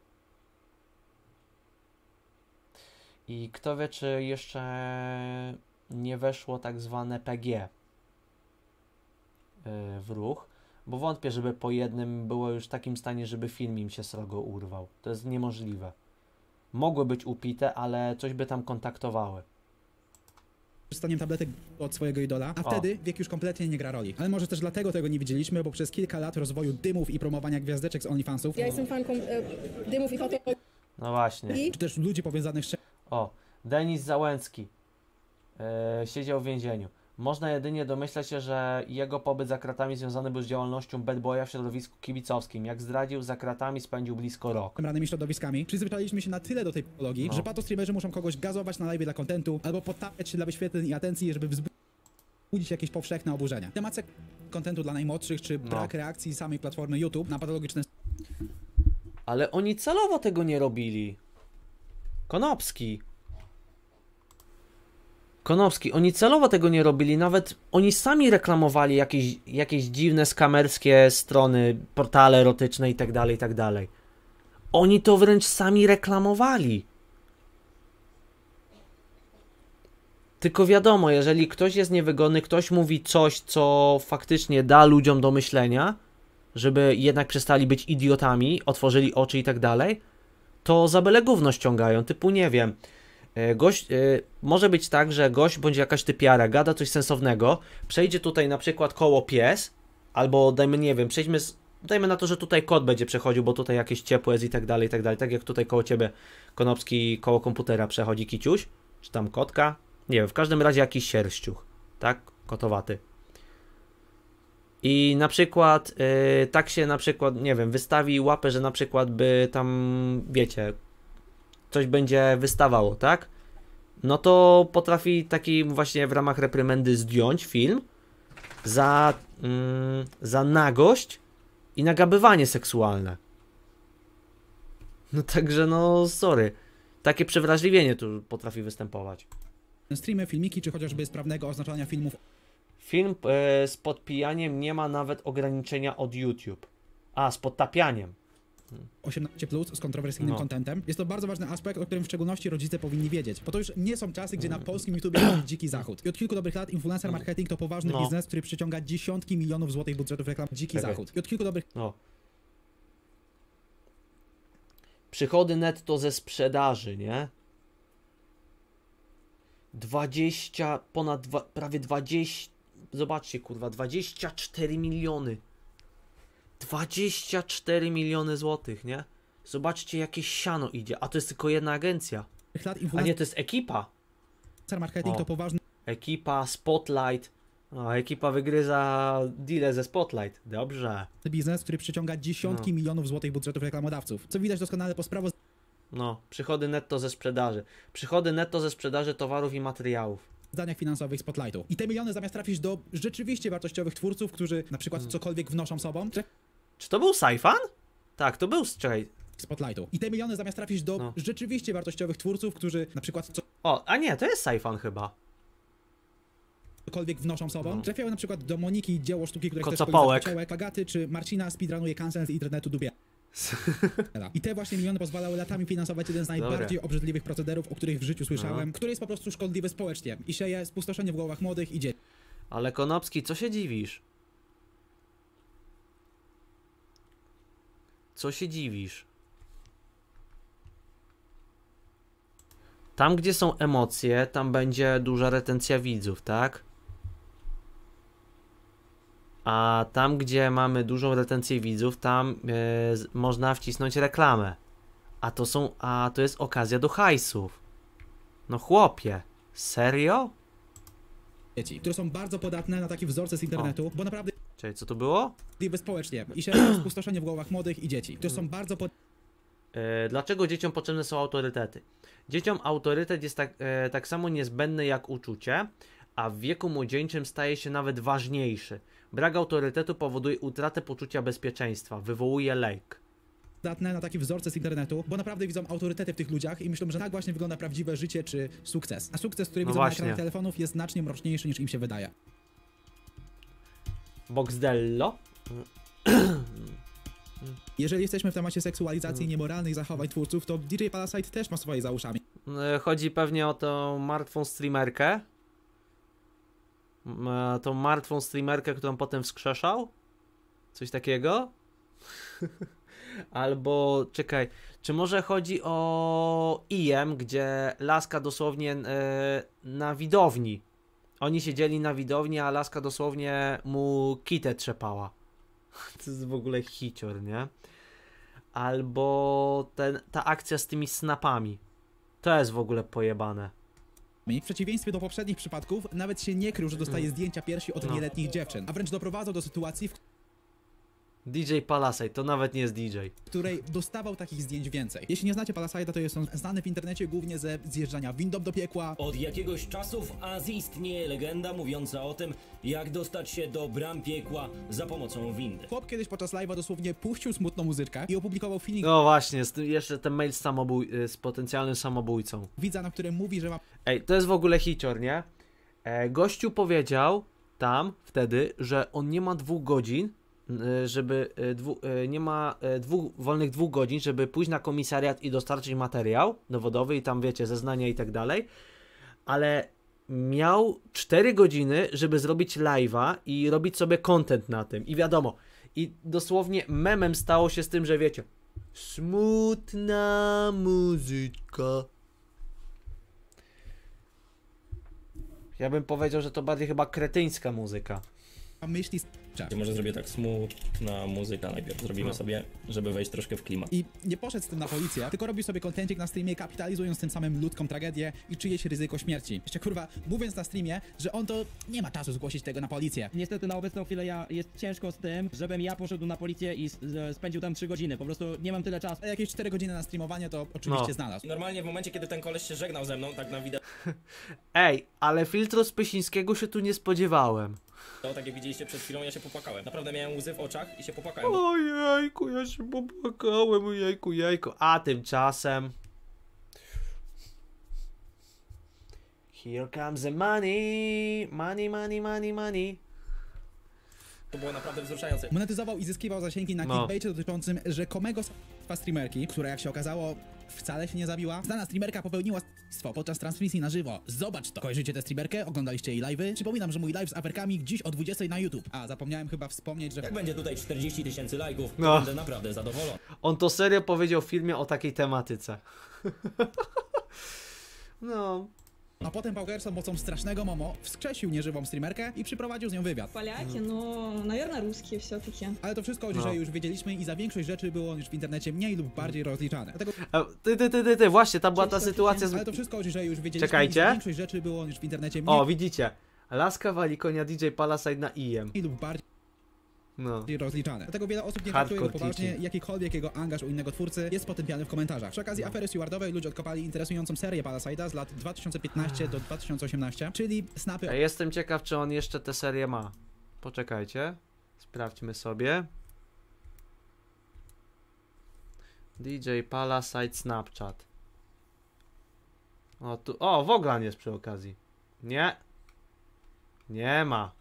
I kto wie, czy jeszcze nie weszło tak zwane P G yy, w ruch, bo wątpię, żeby po jednym było już w takim stanie, żeby film im się srogo urwał. To jest niemożliwe. Mogły być upite, ale coś by tam kontaktowały. Wykorzystaniem tabletek od swojego idola, a O. wtedy wiek już kompletnie nie gra roli. Ale może też dlatego tego nie widzieliśmy, bo przez kilka lat rozwoju dymów i promowania gwiazdeczek z OnlyFansów, Ja jestem fanką e, dymów i foto. No właśnie. czy też ludzi powiązanych z O, Denis Załęcki e, siedział w więzieniu. Można jedynie domyślać się, że jego pobyt za kratami związany był z działalnością bad boya w środowisku kibicowskim. Jak zdradził, za kratami spędził blisko rok. ranymi środowiskami. Przyzwyczailiśmy się na tyle do tej patologii, No. że patostreamerzy muszą kogoś gazować na live dla kontentu, albo podtapiać się dla wyświetleń i atencji, żeby wzbudzić jakieś powszechne oburzenie. Temat kontentu dla najmłodszych, czy No. brak reakcji samej platformy YouTube na patologiczne... Ale oni celowo tego nie robili. Konopski. Konopski, oni celowo tego nie robili, nawet oni sami reklamowali jakieś, jakieś dziwne skamerskie strony, portale erotyczne i tak dalej, i tak dalej. Oni to wręcz sami reklamowali. Tylko wiadomo, jeżeli ktoś jest niewygodny, ktoś mówi coś, co faktycznie da ludziom do myślenia, żeby jednak przestali być idiotami, otworzyli oczy i tak dalej, to za byle gówno ściągają, typu nie wiem, gość, yy, może być tak, że gość bądź jakaś typiara gada coś sensownego, przejdzie tutaj na przykład koło pies, albo dajmy, nie wiem, przejdźmy, z, dajmy na to, że tutaj kot będzie przechodził, bo tutaj jakieś ciepłe jest i tak dalej, i tak dalej, tak jak tutaj koło ciebie Konopski koło komputera przechodzi kiciuś, czy tam kotka, nie wiem, w każdym razie jakiś sierściuch, tak, kotowaty. I na przykład yy, tak się na przykład, nie wiem, wystawi łapę, że na przykład by tam, wiecie, coś będzie wystawało, tak? No to potrafi taki właśnie w ramach reprymendy zdjąć film za, mm, za nagość i nagabywanie seksualne. No także no sorry. Takie przewrażliwienie tu potrafi występować. streamy, filmiki, czy chociażby sprawnego oznaczania filmów. Film e, z podpijaniem nie ma nawet ograniczenia od YouTube. A, z podtapianiem. osiemnaście plus z kontrowersyjnym No. kontentem. Jest to bardzo ważny aspekt, o którym w szczególności rodzice powinni wiedzieć. Bo to już nie są czasy, gdzie na polskim YouTubie jest dziki zachód. I od kilku dobrych lat influencer marketing to poważny No. biznes, który przyciąga dziesiątki milionów złotych budżetów reklam. Dziki Czekaj. zachód. I od kilku dobrych... No. Przychody netto ze sprzedaży, nie? dwadzieścia, ponad dwa, prawie dwadzieścia, zobaczcie kurwa, dwadzieścia cztery miliony. dwadzieścia cztery miliony złotych, nie? Zobaczcie jakie siano idzie, a to jest tylko jedna agencja. lat A nie, to jest ekipa. Influencer marketing O. to poważny Ekipa, Spotlight. O, ekipa wygryza deale ze Spotlight. Dobrze. biznes, który przyciąga dziesiątki No. milionów złotych budżetów reklamodawców. Co widać doskonale po sprawozdaniach No, przychody netto ze sprzedaży. Przychody netto ze sprzedaży towarów i materiałów. finansowych Spotlightu. I te miliony zamiast trafić do rzeczywiście wartościowych twórców, którzy na przykład Mm. cokolwiek wnoszą sobą, Czy to był Saifan? Tak, to był, czekaj. Spotlightu. I te miliony zamiast trafić do No. rzeczywiście wartościowych twórców, którzy na przykład co O, a nie, to jest Saifan chyba. cokolwiek wnoszą sobą, No. trafiają na przykład do Moniki, dzieło sztuki, które Kocopołek. Kocopołek, Agaty, czy Marcina speedrunuje cancel z internetu Dubia. I te właśnie miliony pozwalały latami finansować jeden z najbardziej Dobra. obrzydliwych procederów, o których w życiu słyszałem, No. który jest po prostu szkodliwy społecznie i sieje spustoszenie w głowach młodych i dzieci. Ale Konopski, co się dziwisz? Co się dziwisz? Tam, gdzie są emocje, tam będzie duża retencja widzów, tak? A tam, gdzie mamy dużą retencję widzów, tam e, z- można wcisnąć reklamę. A to są, a to jest okazja do hajsów. No chłopie, serio? dzieci, które są bardzo podatne na takie wzorce z internetu, bo naprawdę Czekaj, co to było? szkodliwe społecznie i sieje spustoszenie w głowach młodych i dzieci, które są bardzo podatne E, Dlaczego dzieciom potrzebne są autorytety? Dzieciom autorytet jest tak, e, tak samo niezbędny jak uczucie, a w wieku młodzieńczym staje się nawet ważniejszy. Brak autorytetu powoduje utratę poczucia bezpieczeństwa, wywołuje lęk. podatne na takie wzorce z internetu, bo naprawdę widzą autorytety w tych ludziach i myślą, że tak właśnie wygląda prawdziwe życie czy sukces. A sukces, który No widzą na właśnie. ekranach telefonów, jest znacznie mroczniejszy niż im się wydaje. Boxdello? Jeżeli jesteśmy w temacie seksualizacji i niemoralnych zachowań twórców, to D J Palasite też ma swoje za uszami. E, Chodzi pewnie o tą martwą streamerkę. M, e, Tą martwą streamerkę, którą potem wskrzeszał? Coś takiego? Albo, czekaj, czy może chodzi o I M, gdzie laska dosłownie e, na widowni Oni siedzieli na widowni, a laska dosłownie mu kitę trzepała. To jest w ogóle hicior, nie? Albo ten, ta akcja z tymi snapami. To jest w ogóle pojebane. W przeciwieństwie do poprzednich przypadków, nawet się nie krył, że dostaje Mm. zdjęcia piersi od No. nieletnich dziewczyn, a wręcz doprowadzał do sytuacji, w D J Palasite, to nawet nie jest D J. której dostawał takich zdjęć więcej. Jeśli nie znacie Palaside'a, to jest on znany w internecie głównie ze zjeżdżania windą do piekła. Od jakiegoś czasu w Azji istnieje legenda mówiąca o tym, jak dostać się do bram piekła za pomocą windy. Chłop kiedyś podczas live'a dosłownie puścił smutną muzyczkę i opublikował filmik No właśnie, z tym, jeszcze ten mail z, samobój, z potencjalnym samobójcą. widza, na którym mówi, że ma Ej, to jest w ogóle hicior, nie? E, gościu powiedział tam wtedy, że on nie ma dwóch godzin, e, żeby e, dwu, e, nie ma e, dwóch, wolnych dwóch godzin, żeby pójść na komisariat i dostarczyć materiał dowodowy i tam wiecie, zeznania i tak dalej, ale miał cztery godziny, żeby zrobić live'a i robić sobie content na tym i wiadomo, i dosłownie memem stało się z tym, że wiecie, smutna muzyczka. Ja bym powiedział, że to bardziej chyba kretyńska muzyka. myśli Może zrobię tak smutna muzyka najpierw zrobimy No. sobie, żeby wejść troszkę w klimat. i nie poszedł z tym na policję, tylko robił sobie kontencik na streamie, kapitalizując tym samym ludzką tragedię i czyjeś ryzyko śmierci. Jeszcze kurwa, mówiąc na streamie, że on to nie ma czasu zgłosić tego na policję. Niestety na obecną chwilę ja jest ciężko z tym, żebym ja poszedł na policję i s- z- spędził tam trzy godziny. Po prostu nie mam tyle czasu. A jakieś cztery godziny na streamowanie to oczywiście No. znalazł. Normalnie w momencie, kiedy ten koleś się żegnał ze mną, tak na wideo, Ej, ale filtru Spysińskiego się tu nie spodziewałem. tak jak widzieliście przed chwilą, ja się popłakałem. Naprawdę miałem łzy w oczach i się popłakałem. bo- Ojejku, ja się popłakałem, ojejku, jejku. A tymczasem... Here comes the money, money, money, money, money. To było naprawdę wzruszające. Monetyzował i zyskiwał zasięgi na No. clickbaicie dotyczącym rzekomego s***stwa streamerki, która jak się okazało wcale się nie zabiła. Znana streamerka popełniła s***stwo podczas transmisji na żywo. Zobacz to. Kojarzycie tę streamerkę? Oglądaliście jej live'y? Przypominam, że mój live z aferkami dziś o dwudziestej na YouTube. A, zapomniałem chyba wspomnieć, że... Jak będzie tutaj czterdzieści tysięcy lajków, to No. będę naprawdę zadowolony. On to serio powiedział w filmie o takiej tematyce. No. A potem Paukerson mocą strasznego Momo wskrzesił nieżywą streamerkę i przyprowadził z nią wywiad. Поляки, но, наверное, русские все-таки. Ale to wszystko No. że już wiedzieliśmy i za większość rzeczy było już w internecie mniej lub bardziej rozliczane. Dlatego... A, Ty, ty, ty, ty, ty, właśnie, ta była ta sytuacja z... Ale to wszystko że już wiedzieliśmy Czekajcie. i za większość rzeczy było już w internecie mniej O, widzicie. Laska wali konia D J Palasite na I M. lub bardziej No. rozliczane. Dlatego wiele osób nie Hardcore traktuje go poważnie, teaching. jakikolwiek jego angaż u innego twórcy jest potępiany w komentarzach. Przy okazji afery stewardowej ludzie odkopali interesującą serię Palaside'a z lat dwa tysiące piętnastego do dwa tysiące osiemnastego, czyli snapy. Ja jestem ciekaw, czy on jeszcze tę serię ma. Poczekajcie. Sprawdźmy sobie. D J Palasite Snapchat. O, tu... O, Woglan jest przy okazji. Nie. Nie ma.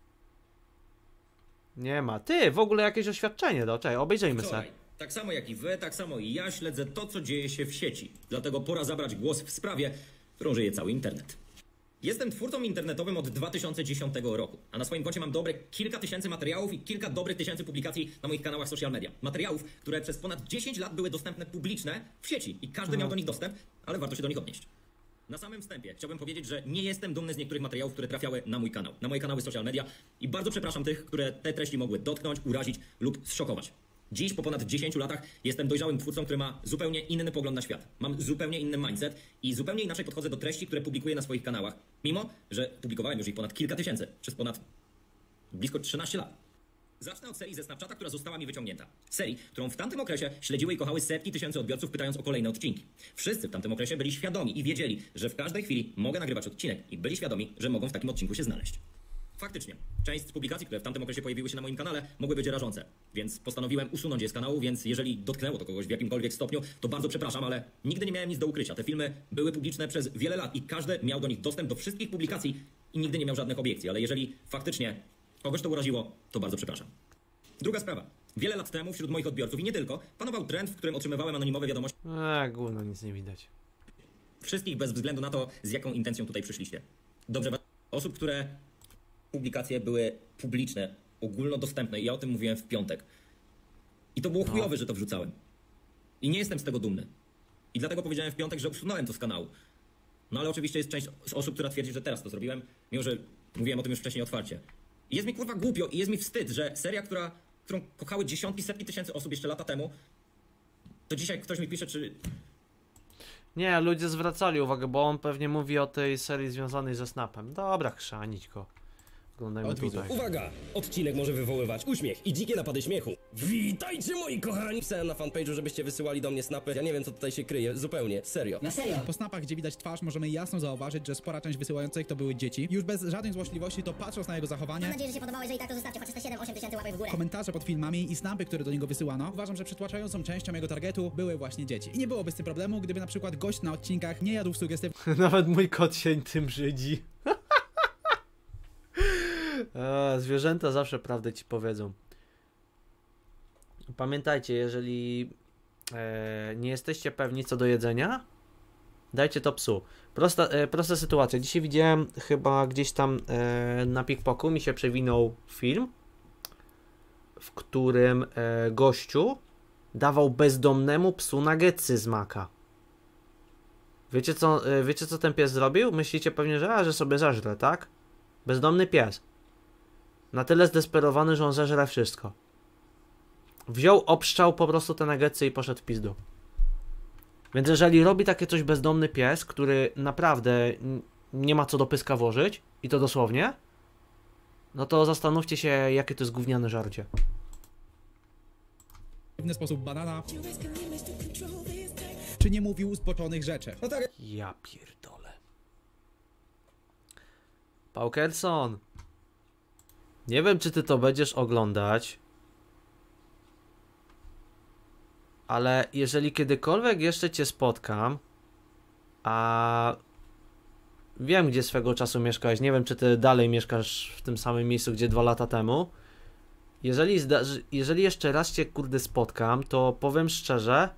Nie ma. Ty, w ogóle jakieś oświadczenie, do czekaj, obejrzyjmy sobie. Wczoraj, tak samo jak i wy, tak samo i ja śledzę to, co dzieje się w sieci. Dlatego pora zabrać głos w sprawie, którą żyje cały internet. Jestem twórcą internetowym od dwa tysiące dziesiątego roku, a na swoim koncie mam dobre kilka tysięcy materiałów i kilka dobrych tysięcy publikacji na moich kanałach social media. Materiałów, które przez ponad dziesięć lat były dostępne publiczne w sieci i każdy Mhm. miał do nich dostęp, ale warto się do nich odnieść. Na samym wstępie chciałbym powiedzieć, że nie jestem dumny z niektórych materiałów, które trafiały na mój kanał, na moje kanały social media i bardzo przepraszam tych, które te treści mogły dotknąć, urazić lub zszokować. Dziś, po ponad dziesięciu latach, jestem dojrzałym twórcą, który ma zupełnie inny pogląd na świat. Mam zupełnie inny mindset i zupełnie inaczej podchodzę do treści, które publikuję na swoich kanałach. Mimo, że publikowałem już ich ponad kilka tysięcy, przez ponad blisko trzynaście lat. Zacznę od serii ze Snapchata, która została mi wyciągnięta. Serii, którą w tamtym okresie śledziły i kochały setki tysięcy odbiorców, pytając o kolejne odcinki. Wszyscy w tamtym okresie byli świadomi i wiedzieli, że w każdej chwili mogę nagrywać odcinek i byli świadomi, że mogą w takim odcinku się znaleźć. Faktycznie, część z publikacji, które w tamtym okresie pojawiły się na moim kanale, mogły być rażące, więc postanowiłem usunąć je z kanału, więc jeżeli dotknęło to kogoś w jakimkolwiek stopniu, to bardzo przepraszam, ale nigdy nie miałem nic do ukrycia. Te filmy były publiczne przez wiele lat i każdy miał do nich dostęp do wszystkich publikacji i nigdy nie miał żadnych obiekcji, ale jeżeli faktycznie kogoś to uraziło, to bardzo przepraszam. Druga sprawa. Wiele lat temu wśród moich odbiorców i nie tylko panował trend, w którym otrzymywałem anonimowe wiadomości. Eee, gówno, nic nie widać. Wszystkich bez względu na to, z jaką intencją tutaj przyszliście. Dobrze, osób, które publikacje były publiczne, ogólnodostępne i ja o tym mówiłem w piątek. I to było No. chujowe, że to wrzucałem. I nie jestem z tego dumny. I dlatego powiedziałem w piątek, że usunąłem to z kanału. No ale oczywiście jest część z osób, która twierdzi, że teraz to zrobiłem, mimo że mówiłem o tym już wcześniej otwarcie. I jest mi kurwa głupio i jest mi wstyd, że seria, która, którą kochały dziesiątki, setki tysięcy osób jeszcze lata temu, to dzisiaj ktoś mi pisze, czy... Nie, ludzie zwracali uwagę, bo on pewnie mówi o tej serii związanej ze Snapem. Dobra, chrzanić go. Oglądajmy tutaj. Uwaga! Odcinek może wywoływać uśmiech i dzikie napady śmiechu. Witajcie moi kochani! Pisałem na fanpage'u, żebyście wysyłali do mnie snapy. Ja nie wiem co tutaj się kryje, zupełnie, serio. Na serio? Po snapach, gdzie widać twarz, możemy jasno zauważyć, że spora część wysyłających to były dzieci. Już bez żadnej złośliwości, to patrząc na jego zachowanie... Mam nadzieję, że się podobało, jeżeli tak to zostawcie chociaż te siedem osiem tysięcy łapek w górę. Komentarze pod filmami i snapy, które do niego wysyłano, uważam, że przytłaczającą częścią jego targetu były właśnie dzieci. I nie byłoby z tym problemu, gdyby na przykład gość na odcinkach nie jadł sugestywnych... Nawet mój kot się tym brzydzi. A, zwierzęta zawsze prawdę ci powiedzą. Pamiętajcie, jeżeli e, nie jesteście pewni co do jedzenia, dajcie to psu. Prosta, e, prosta sytuacja. Dzisiaj widziałem chyba gdzieś tam e, na Pikpoku mi się przewinął film, w którym e, gościu dawał bezdomnemu psu nuggetsy z maka. Wiecie co, e, wiecie co ten pies zrobił? Myślicie pewnie, że, a, że sobie zażre, tak? Bezdomny pies. Na tyle zdesperowany, że on zeżre wszystko. Wziął, obszczał po prostu te nuggetsy i poszedł w pizdu. Więc jeżeli robi takie coś bezdomny pies, który naprawdę nie ma co do pyska włożyć, i to dosłownie, no to zastanówcie się, jakie to jest gówniane żarcie. W inny sposób banana, czy nie mówił zboczonych rzeczy. No tak. Ja pierdolę. Paukerson, nie wiem, czy ty to będziesz oglądać, ale jeżeli kiedykolwiek jeszcze cię spotkam, a wiem, gdzie swego czasu mieszkałeś, nie wiem, czy ty dalej mieszkasz w tym samym miejscu, gdzie dwa lata temu, jeżeli, jeżeli jeszcze raz cię, kurde, spotkam, to powiem szczerze,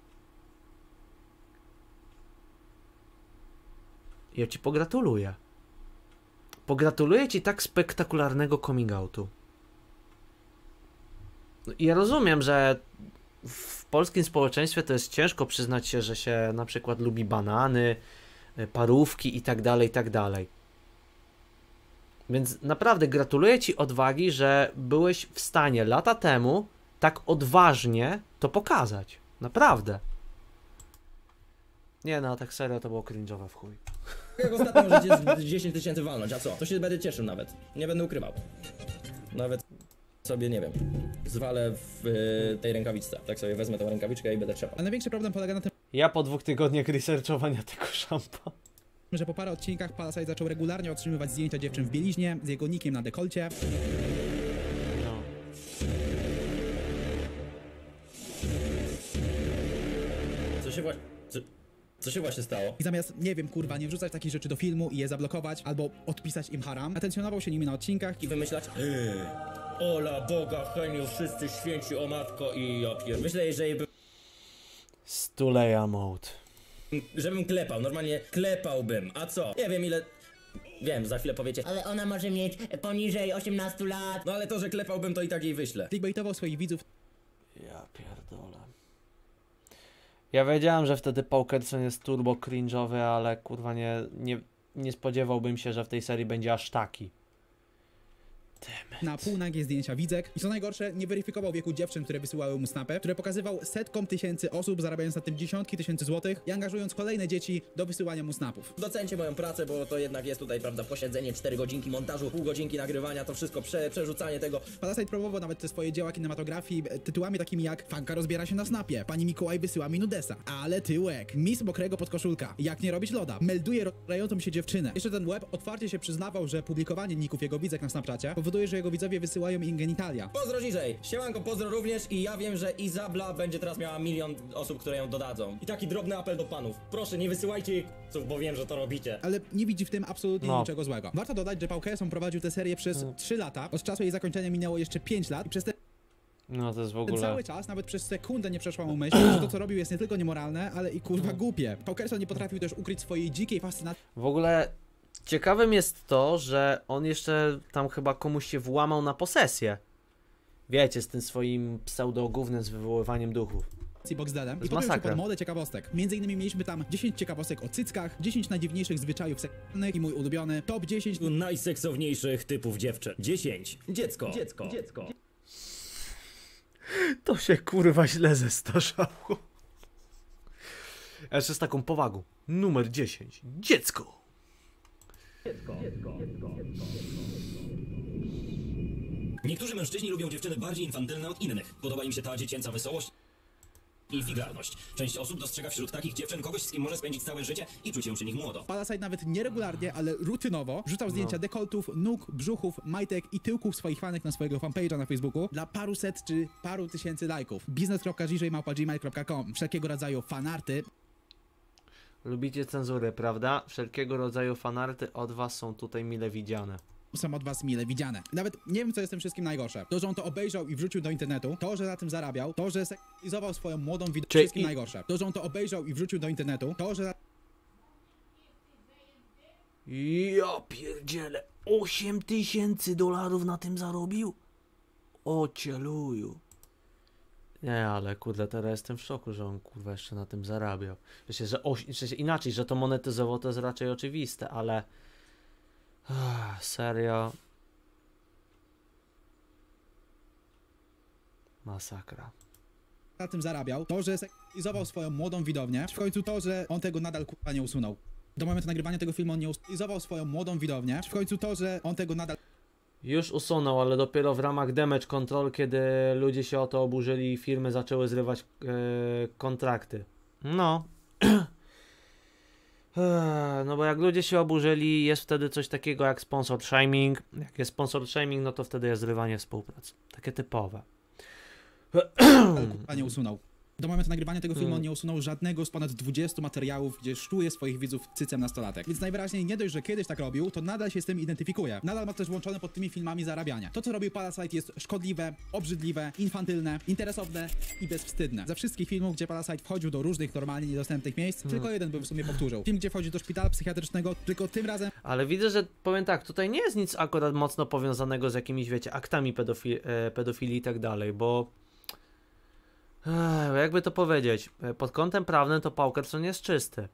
ja ci pogratuluję. Pogratuluję ci tak spektakularnego coming outu. Ja rozumiem, że w polskim społeczeństwie to jest ciężko przyznać się, że się na przykład lubi banany, parówki i tak dalej, i tak dalej. Więc naprawdę gratuluję ci odwagi, że byłeś w stanie lata temu tak odważnie to pokazać. Naprawdę. Nie no, tak serio to było cringe'owe w chuj. Jak ostatnio możecie dziesięć tysięcy walnąć, a co? To się będę cieszył nawet. Nie będę ukrywał. Nawet sobie, nie wiem, zwalę w y, tej rękawiczce. Tak sobie wezmę tą rękawiczkę i będę trzepał. A największy problem polega na tym, Ja po dwóch tygodniach researchowania tego szampa. że po parę odcinkach Palasite zaczął regularnie otrzymywać zdjęcia dziewczyn w bieliźnie, z jego nickiem na dekolcie. No. Co się właśnie... Co, co się właśnie stało? I zamiast, nie wiem, kurwa, nie wrzucać takich rzeczy do filmu i je zablokować, albo odpisać im haram, atencjonował się nimi na odcinkach I wymyślać... Eee, ola Boga, Heniu, wszyscy święci, o matko i ja pier... Myślę, jeżeli by... Stuleja mode. Żebym klepał, normalnie klepałbym, a co? Nie wiem ile... Wiem, za chwilę powiecie... Ale ona może mieć poniżej osiemnastu lat. No ale to, że klepałbym, to i tak jej wyślę. clickbaitował swoich widzów. Ja pierdolę. Ja wiedziałem, że wtedy Paukerson jest turbo cringe'owy, ale kurwa nie, nie, nie spodziewałbym się, że w tej serii będzie aż taki. Na półnagie zdjęcia widzek i co najgorsze, nie weryfikował wieku dziewczyn, które wysyłały mu snapy, które pokazywał setkom tysięcy osób, zarabiając na tym dziesiątki tysięcy złotych i angażując kolejne dzieci do wysyłania mu snapów. Docencie moją pracę, bo to jednak jest tutaj, prawda, posiedzenie, cztery godzinki montażu, pół godzinki nagrywania, to wszystko prze, przerzucanie tego. Palasite próbował nawet te swoje dzieła kinematografii tytułami takimi jak Fanka rozbiera się na snapie, Pani Mikołaj wysyła mi nudesa, ale tyłek, Miss mokrego podkoszulka, jak nie robić loda, melduje rozbrającą się dziewczynę. Jeszcze ten web otwarcie się przyznawał, że publikowanie ników jego widzek na Snapchacie powoduje, że jego widzowie wysyłają im genitalia. Pozdro niżej, siemanko, pozdro również i ja wiem, że Izabla będzie teraz miała milion osób, które ją dodadzą. I taki drobny apel do panów, proszę nie wysyłajcie jej k***ów, bo wiem, że to robicie. Ale nie widzi w tym absolutnie No. niczego złego. Warto dodać, że Paukerson prowadził tę serię przez trzy lata, od czasu jej zakończenia minęło jeszcze pięć lat i przez ten No to jest w Ten ogóle... cały czas, nawet przez sekundę nie przeszła mu myśl, że to co robił jest nie tylko niemoralne, ale i kurwa głupie. Paukerson nie potrafił też ukryć swojej dzikiej fascynacji W ogóle ciekawym jest to, że on jeszcze tam chyba komuś się włamał na posesję. Wiecie, z tym swoim pseudogównem z wywoływaniem duchów. Boxdelem To i jest potem masakra. pod modę ciekawostek. Między innymi mieliśmy tam dziesięć ciekawostek o cyckach, dziesięć najdziwniejszych zwyczajów seksualnych i mój ulubiony top dziesięć najseksowniejszych typów dziewczyn. dziesięć. Dziecko. Dziecko. Dziecko. To się kurwa źle zestarzało. Jeszcze z taką powagą. Numer dziesięć. Dziecko. Dziecko. Dziecko. Niektórzy mężczyźni lubią dziewczyny bardziej infantylne od innych. Podoba im się ta dziecięca wesołość i figarność. Część osób dostrzega wśród takich dziewczyn kogoś, z kim może spędzić całe życie i czuć się przy nich młodo. Palasite nawet nieregularnie, ale rutynowo wrzucał zdjęcia No. dekoltów, nóg, brzuchów, majtek i tyłków swoich fanek na swojego fanpage'a na Facebooku dla paru set czy paru tysięcy lajków. biznes kropka g j małpa gmail kropka com. Wszelkiego rodzaju fanarty. Lubicie cenzurę, prawda? Wszelkiego rodzaju fanarty od was są tutaj mile widziane. Są od was mile widziane. Nawet nie wiem, co jest tym wszystkim najgorsze. To, że on to obejrzał i wrzucił do internetu, to, że na tym zarabiał, to, że seksualizował swoją młodą widoczność, Czy wszystkim i- najgorsze. To, że on to obejrzał i wrzucił do internetu, to, że... Ja pierdzielę. osiem tysięcy dolarów na tym zarobił? O cieluju. Nie, ale kurde, teraz jestem w szoku, że on kurwa jeszcze na tym zarabiał. Wiecie, że oś... w sensie inaczej, że to monetyzował, to jest raczej oczywiste, ale... Ach, serio. Masakra. na tym zarabiał, to, że seksualizował swoją młodą widownię, w końcu to, że on tego nadal kurwa nie usunął. Do momentu nagrywania tego filmu on nie seksualizował swoją młodą widownię, w końcu to, że on tego nadal... Już usunął, ale dopiero w ramach damage control, kiedy ludzie się o to oburzyli i firmy zaczęły zrywać e, kontrakty. No. No bo jak ludzie się oburzyli, jest wtedy coś takiego jak sponsor shaming. Jak jest sponsor shaming, no to wtedy jest zrywanie współpracy. Takie typowe. kurwa nie usunął. Do momentu nagrywania tego filmu on nie usunął żadnego z ponad dwudziestu materiałów, gdzie sztuje swoich widzów cycem nastolatek. Więc najwyraźniej nie dość, że kiedyś tak robił, to nadal się z tym identyfikuje. Nadal ma też włączone pod tymi filmami zarabiania. To, co robił Palasite, jest szkodliwe, obrzydliwe, infantylne, interesowne i bezwstydne. Ze wszystkich filmów, gdzie Palasite wchodził do różnych normalnie niedostępnych miejsc, Hmm. tylko jeden bym w sumie powtórzył. Film, gdzie wchodzi do szpitala psychiatrycznego, tylko tym razem... Ale widzę, że powiem tak, tutaj nie jest nic akurat mocno powiązanego z jakimiś, wiecie, aktami pedofi e, pedofilii i tak dalej, bo Ech, jakby to powiedzieć, pod kątem prawnym to Paukerson jest czysty.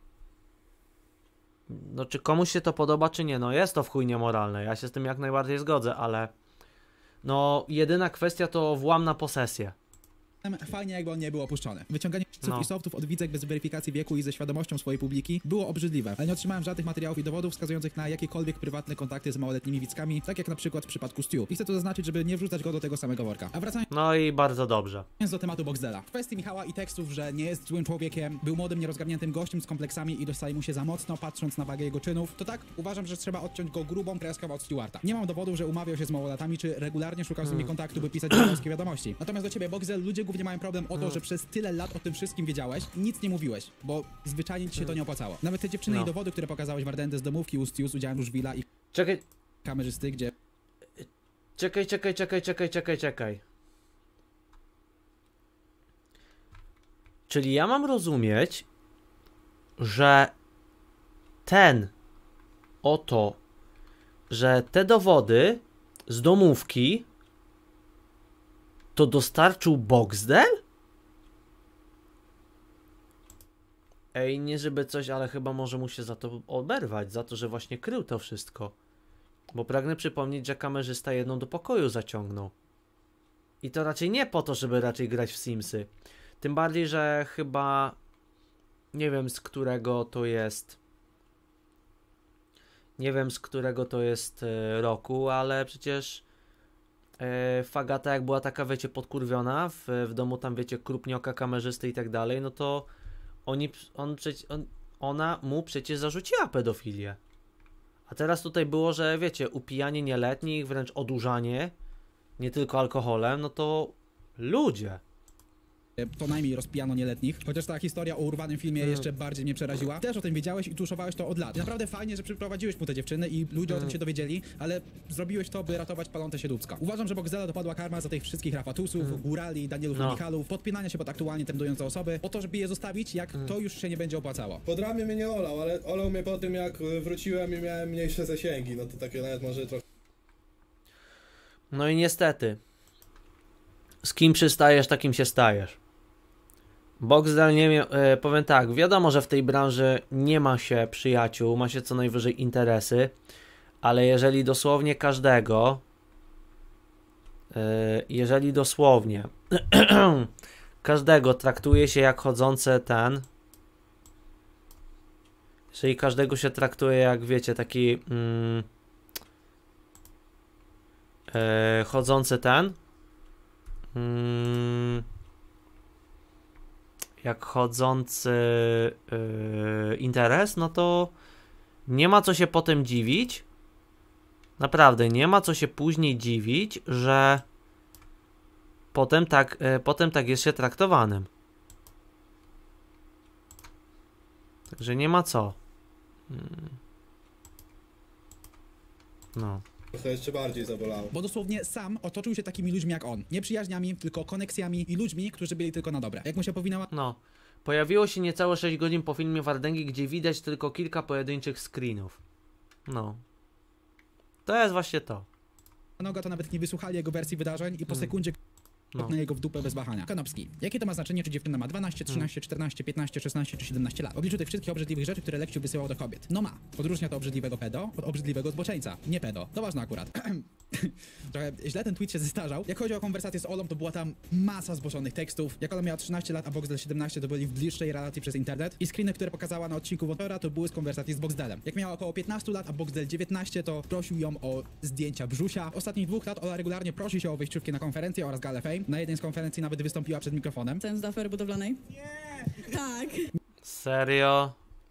No czy komuś się to podoba, czy nie, no jest to w chuj niemoralne, ja się z tym jak najbardziej zgodzę, ale no jedyna kwestia to włam na posesję. Fajnie, jakby on nie był opuszczony. Wyciąganie No. no. i softów od widzek bez weryfikacji wieku i ze świadomością swojej publiki było obrzydliwe, ale nie otrzymałem żadnych materiałów i dowodów wskazujących na jakiekolwiek prywatne kontakty z małoletnimi widzkami, tak jak na przykład w przypadku Stu. I chcę to zaznaczyć, żeby nie wrzucać go do tego samego worka. A wracając No i bardzo dobrze. do tematu Boxdela. W kwestii Michała i tekstów, że nie jest złym człowiekiem, był młodym, nierozgarniętym gościem z kompleksami i dostali mu się za mocno, patrząc na wagę jego czynów, to tak, uważam, że trzeba odciąć go grubą kreską od Stewarta. Nie mam dowodów, że umawiał się z małolatami, czy regularnie szukał z nimi kontaktu, by pisać polskie wiadomości. Natomiast do ciebie, Boxdel, ludzie głównie mają problem o to, że przez tyle lat o tym wszystkim wiedziałeś i nic nie mówiłeś, bo zwyczajnie ci się to nie opłacało. Nawet te dziewczyny No. i dowody, które pokazałeś w Ardente z domówki u Stu z udziałem Ruszwila i Czekaj, kamerzysty, gdzie... czekaj, czekaj, czekaj, czekaj, czekaj, czekaj. Czyli ja mam rozumieć, że ten oto, że te dowody z domówki to dostarczył Boxdel? Ej, nie żeby coś, ale chyba może mu się za to oberwać, za to, że właśnie krył to wszystko. Bo pragnę przypomnieć, że kamerzysta jedną do pokoju zaciągnął. I to raczej nie po to, żeby raczej grać w Simsy. Tym bardziej, że chyba nie wiem z którego to jest nie wiem z którego to jest e, roku, ale przecież e, Fagata jak była taka, wiecie, podkurwiona w, w domu tam, wiecie, krupnioka kamerzysty i tak dalej, no to oni, on, przeci, on, ona mu przecież zarzuciła pedofilię. A teraz tutaj było, że wiecie, upijanie nieletnich, wręcz odurzanie, nie tylko alkoholem, no to ludzie. To najmniej rozpijano nieletnich, chociaż ta historia o urwanym filmie Hmm. jeszcze bardziej mnie przeraziła. Też o tym wiedziałeś i tuszowałeś to od lat. I naprawdę fajnie, że przyprowadziłeś mu te dziewczyny i ludzie o tym Hmm. się dowiedzieli, ale zrobiłeś to, by ratować palące się dupsko. Uważam, że Boxdela dopadła karma za tych wszystkich Rafatusów, Hmm. Górali, Danielów No. i Michalów, podpinania się pod aktualnie tendujące osoby, po to, żeby je zostawić, jak Hmm. to już się nie będzie opłacało. Pod ramię mnie nie olał, ale olał mnie po tym, jak wróciłem i miałem mniejsze zasięgi, no to takie nawet może trochę... No i niestety, z kim przystajesz, takim się stajesz. Boxdel nie miał, e, powiem tak, wiadomo, że w tej branży nie ma się przyjaciół, ma się co najwyżej interesy, ale jeżeli dosłownie każdego, e, jeżeli dosłownie każdego traktuje się jak chodzące ten, jeżeli każdego się traktuje jak, wiecie, taki mm, e, chodzący ten, mm, jak chodzący yy, interes, no to nie ma co się potem dziwić. Naprawdę, nie ma co się później dziwić, że potem tak, yy, potem tak jest się traktowanym. Także nie ma co. Hmm. No. To jeszcze bardziej zabolało. Bo dosłownie sam otoczył się takimi ludźmi jak on. Nie przyjaźniami, tylko koneksjami i ludźmi, którzy byli tylko na dobre. Jak mu się powinała... No. Pojawiło się niecałe sześć godzin po filmie Wardęgi, gdzie widać tylko kilka pojedynczych screenów. No. To jest właśnie to. Noga to nawet nie wysłuchali jego wersji wydarzeń i po Mm. sekundzie No. na jego w dupę bez wahania. Konopski. Jakie to ma znaczenie, czy dziewczyna ma dwanaście, trzynaście, czternaście, piętnaście, szesnaście czy siedemnaście lat? W obliczu tych wszystkich obrzydliwych rzeczy, które Leksiu wysyłał do kobiet. No ma. Odróżnia to obrzydliwego pedo od obrzydliwego zboczeńca. Nie pedo. To ważne akurat. Trochę źle ten tweet się zestarzał. Jak chodzi o konwersację z Olą, to była tam masa zboczonych tekstów. Jak Ola miała trzynaście lat, a Boxdel siedemnaście, to byli w bliższej relacji przez internet. I screeny, które pokazała na odcinku Wotora, to były z konwersacji z Boxdelem. Jak miała około piętnaście lat, a Boxdel dziewiętnaście, to prosił ją o zdjęcia brzusia. Ostatnich dwóch lat Ola regularnie prosi się o wejściówki na konferencję oraz galę Fame. Na jednej z konferencji nawet wystąpiła przed mikrofonem. Ten z afery budowlanej? Nie! Tak! Serio?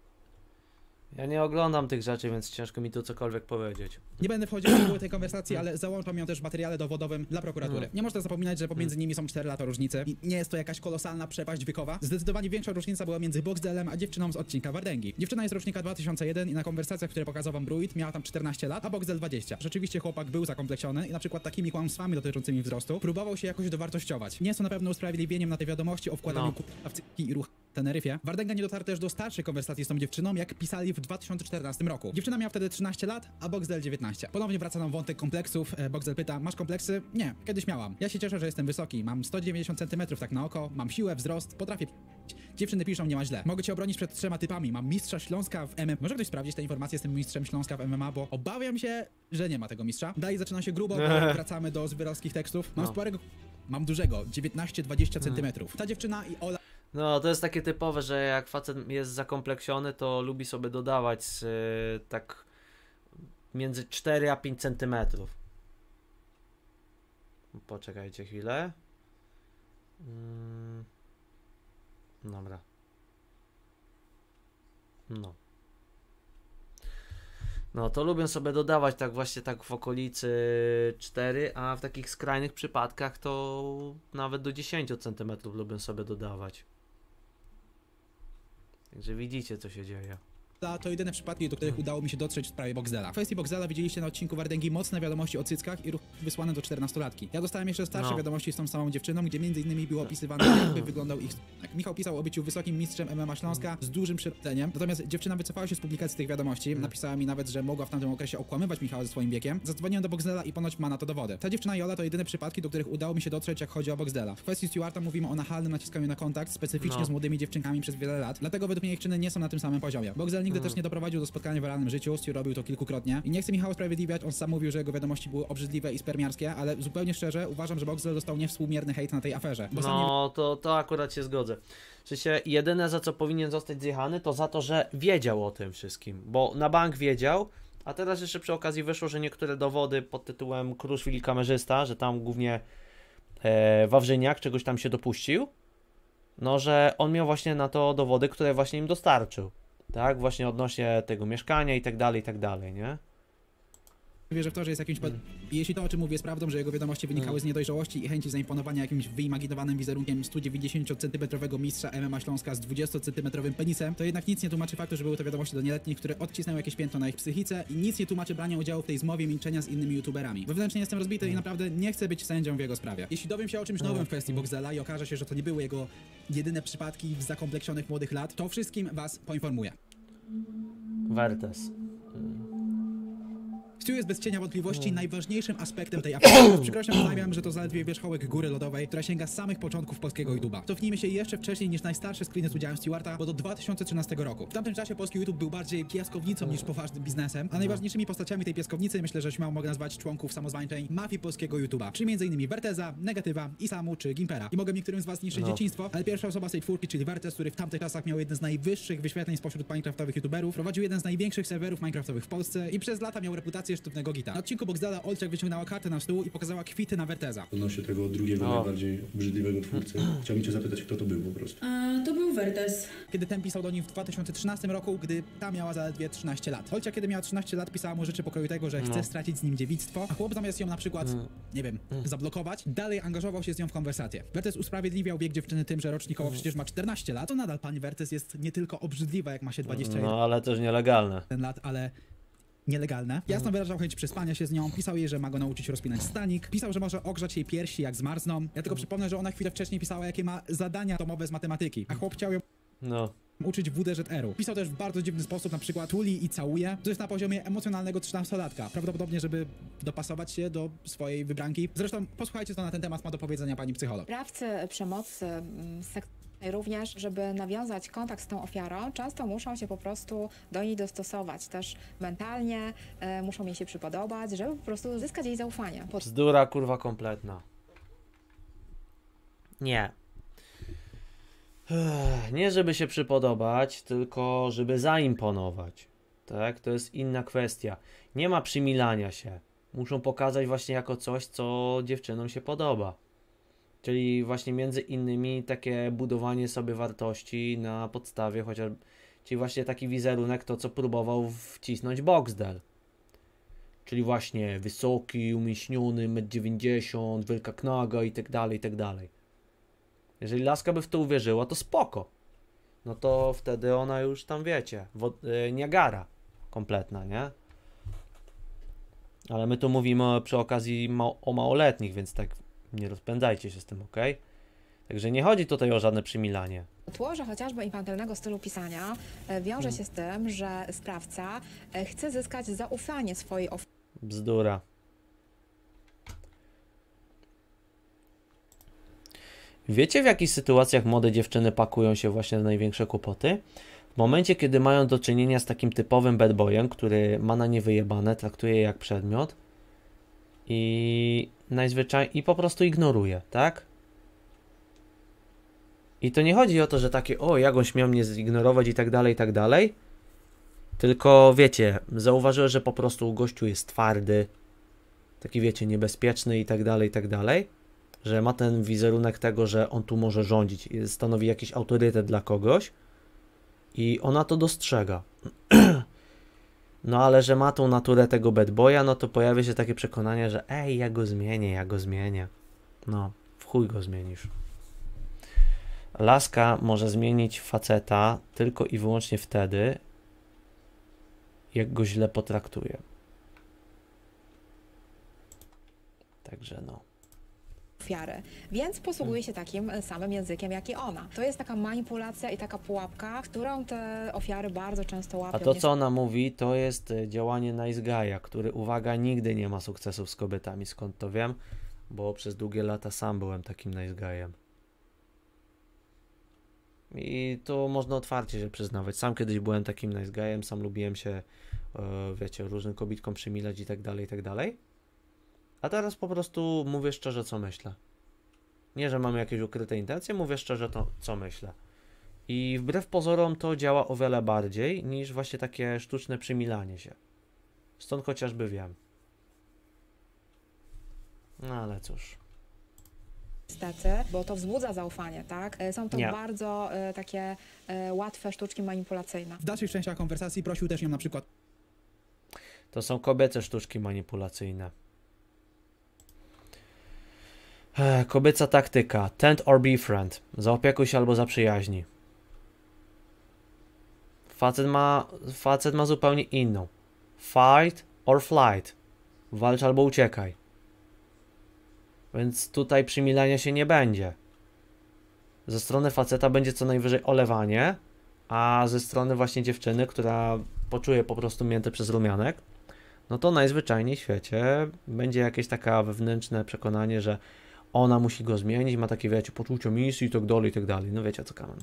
Ja nie oglądam tych rzeczy, więc ciężko mi tu cokolwiek powiedzieć. Nie będę wchodził w szczegóły tej konwersacji, ale załączam ją też w materiale dowodowym dla prokuratury. No. Nie można zapominać, że pomiędzy nimi są cztery lata różnicy i nie jest to jakaś kolosalna przepaść wiekowa. Zdecydowanie większa różnica była między Boxdelem a dziewczyną z odcinka Wardęgi. Dziewczyna jest rocznika dwa tysiące jeden i na konwersacjach, które pokazał wam Bruit, miała tam czternaście lat, a Boxdel dwadzieścia. Rzeczywiście chłopak był zakompleksiony i na przykład takimi kłamstwami dotyczącymi wzrostu próbował się jakoś dowartościować. Nie jest to na pewno usprawiedliwieniem na te wiadomości o wkładaniu No. kurwa w cyki i ruch w Teneryfie. Wardęga nie dotarł też do starszej konwersacji z tą dziewczyną, jak pisali w dwa tysiące czternastym roku. Dziewczyna miała wtedy trzynaście lat, a Boxdel dziewiętnaście. Ponownie wraca nam wątek kompleksów. E, Boxdel pyta, masz kompleksy? Nie, kiedyś miałam. Ja się cieszę, że jestem wysoki, mam sto dziewięćdziesiąt centymetrów tak na oko, mam siłę, wzrost, potrafię p***ć. Dziewczyny piszą, nie ma źle. Mogę cię obronić przed trzema typami. Mam mistrza Śląska w M M A. Może ktoś sprawdzić te informacje z tym mistrzem Śląska w M M A, bo obawiam się, że nie ma tego mistrza. Dalej zaczyna się grubo, bo wracamy do zbyrowskich tekstów. Mam No. sporego... Mam dużego, dziewiętnaście dwadzieścia centymetrów. Ta dziewczyna i Ola... No, to jest takie typowe, że jak facet jest zakompleksiony, to lubi sobie dodawać yy, tak między cztery a pięć centymetrów. Poczekajcie chwilę. Mm. Dobra. No. No, to lubię sobie dodawać tak właśnie tak w okolicy cztery, a w takich skrajnych przypadkach to nawet do dziesięć centymetrów lubię sobie dodawać. Także widzicie, co się dzieje. To jedyne przypadki, do których udało mi się dotrzeć w sprawie Boxdela. W kwestii Boxdela widzieliście na odcinku Wardęgi mocne wiadomości o cyckach i ruch wysłane do czternastolatki. Ja dostałem jeszcze starsze No. wiadomości z tą samą dziewczyną, gdzie między innymi było opisywane, jakby wyglądał ich stosunek. Michał pisał o byciu wysokim mistrzem M M A Śląska z dużym przyrodzeniem, natomiast dziewczyna wycofała się z publikacji tych wiadomości. Napisała mi nawet, że mogła w tamtym okresie okłamywać Michała ze swoim wiekiem. Zadzwoniłem do Boxdela i ponoć ma na to dowody. Ta dziewczyna Jola to jedyne przypadki, do których udało mi się dotrzeć, jak chodzi o Boxdela. W kwestii Stewarta mówimy o nachalnym naciskaniu na kontakt, specyficznie No. z młodymi dziewczynkami przez wiele lat. Dlatego według mnie ich czyny nie są na tym samym poziomie. Boxdel nigdy Mm. też nie doprowadził do spotkania w realnym życiu, Stu robił to kilkukrotnie. I nie chcę Michała usprawiedliwiać, on sam mówił, że jego wiadomości były obrzydliwe i spermiarskie, ale zupełnie szczerze uważam, że Boxdel dostał niewspółmierny hejt na tej aferze. Bo sam nie... No, to, to akurat się zgodzę. W sensie, jedyne za co powinien zostać zjechany, to za to, że wiedział o tym wszystkim. Bo na bank wiedział, a teraz jeszcze przy okazji wyszło, że niektóre dowody pod tytułem Kruszwil kamerzysta, że tam głównie e, Wawrzyniak czegoś tam się dopuścił, no, że on miał właśnie na to dowody, które właśnie im dostarczył. Tak, właśnie odnośnie tego mieszkania i tak dalej, i tak dalej, nie? wierzę w to, że jest jakimś... Pod... Jeśli to, o czym mówię, jest prawdą, że jego wiadomości wynikały z niedojrzałości i chęci zaimponowania jakimś wyimaginowanym wizerunkiem sto dziewięćdziesięciocentymetrowego mistrza M M A Śląska z dwudziestocentymetrowym penisem, to jednak nic nie tłumaczy faktu, że były to wiadomości do nieletnich, które odcisnęły jakieś piętno na ich psychice i nic nie tłumaczy brania udziału w tej zmowie milczenia z innymi youtuberami. Wewnętrznie jestem rozbity i naprawdę nie chcę być sędzią w jego sprawie. Jeśli dowiem się o czymś nowym w kwestii Boxdela i okaże się, że to nie były jego jedyne przypadki w zakompleksionych młodych lat, to wszystkim was poinformuję. Wertes. Stu jest bez cienia wątpliwości najważniejszym aspektem tej afery. Z przykrością oznajmiam, że to zaledwie wierzchołek góry lodowej, która sięga z samych początków polskiego YouTube'a. Cofnijmy się jeszcze wcześniej niż najstarsze screeny z udziałem Stewarta, bo do dwa tysiące trzynastego roku. W tamtym czasie polski YouTube był bardziej piaskownicą niż poważnym biznesem, a najważniejszymi postaciami tej piaskownicy myślę, że śmiało mogę nazwać członków samozwańczej mafii polskiego YouTube'a, czyli między innymi Werteza, Negatywa, Isamu czy Gimpera. I mogę niektórym z was niszczyć No. dzieciństwo, ale pierwsza osoba z tej czwórki, czyli Wertez, który w tamtych czasach miał jeden z najwyższych wyświetleń spośród minecraftowych YouTuberów, prowadził jeden z największych serwerów minecraftowych w Polsce i przez lata miał reputację sztywnego gita. Na odcinku Boxdela Olciak wyciągnęła kartę na stół i pokazała kwity na Werteza. Odnośnie tego drugiego, O. najbardziej obrzydliwego twórcy, chciałbym cię zapytać, kto to był po prostu. A, to był Wertez. Kiedy ten pisał do niej w dwa tysiące trzynastym roku, gdy ta miała zaledwie trzynaście lat. Olcia, kiedy miała trzynaście lat, pisała mu rzeczy pokroju tego, że chce No. stracić z nim dziewictwo, a chłop zamiast ją na przykład, Mm. nie wiem, zablokować, dalej angażował się z nią w konwersację. Wertez usprawiedliwiał wiek dziewczyny tym, że rocznikowo przecież ma czternaście lat, to nadal pani Wertez jest nie tylko obrzydliwa, jak ma się dwadzieścia jeden No, ale też nielegalne. lat, ale nielegalne. Jasno wyrażał chęć przespania się z nią, pisał jej, że ma go nauczyć rozpinać stanik, pisał, że może ogrzać jej piersi, jak zmarzną. Ja tylko przypomnę, że ona chwilę wcześniej pisała, jakie ma zadania domowe z matematyki, a chłop chciał ją No. uczyć W D Ż R-u. Pisał też w bardzo dziwny sposób, na przykład tuli i całuje, to jest na poziomie emocjonalnego trzynastolatka. Prawdopodobnie, żeby dopasować się do swojej wybranki. Zresztą posłuchajcie, co na ten temat ma do powiedzenia pani psycholog. Sprawcy przemocy mm, seksualnej również, żeby nawiązać kontakt z tą ofiarą, często muszą się po prostu do niej dostosować. Też mentalnie e, muszą jej się przypodobać, żeby po prostu zyskać jej zaufanie. Po... Bzdura kurwa kompletna. Nie. Ech, Nie żeby się przypodobać, tylko żeby zaimponować. Tak? To jest inna kwestia. Nie ma przymilania się. Muszą pokazać właśnie jako coś, co dziewczynom się podoba. Czyli właśnie między innymi takie budowanie sobie wartości na podstawie chociażby, czyli właśnie taki wizerunek, to co próbował wcisnąć Boxdel. Czyli właśnie wysoki, umieśniony, jeden dziewięćdziesiąt m, wielka knaga i tak dalej, i tak dalej. Jeżeli laska by w to uwierzyła, to spoko. No to wtedy ona już tam, wiecie, wod- yy, Niagara kompletna, nie? Ale my tu mówimy przy okazji ma- o małoletnich, więc tak nie rozpędzajcie się z tym, ok? Także nie chodzi tutaj o żadne przymilanie. Tło, że chociażby infantylnego stylu pisania e, wiąże się z tym, że sprawca e, chce zyskać zaufanie swojej ofiary. Bzdura. Wiecie, w jakich sytuacjach młode dziewczyny pakują się właśnie w największe kłopoty? W momencie, kiedy mają do czynienia z takim typowym bad boyem, który ma na nie wyjebane, traktuje je jak przedmiot i najzwyczajniej i po prostu ignoruje, tak? I to nie chodzi o to, że takie, o, jak on śmiał mnie zignorować i tak dalej, i tak dalej. Tylko, wiecie, zauważyłem, że po prostu gościu jest twardy, taki, wiecie, niebezpieczny i tak dalej, i tak dalej. Że ma ten wizerunek tego, że on tu może rządzić, stanowi jakiś autorytet dla kogoś i ona to dostrzega. No ale że ma tą naturę tego bad boya, no to pojawia się takie przekonanie, że ej, ja go zmienię, ja go zmienię. No, w chuj go zmienisz. Laska może zmienić faceta tylko i wyłącznie wtedy, jak go źle potraktuje. Także no. Ofiary, więc posługuje się takim samym językiem jak i ona. To jest taka manipulacja i taka pułapka, którą te ofiary bardzo często łapią. A to, co ona mówi, to jest działanie nice guy'a, który, uwaga, nigdy nie ma sukcesów z kobietami. Skąd to wiem? Bo przez długie lata sam byłem takim nice guy'em. I to można otwarcie się przyznawać. Sam kiedyś byłem takim nice guy'em, sam lubiłem się, wiecie, różnym kobitkom przymilać i tak dalej, i tak dalej. A teraz po prostu mówię szczerze, co myślę. Nie, że mam jakieś ukryte intencje, mówię szczerze to, co myślę. I wbrew pozorom to działa o wiele bardziej niż właśnie takie sztuczne przymilanie się. Stąd chociażby wiem. No ale cóż. Niestety, bo to wzbudza zaufanie, tak? Są to Nie. bardzo e, takie e, łatwe sztuczki manipulacyjne. W dalszych częściach konwersacji prosił też ją na przykład To są kobiece sztuczki manipulacyjne. Ech, kobieca taktyka. Tend or befriend. Zaopiekuj się albo zaprzyjaźnij. Facet ma, facet ma zupełnie inną. Fight or flight. Walcz albo uciekaj. Więc tutaj przymilania się nie będzie. Ze strony faceta będzie co najwyżej olewanie, a ze strony właśnie dziewczyny, która poczuje po prostu miętę przez rumianek, no to najzwyczajniej w świecie będzie jakieś takie wewnętrzne przekonanie, że ona musi go zmienić, ma takie, wiecie, poczucie misji i tak dalej, i tak dalej. No wiecie, co kamen.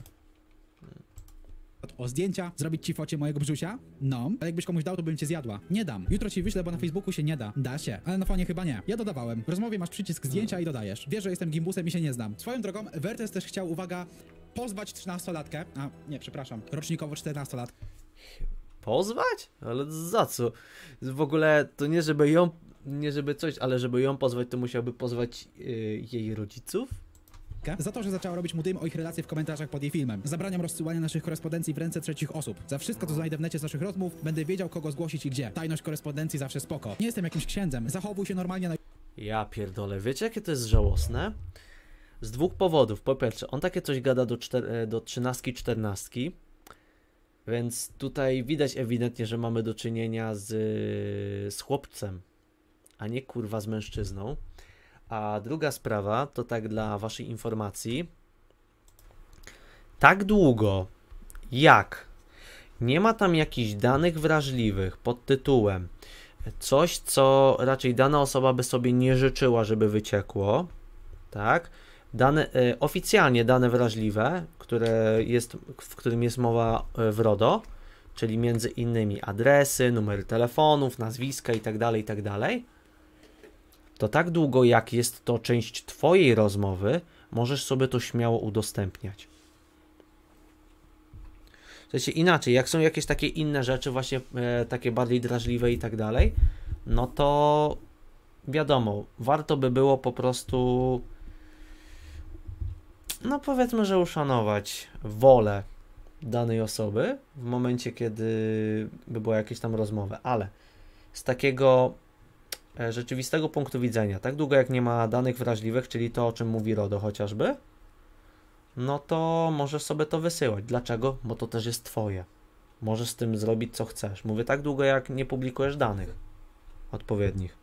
O zdjęcia, zrobić ci focie mojego brzusia? No, ale jakbyś komuś dał, to bym cię zjadła. Nie dam. Jutro ci wyślę, bo na Facebooku się nie da. Da się, ale na fonie chyba nie. Ja dodawałem. W rozmowie masz przycisk zdjęcia i dodajesz. Wiesz, że jestem gimbusem i się nie znam. Swoją drogą, Wertes też chciał, uwaga, pozwać trzynastolatkę. A, nie, przepraszam. Rocznikowo czternastolatkę. Pozwać? Ale za co? W ogóle to nie żeby ją, nie żeby coś, ale żeby ją pozwać, to musiałby pozwać yy, jej rodziców? Za to, że zaczęła robić mu dym o ich relacje w komentarzach pod jej filmem. Zabraniam rozsyłania naszych korespondencji w ręce trzecich osób. Za wszystko, co znajdę w necie z naszych rozmów, będę wiedział, kogo zgłosić i gdzie. Tajność korespondencji zawsze spoko. Nie jestem jakimś księdzem. Zachowuj się normalnie na... Ja pierdolę. Wiecie, jakie to jest żałosne? Z dwóch powodów. Po pierwsze, on takie coś gada do, czter- do trzynastki, czternastki. Więc tutaj widać ewidentnie, że mamy do czynienia z, z chłopcem, a nie kurwa z mężczyzną. A druga sprawa, to tak dla waszej informacji, tak długo jak nie ma tam jakichś danych wrażliwych pod tytułem coś, co raczej dana osoba by sobie nie życzyła, żeby wyciekło, tak, dane, e, oficjalnie dane wrażliwe, które jest, w którym jest mowa w RODO, czyli między innymi adresy, numery telefonów, nazwiska itd., itd., to tak długo jak jest to część twojej rozmowy, możesz sobie to śmiało udostępniać. W sensie inaczej, jak są jakieś takie inne rzeczy, właśnie e, takie bardziej drażliwe i tak dalej, no to wiadomo, warto by było po prostu, no powiedzmy, że uszanować wolę danej osoby w momencie, kiedy by była jakieś tam rozmowy, ale z takiego rzeczywistego punktu widzenia, tak długo jak nie ma danych wrażliwych, czyli to, o czym mówi RODO chociażby, no to możesz sobie to wysyłać. Dlaczego? Bo to też jest twoje. Możesz z tym zrobić, co chcesz. Mówię tak długo, jak nie publikujesz danych odpowiednich.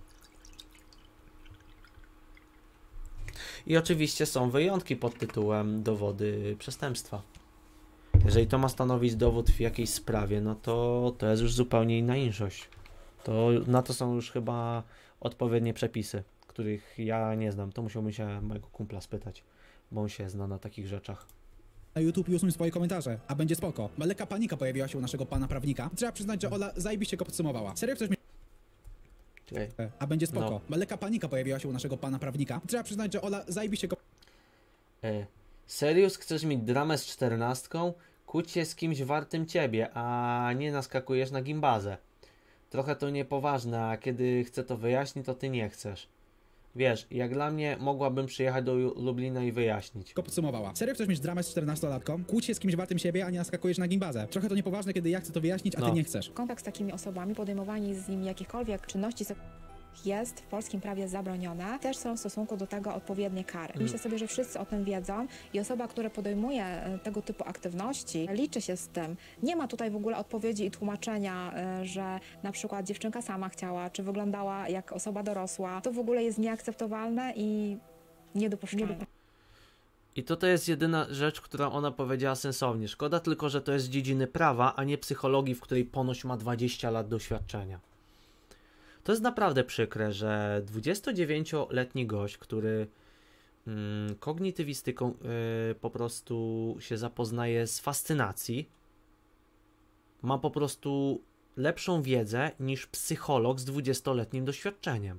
I oczywiście są wyjątki pod tytułem dowody przestępstwa. Jeżeli to ma stanowić dowód w jakiejś sprawie, no to to jest już zupełnie inna inszość. To na to są już chyba odpowiednie przepisy, których ja nie znam. To musiałbym się mojego kumpla spytać, bo on się zna na takich rzeczach. Na YouTube i usuń swoje komentarze, a będzie spoko. Lekka panika pojawiła się u naszego pana prawnika. Trzeba przyznać, że Ola zajebiście go podsumowała. Serio chcesz mi... Czekaj. A będzie spoko. No. Lekka panika pojawiła się u naszego pana prawnika. Trzeba przyznać, że Ola zajebiście go... E, Serius, chcesz mieć dramę z czternastką? Kłóć się z kimś wartym ciebie, a nie naskakujesz na gimbazę. Trochę to niepoważne, a kiedy chcę to wyjaśnić, to ty nie chcesz. Wiesz, jak dla mnie mogłabym przyjechać do Lublina i wyjaśnić. Go podsumowała. Serio chcesz mieć dramę z czternastolatką? Kłóć się z kimś wartym siebie, a nie naskakujesz na gimbazę. Trochę to niepoważne, kiedy ja chcę to wyjaśnić, a no. ty nie chcesz. Kontakt z takimi osobami, podejmowanie z nimi jakichkolwiek czynności jest w polskim prawie zabronione. Też są w stosunku do tego odpowiednie kary. Mm. Myślę sobie, że wszyscy o tym wiedzą i osoba, która podejmuje tego typu aktywności, liczy się z tym. Nie ma tutaj w ogóle odpowiedzi i tłumaczenia, że na przykład dziewczynka sama chciała, czy wyglądała jak osoba dorosła. To w ogóle jest nieakceptowalne i niedopuszczalne. I to to jest jedyna rzecz, którą ona powiedziała sensownie. Szkoda tylko, że to jest z dziedziny prawa, a nie psychologii, w której ponoć ma dwadzieścia lat doświadczenia. To jest naprawdę przykre, że dwudziestodziewięcioletni gość, który mm, kognitywistyką yy, po prostu się zapoznaje z fascynacji, ma po prostu lepszą wiedzę niż psycholog z dwudziestoletnim doświadczeniem.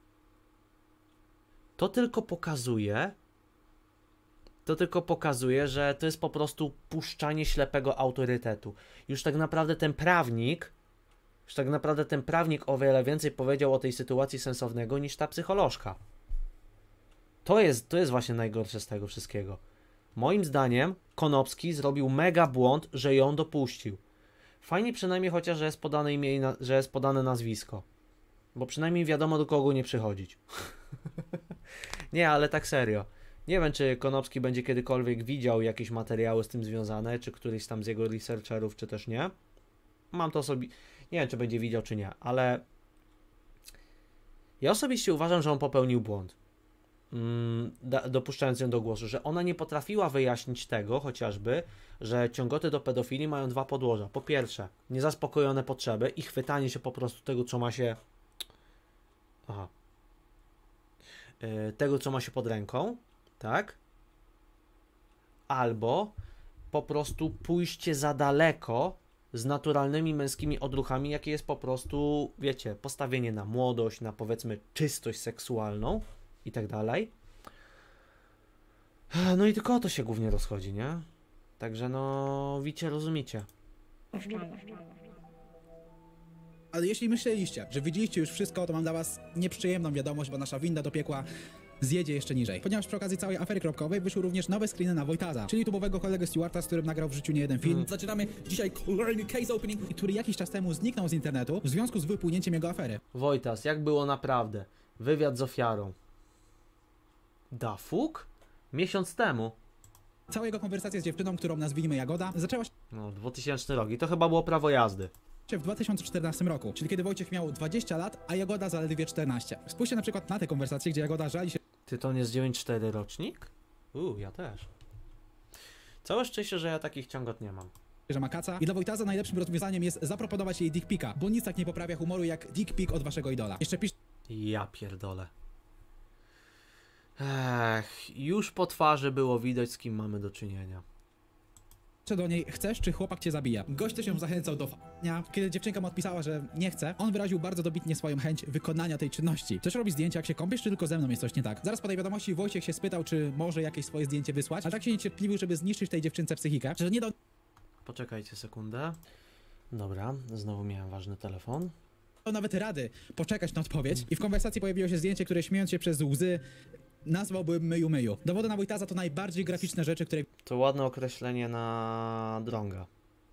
To tylko pokazuje, to tylko pokazuje, że to jest po prostu puszczanie ślepego autorytetu. Już tak naprawdę ten prawnik Już tak naprawdę ten prawnik o wiele więcej powiedział o tej sytuacji sensownego niż ta psycholożka. To jest, to jest właśnie najgorsze z tego wszystkiego. Moim zdaniem Konopski zrobił mega błąd, że ją dopuścił. Fajnie przynajmniej chociaż, że jest podane imię i na, że jest podane nazwisko. Bo przynajmniej wiadomo, do kogo nie przychodzić. Nie, ale tak serio. Nie wiem, czy Konopski będzie kiedykolwiek widział jakieś materiały z tym związane, czy któryś tam z jego researcherów, czy też nie. Mam to sobie... Nie wiem, czy będzie widział, czy nie, ale ja osobiście uważam, że on popełnił błąd. mm, da, dopuszczając ją do głosu, że ona nie potrafiła wyjaśnić tego chociażby, że ciągoty do pedofilii mają dwa podłoża. Po pierwsze, niezaspokojone potrzeby i chwytanie się po prostu tego, co ma się... Aha. Yy, tego, co ma się pod ręką, tak? Albo po prostu pójście za daleko z naturalnymi męskimi odruchami, jakie jest po prostu, wiecie, postawienie na młodość, na powiedzmy czystość seksualną i tak dalej. No i tylko o to się głównie rozchodzi, nie? Także no, wiecie, rozumiecie. Ale jeśli myśleliście, że widzieliście już wszystko, to mam dla was nieprzyjemną wiadomość, bo nasza winda do piekła zjedzie jeszcze niżej. Ponieważ przy okazji całej afery kropkowej wyszły również nowe screeny na Wojtaza, czyli tubowego kolegę Stewarta, z którym nagrał w życiu nie jeden film. Mm. Zaczynamy dzisiaj kolejny case opening, który jakiś czas temu zniknął z internetu w związku z wypłynięciem jego afery. Wojtas, jak było naprawdę? Wywiad z ofiarą. Da fuk? Miesiąc temu. Cała jego konwersacja z dziewczyną, którą nazwijmy Jagoda, zaczęła się No, dwutysięczny rok i to chyba było prawo jazdy. w dwa tysiące czternastym roku, czyli kiedy Wojciech miał dwadzieścia lat, a Jagoda zaledwie czternaście. Spójrzcie na przykład na tę konwersację, gdzie Jagoda żali się, Ty to nie jest dziewięćdziesiąt cztery rocznik? Uuu, ja też. Całe szczęście, że ja takich ciągot nie mam. że ma kaca i dla Wojtaza najlepszym rozwiązaniem jest zaproponować jej dick pika, bo nic tak nie poprawia humoru jak dick pik od waszego idola. Jeszcze pisz... Ja pierdolę. Ech, już po twarzy było widać, z kim mamy do czynienia. Czy do niej chcesz, czy chłopak cię zabija? Gość też ją zachęcał do f***nia. Kiedy dziewczynka mu odpisała, że nie chce, on wyraził bardzo dobitnie swoją chęć wykonania tej czynności. Chcesz robić zdjęcia, jak się kąpiesz, czy tylko ze mną jest coś nie tak? Zaraz po tej wiadomości Wojciech się spytał, czy może jakieś swoje zdjęcie wysłać, ale tak się niecierpliwił, żeby zniszczyć tej dziewczynce psychikę, że nie dał... Poczekajcie sekundę. Dobra, znowu miałem ważny telefon. nawet rady poczekać na odpowiedź i w konwersacji pojawiło się zdjęcie, które śmiejąc się przez łzy nazwałbym myju myju. Dowody na Wojtaza to najbardziej graficzne rzeczy, które... To ładne określenie na drąga.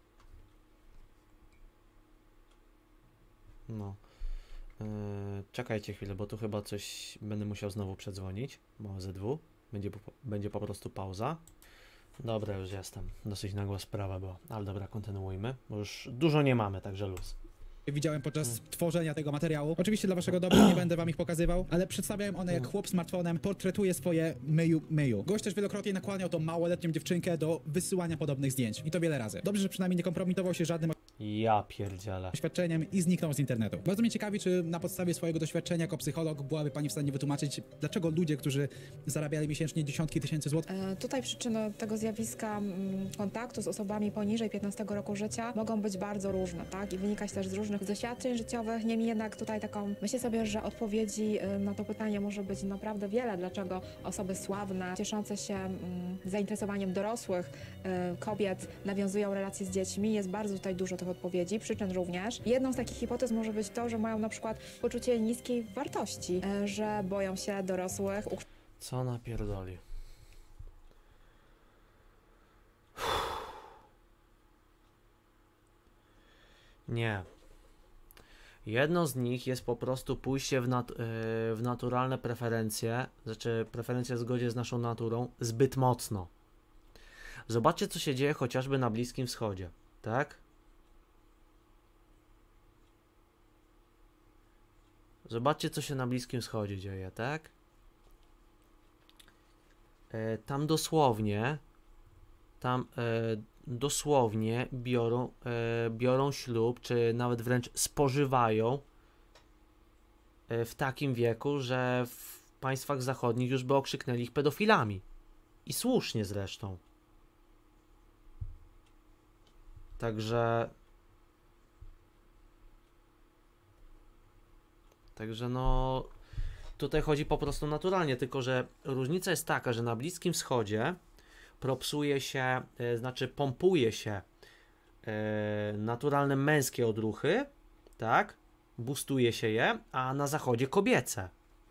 No. Yy, czekajcie chwilę, bo tu chyba coś będę musiał znowu przedzwonić. Bo Z W. Będzie po, będzie po prostu pauza. Dobra, już jestem. Dosyć nagła sprawa była. Ale dobra, kontynuujmy, bo już dużo nie mamy, także luz. Widziałem podczas hmm. tworzenia tego materiału. Oczywiście dla waszego dobra nie będę wam ich pokazywał, ale przedstawiałem one jak chłop smartfonem portretuje swoje myju myju. Gość też wielokrotnie nakłaniał tą małoletnią dziewczynkę do wysyłania podobnych zdjęć. I to wiele razy. Dobrze, że przynajmniej nie kompromitował się żadnym Ja pierdzielę. doświadczeniem i zniknął z internetu. Bardzo mnie ciekawi, czy na podstawie swojego doświadczenia jako psycholog byłaby pani w stanie wytłumaczyć, dlaczego ludzie, którzy zarabiali miesięcznie dziesiątki tysięcy złotych... E, tutaj przyczyny tego zjawiska m, kontaktu z osobami poniżej piętnastego roku życia mogą być bardzo różne, tak? I wynikać też z różnych doświadczeń życiowych. Niemniej jednak tutaj taką, myślę sobie, że odpowiedzi y, na to pytanie może być naprawdę wiele, dlaczego osoby sławne, cieszące się mm, zainteresowaniem dorosłych y, kobiet nawiązują relacje z dziećmi. Jest bardzo tutaj dużo tych odpowiedzi, przyczyn również. Jedną z takich hipotez może być to, że mają na przykład poczucie niskiej wartości, y, że boją się dorosłych. Co napierdoli? Nie. Jedną z nich jest po prostu pójście w, nat yy, w naturalne preferencje, znaczy preferencje w zgodzie z naszą naturą zbyt mocno. Zobaczcie, co się dzieje chociażby na Bliskim Wschodzie, tak? Zobaczcie, co się na Bliskim Wschodzie dzieje, tak? Yy, tam dosłownie, tam yy, dosłownie biorą, e, biorą ślub, czy nawet wręcz spożywają e, w takim wieku, że w państwach zachodnich już by okrzyknęli ich pedofilami. I słusznie zresztą. Także... Także no... Tutaj chodzi po prostu naturalnie, tylko że różnica jest taka, że na Bliskim Wschodzie propsuje się, e, znaczy pompuje się e, naturalne męskie odruchy, tak? Boostuje się je, a na zachodzie kobiece.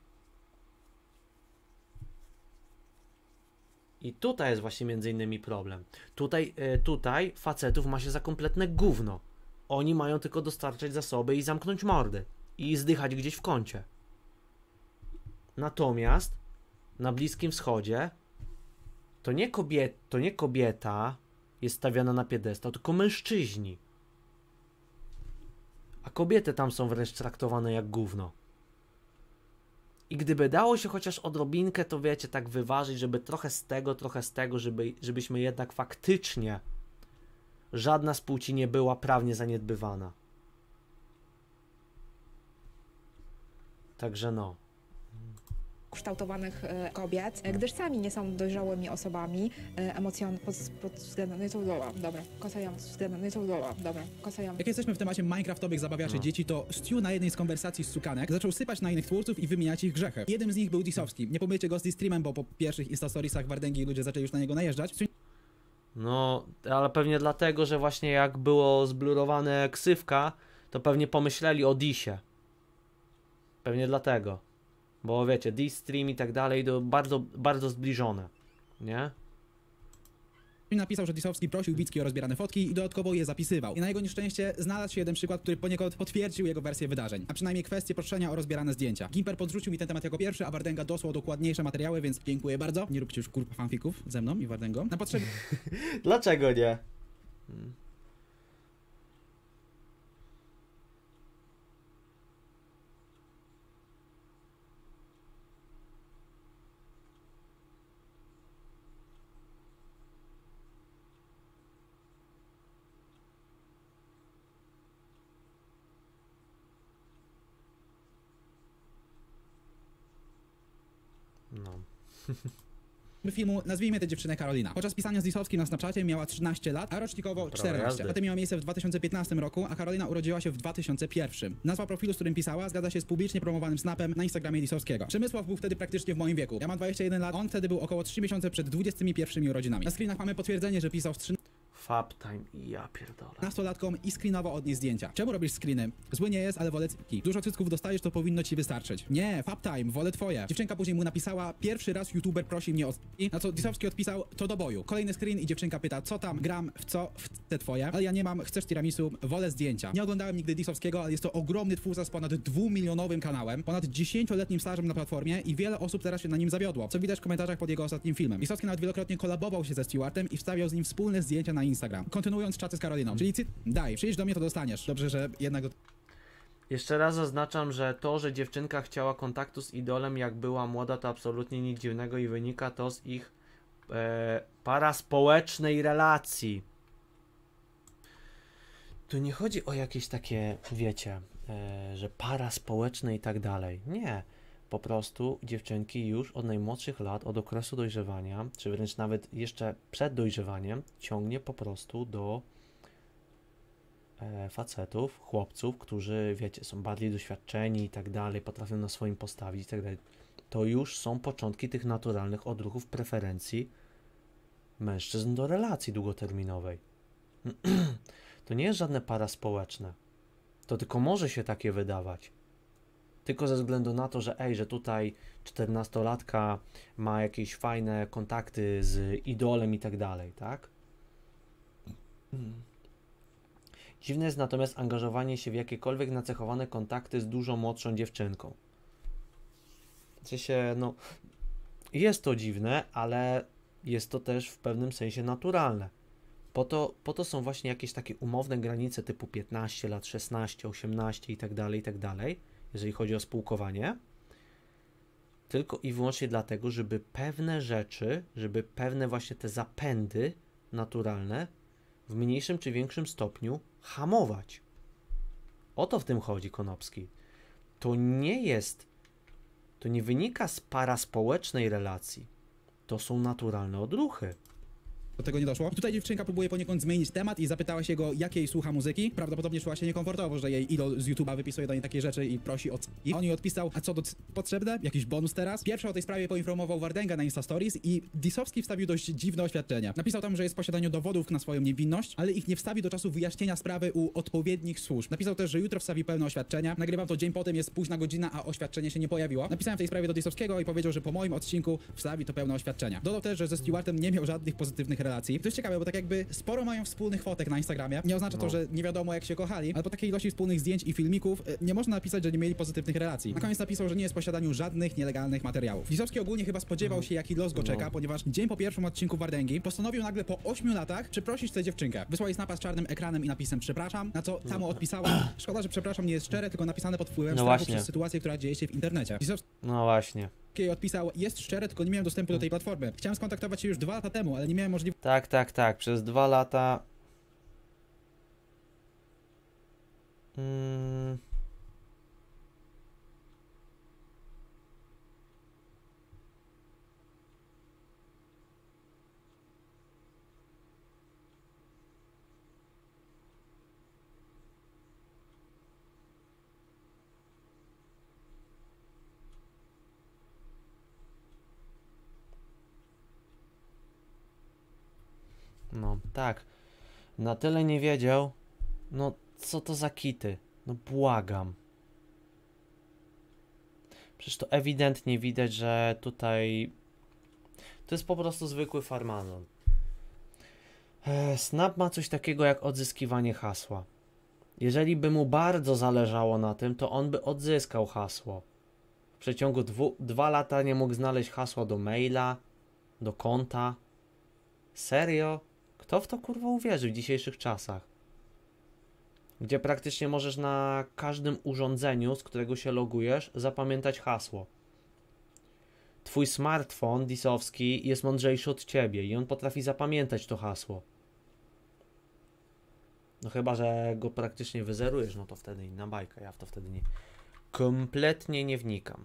I tutaj jest właśnie między innymi problem. Tutaj, e, tutaj facetów ma się za kompletne gówno. Oni mają tylko dostarczać zasoby i zamknąć mordy. I zdychać gdzieś w kącie. Natomiast na Bliskim Wschodzie To nie, kobiet, to nie kobieta jest stawiana na piedestał, tylko mężczyźni. A kobiety tam są wręcz traktowane jak gówno. I gdyby dało się chociaż odrobinkę, to wiecie, tak wyważyć, żeby trochę z tego, trochę z tego, żeby, żebyśmy jednak faktycznie żadna z płci nie była prawnie zaniedbywana. Także no. kształtowanych e, kobiet, e, gdyż sami nie są dojrzałymi osobami e, emocjonalnymi pod, pod względem, no i to udoła, dobra, kosają z względem, no i to udoła, dobra, kosają. Jak jesteśmy w temacie minecraftowych zabawiaczy No. dzieci, to Stu na jednej z konwersacji z Sukanek zaczął sypać na innych twórców i wymieniać ich grzechy. Jednym z nich był Disowski. Nie pomylicie go z D-Streamem, bo po pierwszych Instastoriesach Wardęgi ludzie zaczęli już na niego najeżdżać. No, ale pewnie dlatego, że właśnie jak było zblurowane ksywka, to pewnie pomyśleli o Disie. Pewnie dlatego. Bo wiecie, D-Stream i tak dalej, to bardzo, bardzo zbliżone, nie? Napisał, że Disowski prosił Wicki o rozbierane fotki i dodatkowo je zapisywał. I na jego nieszczęście znalazł się jeden przykład, który poniekąd potwierdził jego wersję wydarzeń, a przynajmniej kwestię proszenia o rozbierane zdjęcia. Gimper podrzucił mi ten temat jako pierwszy, a Wardęga dosłał dokładniejsze materiały, więc dziękuję bardzo. Nie róbcie już kurwa fanfików ze mną i Wardęgą. Na potrzeby... Dlaczego nie? Hmm. No. filmu nazwijmy tę dziewczynę Karolina. Podczas pisania z Disowskim na Snapchacie miała trzynaście lat, a rocznikowo czternaście. Potem miała miejsce w dwa tysiące piętnastym roku, a Karolina urodziła się w dwa tysiące pierwszym. Nazwa profilu, z którym pisała, zgadza się z publicznie promowanym snapem na Instagramie Disowskiego. Przemysław był wtedy praktycznie w moim wieku. Ja mam dwadzieścia jeden lat, on wtedy był około trzy miesiące przed dwudziestymi pierwszymi urodzinami. Na screenach mamy potwierdzenie, że pisał z Fabtime i ja pierdolę. nastolatką i screenowo od niej zdjęcia. Czemu robisz screeny? Zły nie jest, ale wolę cycki. Dużo cycków dostajesz, to powinno ci wystarczyć. Nie, Fabtime, wolę twoje. Dziewczynka później mu napisała, pierwszy raz youtuber prosi mnie o cycki, na co Disowski odpisał, to do boju. Kolejny screen i dziewczynka pyta, co tam, gram, w co, w te twoje, ale ja nie mam, chcesz tiramisu, wolę zdjęcia. Nie oglądałem nigdy Disowskiego, ale jest to ogromny twórca z ponad dwumilionowym kanałem, ponad dziesięcioletnim stażem na platformie i wiele osób teraz się na nim zawiodło, co widać w komentarzach pod jego ostatnim filmem. Disowski nawet wielokrotnie kolabował się ze Stewartem i wstawiał z nim wspólne zdjęcia na Instagram. Kontynuując czaty z Karoliną, czyli cy... daj, przyjdź do mnie, to dostaniesz. Dobrze, że jednak do... Jeszcze raz zaznaczam, że to, że dziewczynka chciała kontaktu z idolem jak była młoda, to absolutnie nic dziwnego i wynika to z ich e, paraspołecznej relacji. Tu nie chodzi o jakieś takie, wiecie, e, że paraspołeczne i tak dalej. Nie. Po prostu dziewczynki już od najmłodszych lat, od okresu dojrzewania, czy wręcz nawet jeszcze przed dojrzewaniem, ciągnie po prostu do e, facetów, chłopców, którzy, wiecie, są bardziej doświadczeni i tak dalej, potrafią na swoim postawić i tak dalej. To już są początki tych naturalnych odruchów, preferencji mężczyzn do relacji długoterminowej. To nie jest żadne paraspołeczne. To tylko może się takie wydawać. Tylko ze względu na to, że ej, że tutaj czternastolatka ma jakieś fajne kontakty z idolem i tak dalej, tak? Dziwne jest natomiast angażowanie się w jakiekolwiek nacechowane kontakty z dużo młodszą dziewczynką. W sensie, no, jest to dziwne, ale jest to też w pewnym sensie naturalne. Po to, po to są właśnie jakieś takie umowne granice typu piętnaście lat, szesnaście, osiemnaście i tak dalej, i tak dalej, jeżeli chodzi o spółkowanie, tylko i wyłącznie dlatego, żeby pewne rzeczy, żeby pewne właśnie te zapędy naturalne w mniejszym czy większym stopniu hamować. O to w tym chodzi, Konopski. To nie jest, to nie wynika z paraspołecznej relacji. To są naturalne odruchy. Do tego nie doszło. I tutaj dziewczynka próbuje poniekąd zmienić temat i zapytała się go, jakiej słucha muzyki. Prawdopodobnie czuła się niekomfortowo, że jej idol z YouTube'a wypisuje do niej takie rzeczy i prosi o c***i. On jej odpisał, a co do c- potrzebne? Jakiś bonus teraz? Pierwszy o tej sprawie poinformował Wardęga na Insta Stories i Disowski wstawił dość dziwne oświadczenie. Napisał tam, że jest w posiadaniu dowodów na swoją niewinność, ale ich nie wstawi do czasu wyjaśnienia sprawy u odpowiednich służb. Napisał też, że jutro wstawi pełne oświadczenia. Nagrywam to dzień potem, jest późna godzina, a oświadczenie się nie pojawiło. Napisałem w tej sprawie do Disowskiego i powiedział, że po moim odcinku wstawi to pełne oświadczenia. Dodał też, że ze Stewartem nie miał żadnych pozytywnych relacji. relacji. To jest ciekawe, bo tak jakby sporo mają wspólnych fotek na Instagramie. Nie oznacza to, No. że nie wiadomo jak się kochali, ale po takiej ilości wspólnych zdjęć i filmików y, nie można napisać, że nie mieli pozytywnych relacji. Na koniec napisał, że nie jest w posiadaniu żadnych nielegalnych materiałów. Lisowski ogólnie chyba spodziewał się, jaki los go czeka, No. ponieważ dzień po pierwszym odcinku Wardęgi postanowił nagle po ośmiu latach przeprosić tę dziewczynkę. Wysłał jej snapa z czarnym ekranem i napisem przepraszam, na co ta mu odpisała: szkoda, że przepraszam nie jest szczere, tylko napisane pod wpływem No strachu właśnie. przez sytuację, która dzieje się w internecie. Lisowski No właśnie. jej odpisał: jest szczere, tylko nie miałem dostępu do tej platformy. Chciałem skontaktować się już dwa lata temu, ale nie miałem możliwości. Tak, tak, tak. Przez dwa lata... Mm. No, tak. Na tyle nie wiedział. No, co to za kity? No, błagam. Przecież to ewidentnie widać, że tutaj... To jest po prostu zwykły farmazon. E, Snap ma coś takiego jak odzyskiwanie hasła. Jeżeli by mu bardzo zależało na tym, to on by odzyskał hasło. W przeciągu dwu, dwa lata nie mógł znaleźć hasła do maila, do konta. Serio? Kto w to kurwa uwierzy w dzisiejszych czasach? Gdzie praktycznie możesz na każdym urządzeniu, z którego się logujesz, zapamiętać hasło. Twój smartfon disowski jest mądrzejszy od ciebie i on potrafi zapamiętać to hasło. No chyba, że go praktycznie wyzerujesz, no to wtedy inna bajka. Ja w to wtedy nie... Kompletnie nie wnikam.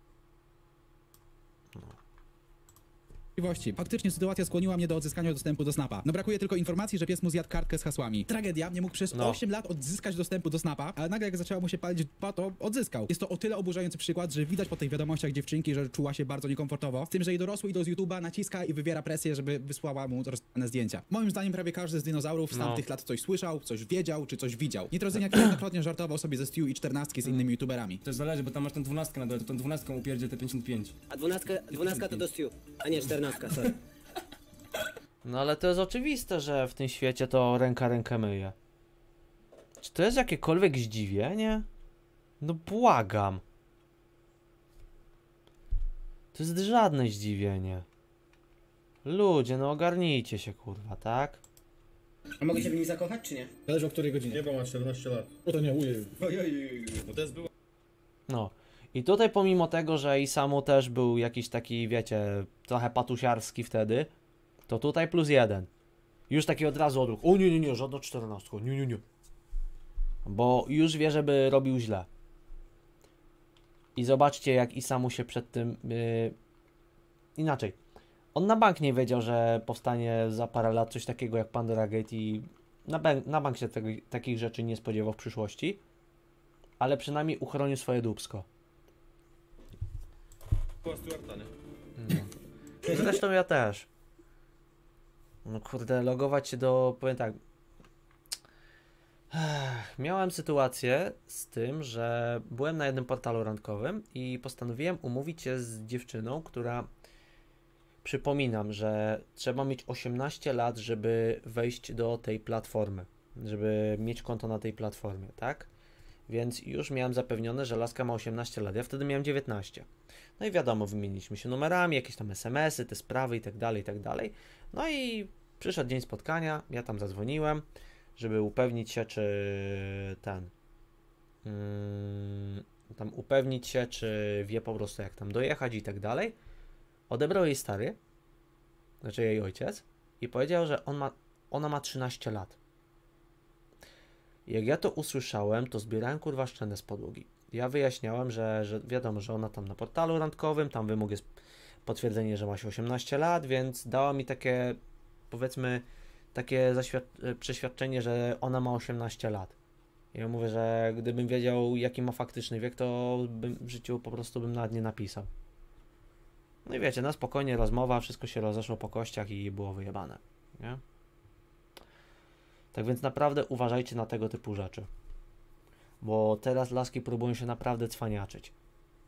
Faktycznie sytuacja skłoniła mnie do odzyskania dostępu do Snapa. No brakuje tylko informacji, że pies mu zjadł kartkę z hasłami. Tragedia, nie mógł przez No. osiem lat odzyskać dostępu do Snapa, ale nagle jak zaczęła mu się palić dpa, to odzyskał. Jest to o tyle oburzający przykład, że widać po tych wiadomościach dziewczynki, że czuła się bardzo niekomfortowo, z tym, że jej dorosły idol z YouTube'a naciska i wywiera presję, żeby wysłała mu rozsłane zdjęcia. Moim zdaniem prawie każdy z dinozaurów z No. tamtych lat coś słyszał, coś wiedział, czy coś widział. Nitrozyniak niejednokrotnie żartował sobie ze Stu i czternastki z innymi youtuberami. To zależy, bo tam masz tą dwunastkę na dole, to tą dwunastką upierdzie te pięćdziesiąt pięć. A dwunastka, dwunastka to do Stu, a nie czternastka, sorry. No ale to jest oczywiste, że w tym świecie to ręka rękę myje. Czy to jest jakiekolwiek zdziwienie? No błagam. To jest żadne zdziwienie. Ludzie, no ogarnijcie się kurwa, tak? A mogę się w nim zakochać, czy nie? Zależy o której godzinie. Nie, bo ma czternaście lat. No to nie, ujej. Ojej, bo to jest było... No. I tutaj pomimo tego, że Isamu też był jakiś taki, wiecie, trochę patusiarski wtedy, to tutaj plus jeden. Już taki od razu odruch. O nie, nie, nie, żadna czternastka, nie, nie, nie. Bo już wie, żeby robił źle. I zobaczcie, jak Isamu się przed tym... Yy... Inaczej. On na bank nie wiedział, że powstanie za parę lat coś takiego jak Pandora Gate i na, bank, na bank się tego, takich rzeczy nie spodziewał w przyszłości. Ale przynajmniej uchronił swoje dupsko. Była Stuarta, nie? No. Zresztą ja też. No kurde, logować się do... Powiem tak. Ech, miałem sytuację z tym, że byłem na jednym portalu randkowym i postanowiłem umówić się z dziewczyną, która... Przypominam, że trzeba mieć osiemnaście lat, żeby wejść do tej platformy. Żeby mieć konto na tej platformie, tak? Więc już miałem zapewnione, że laska ma osiemnaście lat. Ja wtedy miałem dziewiętnaście. No i wiadomo, wymieniliśmy się numerami, jakieś tam es em esy, te sprawy i tak dalej, i tak dalej. No i przyszedł dzień spotkania, ja tam zadzwoniłem, żeby upewnić się, czy ten... Yy, tam upewnić się, czy wie po prostu jak tam dojechać i tak dalej. Odebrał jej stary, znaczy jej ojciec, i powiedział, że on ma, ona ma trzynaście lat. Jak ja to usłyszałem, to zbierałem kurwa szczenę z podłogi. Ja wyjaśniałem, że, że wiadomo, że ona tam na portalu randkowym, tam wymóg jest potwierdzenie, że ma się osiemnaście lat, więc dała mi takie, powiedzmy, takie przeświadczenie, że ona ma osiemnaście lat. I ja mówię, że gdybym wiedział, jaki ma faktyczny wiek, to bym w życiu po prostu bym nawet nie napisał. No i wiecie, na spokojnie rozmowa, wszystko się rozeszło po kościach i było wyjebane, nie? Tak więc naprawdę uważajcie na tego typu rzeczy. Bo teraz laski próbują się naprawdę cwaniaczyć.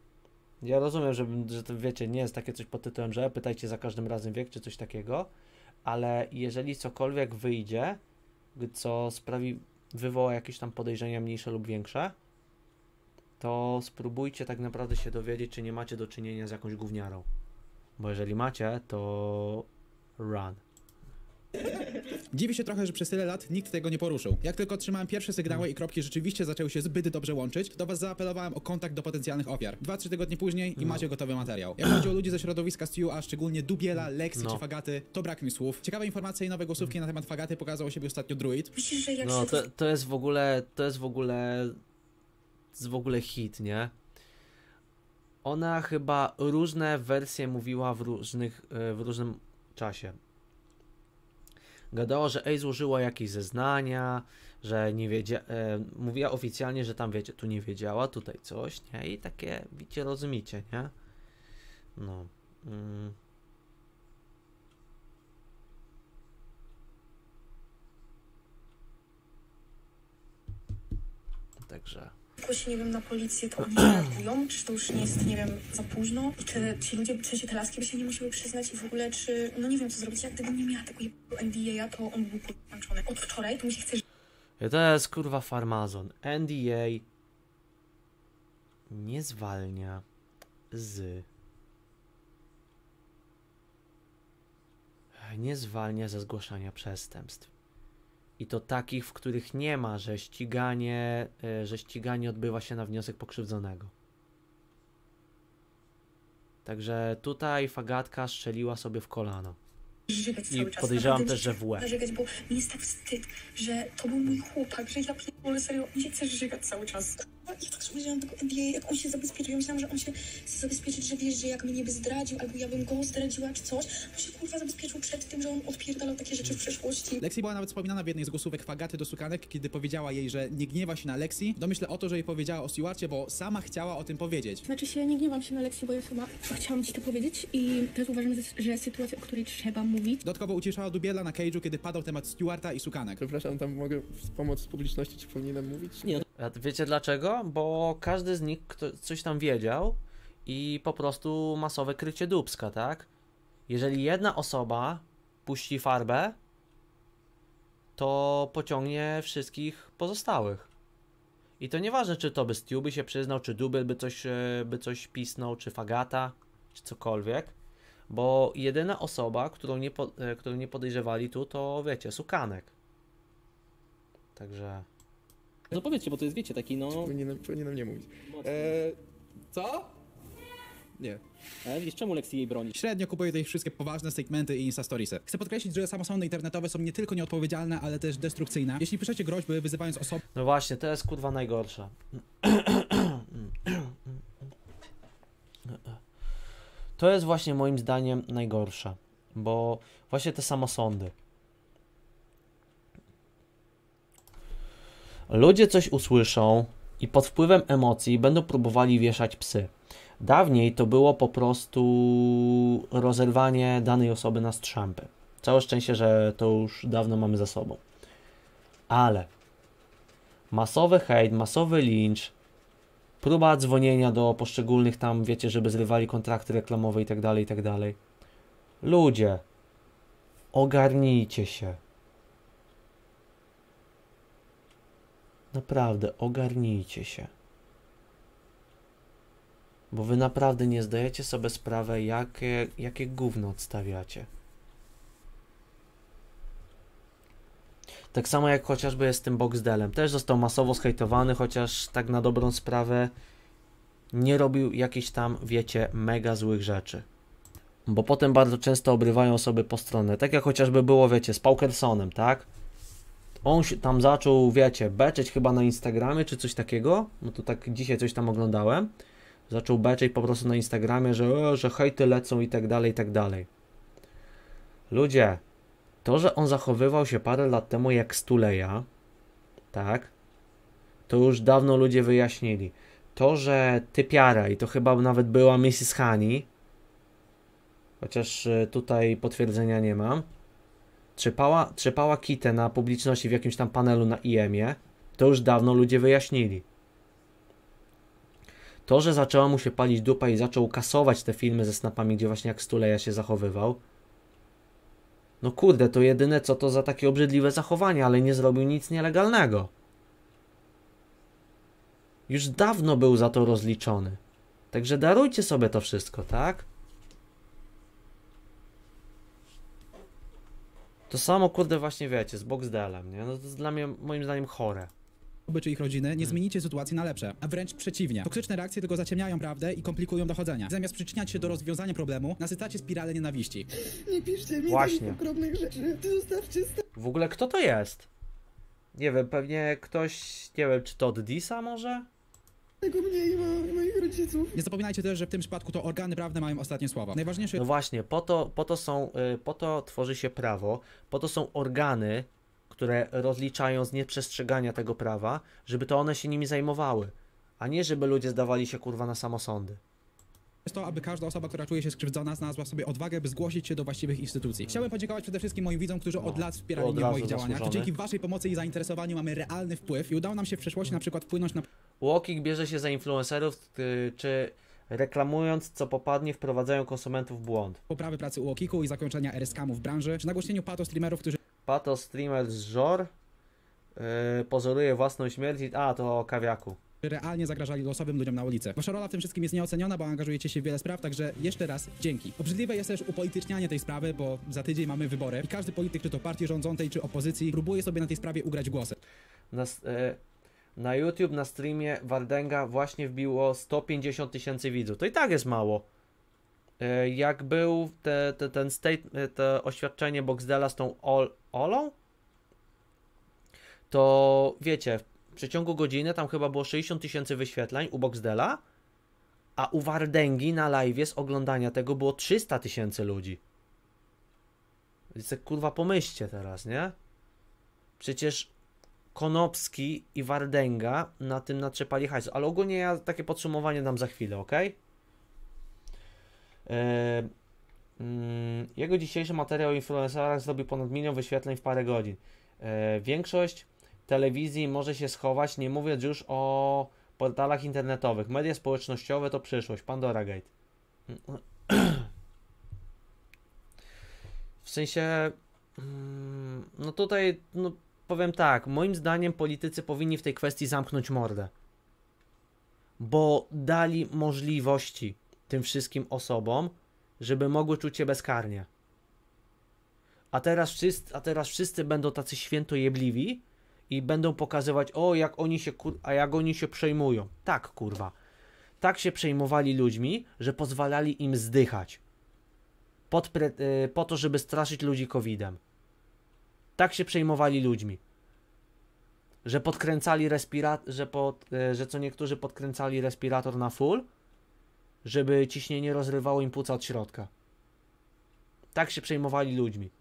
Ja rozumiem, że, że to wiecie, nie jest takie coś pod tytułem, że pytajcie za każdym razem wiek czy coś takiego, ale jeżeli cokolwiek wyjdzie, co sprawi, wywoła jakieś tam podejrzenia mniejsze lub większe, to spróbujcie tak naprawdę się dowiedzieć, czy nie macie do czynienia z jakąś gówniarą. Bo jeżeli macie, to run. Dziwię się trochę, że przez tyle lat nikt tego nie poruszył. Jak tylko otrzymałem pierwsze sygnały i kropki rzeczywiście zaczęły się zbyt dobrze łączyć, to do was zaapelowałem o kontakt do potencjalnych ofiar. Dwa, trzy tygodnie później i macie gotowy materiał. Jak chodzi o ludzi ze środowiska Stu, a szczególnie Dubiela, Lexi No. czy Fagaty, to brak mi słów. Ciekawe informacje i nowe głosówki na temat Fagaty pokazał siebie ostatnio Druid. Myślisz, że jak No się to, to jest w ogóle, to jest w ogóle, to jest w ogóle hit, nie? Ona chyba różne wersje mówiła w różnych, w różnym czasie. Gadała, że Ej złożyła jakieś zeznania, że nie wiedziała, e, mówiła oficjalnie, że tam wiecie, tu nie wiedziała, tutaj coś, nie? I takie, wiecie, rozumiecie, nie? No. Mm. Także. jakoś, nie wiem, na policję to oni reagują, czy to już nie jest, nie wiem, za późno i czy ci ludzie, w sensie te laski by się nie musiały przyznać i w ogóle, czy, no nie wiem co zrobić, jak gdybym nie miała tego N D A, to on był podłączony. Od wczoraj to mi się chce. To jest kurwa farmazon. N D A nie zwalnia z... Nie zwalnia ze zgłaszania przestępstw. I to takich, w których nie ma, że ściganie, że ściganie odbywa się na wniosek pokrzywdzonego. Także tutaj Fagatka strzeliła sobie w kolano. I podejrzewam też, że w łeb. Żygać, bo mi jest tak wstyd, że to był mój chłopak, że ja pierdolę, serio, mi się chce żygać cały czas. Ja tak sobie myślałam tego N D A, jak on się zabezpieczył, ja myślałam, że on się chce zabezpieczyć, że wiesz, że jak mnie by zdradził, albo ja bym go zdradziła, czy coś, on się kurwa zabezpieczył przed tym, że on odpierdalał takie rzeczy w przeszłości. Lexi była nawet wspominana w jednej z głosówek Fagaty do Sukanek, kiedy powiedziała jej, że nie gniewa się na Lexi. Domyślę o to, że jej powiedziała o Stewarcie, bo sama chciała o tym powiedzieć. Znaczy się, nie gniewam się na Lexi, bo ja chyba chciałam ci to powiedzieć i też uważam, że sytuacja, o której trzeba mówić. Dodatkowo ucieszała Dubiela na Cage'u, kiedy padał temat Stewarta i Sukanek. Przepraszam, tam mogę pomóc publiczności, czy powinienem mówić? Nie. A wiecie dlaczego? Bo każdy z nich kto, coś tam wiedział i po prostu masowe krycie dupska, tak? Jeżeli jedna osoba puści farbę, to pociągnie wszystkich pozostałych. I to nieważne, czy to by Stu by się przyznał, czy Dubiel by coś, by coś pisnął, czy Fagata, czy cokolwiek. Bo jedyna osoba, którą nie, po, którą nie podejrzewali tu, to wiecie, Sukanek. Także... No powiedzcie, bo to jest, wiecie, taki no... Powinienem, powinienem nie mówić. Eee, co? Nie. Ale widzisz, czemu Lexi jej broni? Średnio kupuję tutaj wszystkie poważne statementy i instastoriesy. Chcę podkreślić, że samosądy internetowe są nie tylko nieodpowiedzialne, ale też destrukcyjne. Jeśli piszecie groźby, wyzywając osoby... No właśnie, to jest kurwa najgorsze. To jest właśnie moim zdaniem najgorsze, bo właśnie te samosądy. Ludzie coś usłyszą i pod wpływem emocji będą próbowali wieszać psy. Dawniej to było po prostu rozerwanie danej osoby na strzępy. Całe szczęście, że to już dawno mamy za sobą. Ale masowy hejt, masowy lincz, próba dzwonienia do poszczególnych tam, wiecie, żeby zrywali kontrakty reklamowe i tak dalej, i tak dalej. Ludzie, ogarnijcie się. Naprawdę, ogarnijcie się. Bo wy naprawdę nie zdajecie sobie sprawy, jakie, jakie gówno odstawiacie. Tak samo jak chociażby jest z tym Boxdelem. Też został masowo zhejtowany, chociaż tak na dobrą sprawę nie robił jakichś tam, wiecie, mega złych rzeczy. Bo potem bardzo często obrywają sobie po stronę. Tak jak chociażby było, wiecie, z Paukersonem, tak? On się tam zaczął, wiecie, beczeć chyba na Instagramie, czy coś takiego. No to tak dzisiaj coś tam oglądałem. Zaczął beczeć po prostu na Instagramie, że, o, że hejty lecą i tak dalej, i tak dalej. Ludzie, to, że on zachowywał się parę lat temu jak Stuleja, tak, to już dawno ludzie wyjaśnili. To, że typiara, i to chyba nawet była missus Honey, chociaż tutaj potwierdzenia nie mam, trzepała, trzepała kitę na publiczności w jakimś tam panelu na I M ie, to już dawno ludzie wyjaśnili. To, że zaczęła mu się palić dupa i zaczął kasować te filmy ze snapami, gdzie właśnie jak Stuleja się zachowywał, No kurde, to jedyne co to za takie obrzydliwe zachowanie, ale nie zrobił nic nielegalnego. Już dawno był za to rozliczony. Także darujcie sobie to wszystko, tak? To samo, kurde, właśnie wiecie, z Boxdelem, nie? No to jest dla mnie, moim zdaniem, chore. Czy ich rodziny, nie zmienicie sytuacji na lepsze, a wręcz przeciwnie. Toksyczne reakcje tylko zaciemniają prawdę i komplikują dochodzenia. Zamiast przyczyniać się do rozwiązania problemu, nasycacie spiralę nienawiści. Nie piszcie mi Właśnie. takich okropnych rzeczy. Zostawcie sta- W ogóle kto to jest? Nie wiem, pewnie ktoś, nie wiem, czy to od Disa może? tego mnie i mo- moich rodziców. Nie zapominajcie też, że w tym przypadku to organy prawne mają ostatnie słowo. Najważniejsze No właśnie, po to, po to są, y, po to tworzy się prawo, po to są organy, które rozliczają z nieprzestrzegania tego prawa, żeby to one się nimi zajmowały, a nie żeby ludzie zdawali się kurwa na samosądy. jest to, aby każda osoba, która czuje się skrzywdzona, znalazła sobie odwagę, by zgłosić się do właściwych instytucji. Chciałbym podziękować przede wszystkim moim widzom, którzy od lat wspierali od mnie w razu moich działaniach. To zasłużony. dzięki waszej pomocy i zainteresowaniu mamy realny wpływ i udało nam się w przeszłości na przykład wpłynąć na Łokik bierze się za influencerów, y, czy reklamując co popadnie wprowadzają konsumentów w błąd. poprawę pracy u Okiku i zakończenia R-skamu w branży, czy nagłośnieniu pato streamerów, którzy Pato streamer z Żor yy, pozoruje własną śmierć i... A, to o kawiaku. realnie zagrażali losowym ludziom na ulicy. Wasza rola w tym wszystkim jest nieoceniona, bo angażujecie się w wiele spraw, także jeszcze raz dzięki. Obrzydliwe jest też upolitycznianie tej sprawy, bo za tydzień mamy wybory i każdy polityk, czy to partii rządzącej, czy opozycji, próbuje sobie na tej sprawie ugrać głosy. Na, s- y, na YouTube, na streamie Wardenga właśnie wbiło sto pięćdziesiąt tysięcy widzów. To i tak jest mało. Y, jak był te, te, ten state, y, to oświadczenie Boxdela z tą Ol, Olą, to wiecie, w przeciągu godziny tam chyba było sześćdziesiąt tysięcy wyświetleń u Boxdela, a u Wardengi na live'ie z oglądania tego było trzysta tysięcy ludzi. Więc tak, kurwa, pomyślcie teraz, nie? Przecież Konopski i Wardenga na tym natrzepali hajsu, ale ogólnie ja takie podsumowanie dam za chwilę, ok? Eee, mm, jego dzisiejszy materiał o influencerach zrobił ponad milion wyświetleń w parę godzin. Eee, większość telewizji może się schować, nie mówiąc już o portalach internetowych. Media społecznościowe to przyszłość. Pandora Gate. W sensie, mm, no tutaj, no powiem tak, moim zdaniem politycy powinni w tej kwestii zamknąć mordę. Bo dali możliwości tym wszystkim osobom, żeby mogły czuć się bezkarnie. A teraz wszyscy, a teraz wszyscy będą tacy świętojebliwi i będą pokazywać, o jak oni się, kur... a jak oni się przejmują. Tak, kurwa. Tak się przejmowali ludźmi, że pozwalali im zdychać. Pod pre... y, po to, żeby straszyć ludzi kowidem. Tak się przejmowali ludźmi. Że podkręcali respirator, że, pod... y, że co niektórzy podkręcali respirator na full, żeby ciśnienie rozrywało im płuca od środka. Tak się przejmowali ludźmi.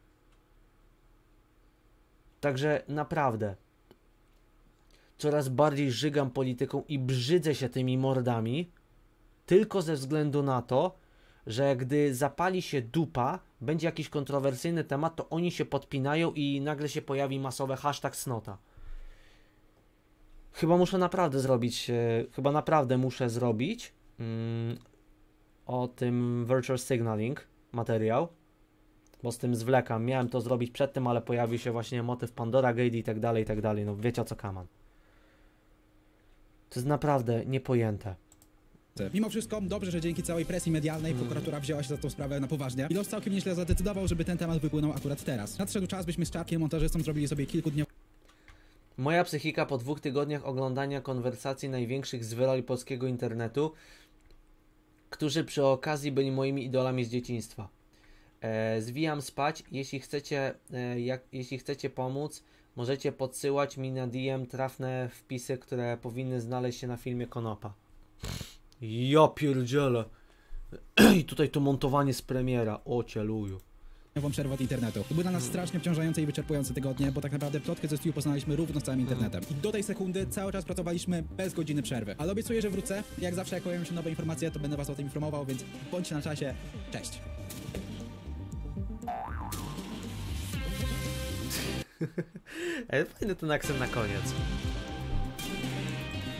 Także naprawdę coraz bardziej żygam polityką i brzydzę się tymi mordami tylko ze względu na to, że gdy zapali się dupa, będzie jakiś kontrowersyjny temat, to oni się podpinają i nagle się pojawi masowe hashtag cnota. Chyba muszę naprawdę zrobić, e, chyba naprawdę muszę zrobić mm, o tym virtual signaling materiał, bo z tym zwlekam. Miałem to zrobić przed tym, ale pojawił się właśnie motyw Pandora Gate i tak dalej, i tak dalej. No wiecie o co kaman. To jest naprawdę niepojęte. Mimo wszystko, dobrze, że dzięki całej presji medialnej prokuratura wzięła się za tą sprawę na poważnie i los całkiem nieźle zadecydował, żeby ten temat wypłynął akurat teraz. Nadszedł czas, byśmy z Czarkiem montażystą zrobili sobie kilkudniowy Moja psychika po dwóch tygodniach oglądania konwersacji największych zwyroli polskiego internetu, którzy przy okazji byli moimi idolami z dzieciństwa. E, zwijam spać. Jeśli chcecie, e, jak, jeśli chcecie pomóc, możecie podsyłać mi na D M trafne wpisy, które powinny znaleźć się na filmie Konopa. Ja pierdzielę. I tutaj to montowanie z premiera. O cieluju. przerwę od internetu. To były dla nas strasznie obciążające i wyczerpujące tygodnie, bo tak naprawdę plotkę ze Stu poznaliśmy równo z całym internetem. I do tej sekundy cały czas pracowaliśmy bez godziny przerwy. Ale obiecuję, że wrócę. Jak zawsze, jak pojawią się nowe informacje, to będę was o tym informował, więc bądźcie na czasie. Cześć. Ale fajny ten akcent na koniec.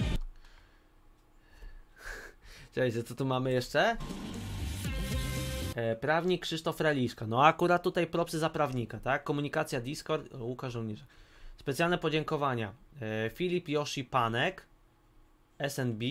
Czekajcie, co tu mamy jeszcze? E, prawnik Krzysztof Reliszka. No akurat tutaj propsy za prawnika, tak? Komunikacja Discord, o, Łukasz Żołnierza. Specjalne podziękowania. E, Filip Yoshi Panek, S N B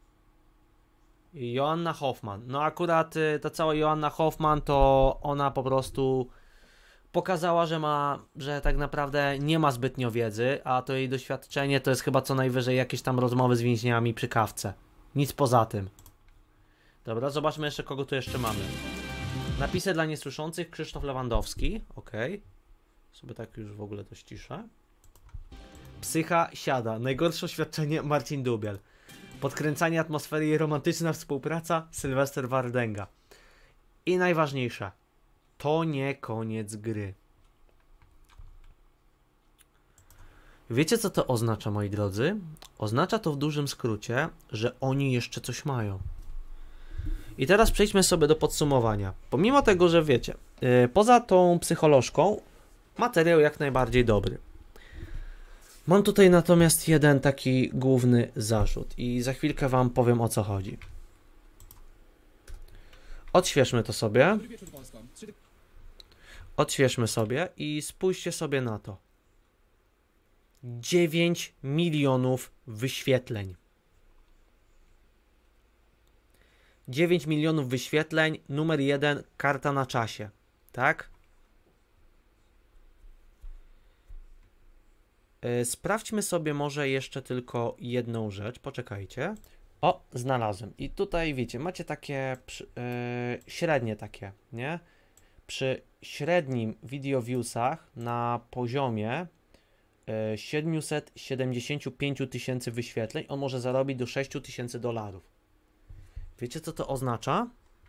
i Joanna Hoffman. No akurat e, ta cała Joanna Hoffman to ona po prostu pokazała, że ma, że tak naprawdę nie ma zbytnio wiedzy, a to jej doświadczenie to jest chyba co najwyżej jakieś tam rozmowy z więźniami przy kawce. Nic poza tym. Dobra, zobaczmy jeszcze, kogo tu jeszcze mamy. Napisy dla niesłyszących, Krzysztof Lewandowski. Okej. Okay. Sobie tak już w ogóle to ściszę. Psycha siada. Najgorsze oświadczenie, Marcin Dubiel. Podkręcanie atmosfery i romantyczna współpraca, Sylwester Wardęga. I najważniejsze. To nie koniec gry. Wiecie, co to oznacza, moi drodzy? Oznacza to w dużym skrócie, że oni jeszcze coś mają. I teraz przejdźmy sobie do podsumowania. Pomimo tego, że wiecie, yy, poza tą psycholożką, materiał jak najbardziej dobry. Mam tutaj natomiast jeden taki główny zarzut i za chwilkę wam powiem, o co chodzi. Odświeżmy to sobie. Odświeżmy sobie i spójrzcie sobie na to. dziewięć milionów wyświetleń. dziewięć milionów wyświetleń, numer jeden, karta na czasie, tak? Yy, sprawdźmy sobie może jeszcze tylko jedną rzecz, poczekajcie. O, znalazłem. I tutaj wiecie, macie takie yy, średnie takie, nie? Przy średnim video viewsach na poziomie yy, siedemset siedemdziesiąt pięć tysięcy wyświetleń on może zarobić do sześć tysięcy dolarów. Wiecie, co to oznacza?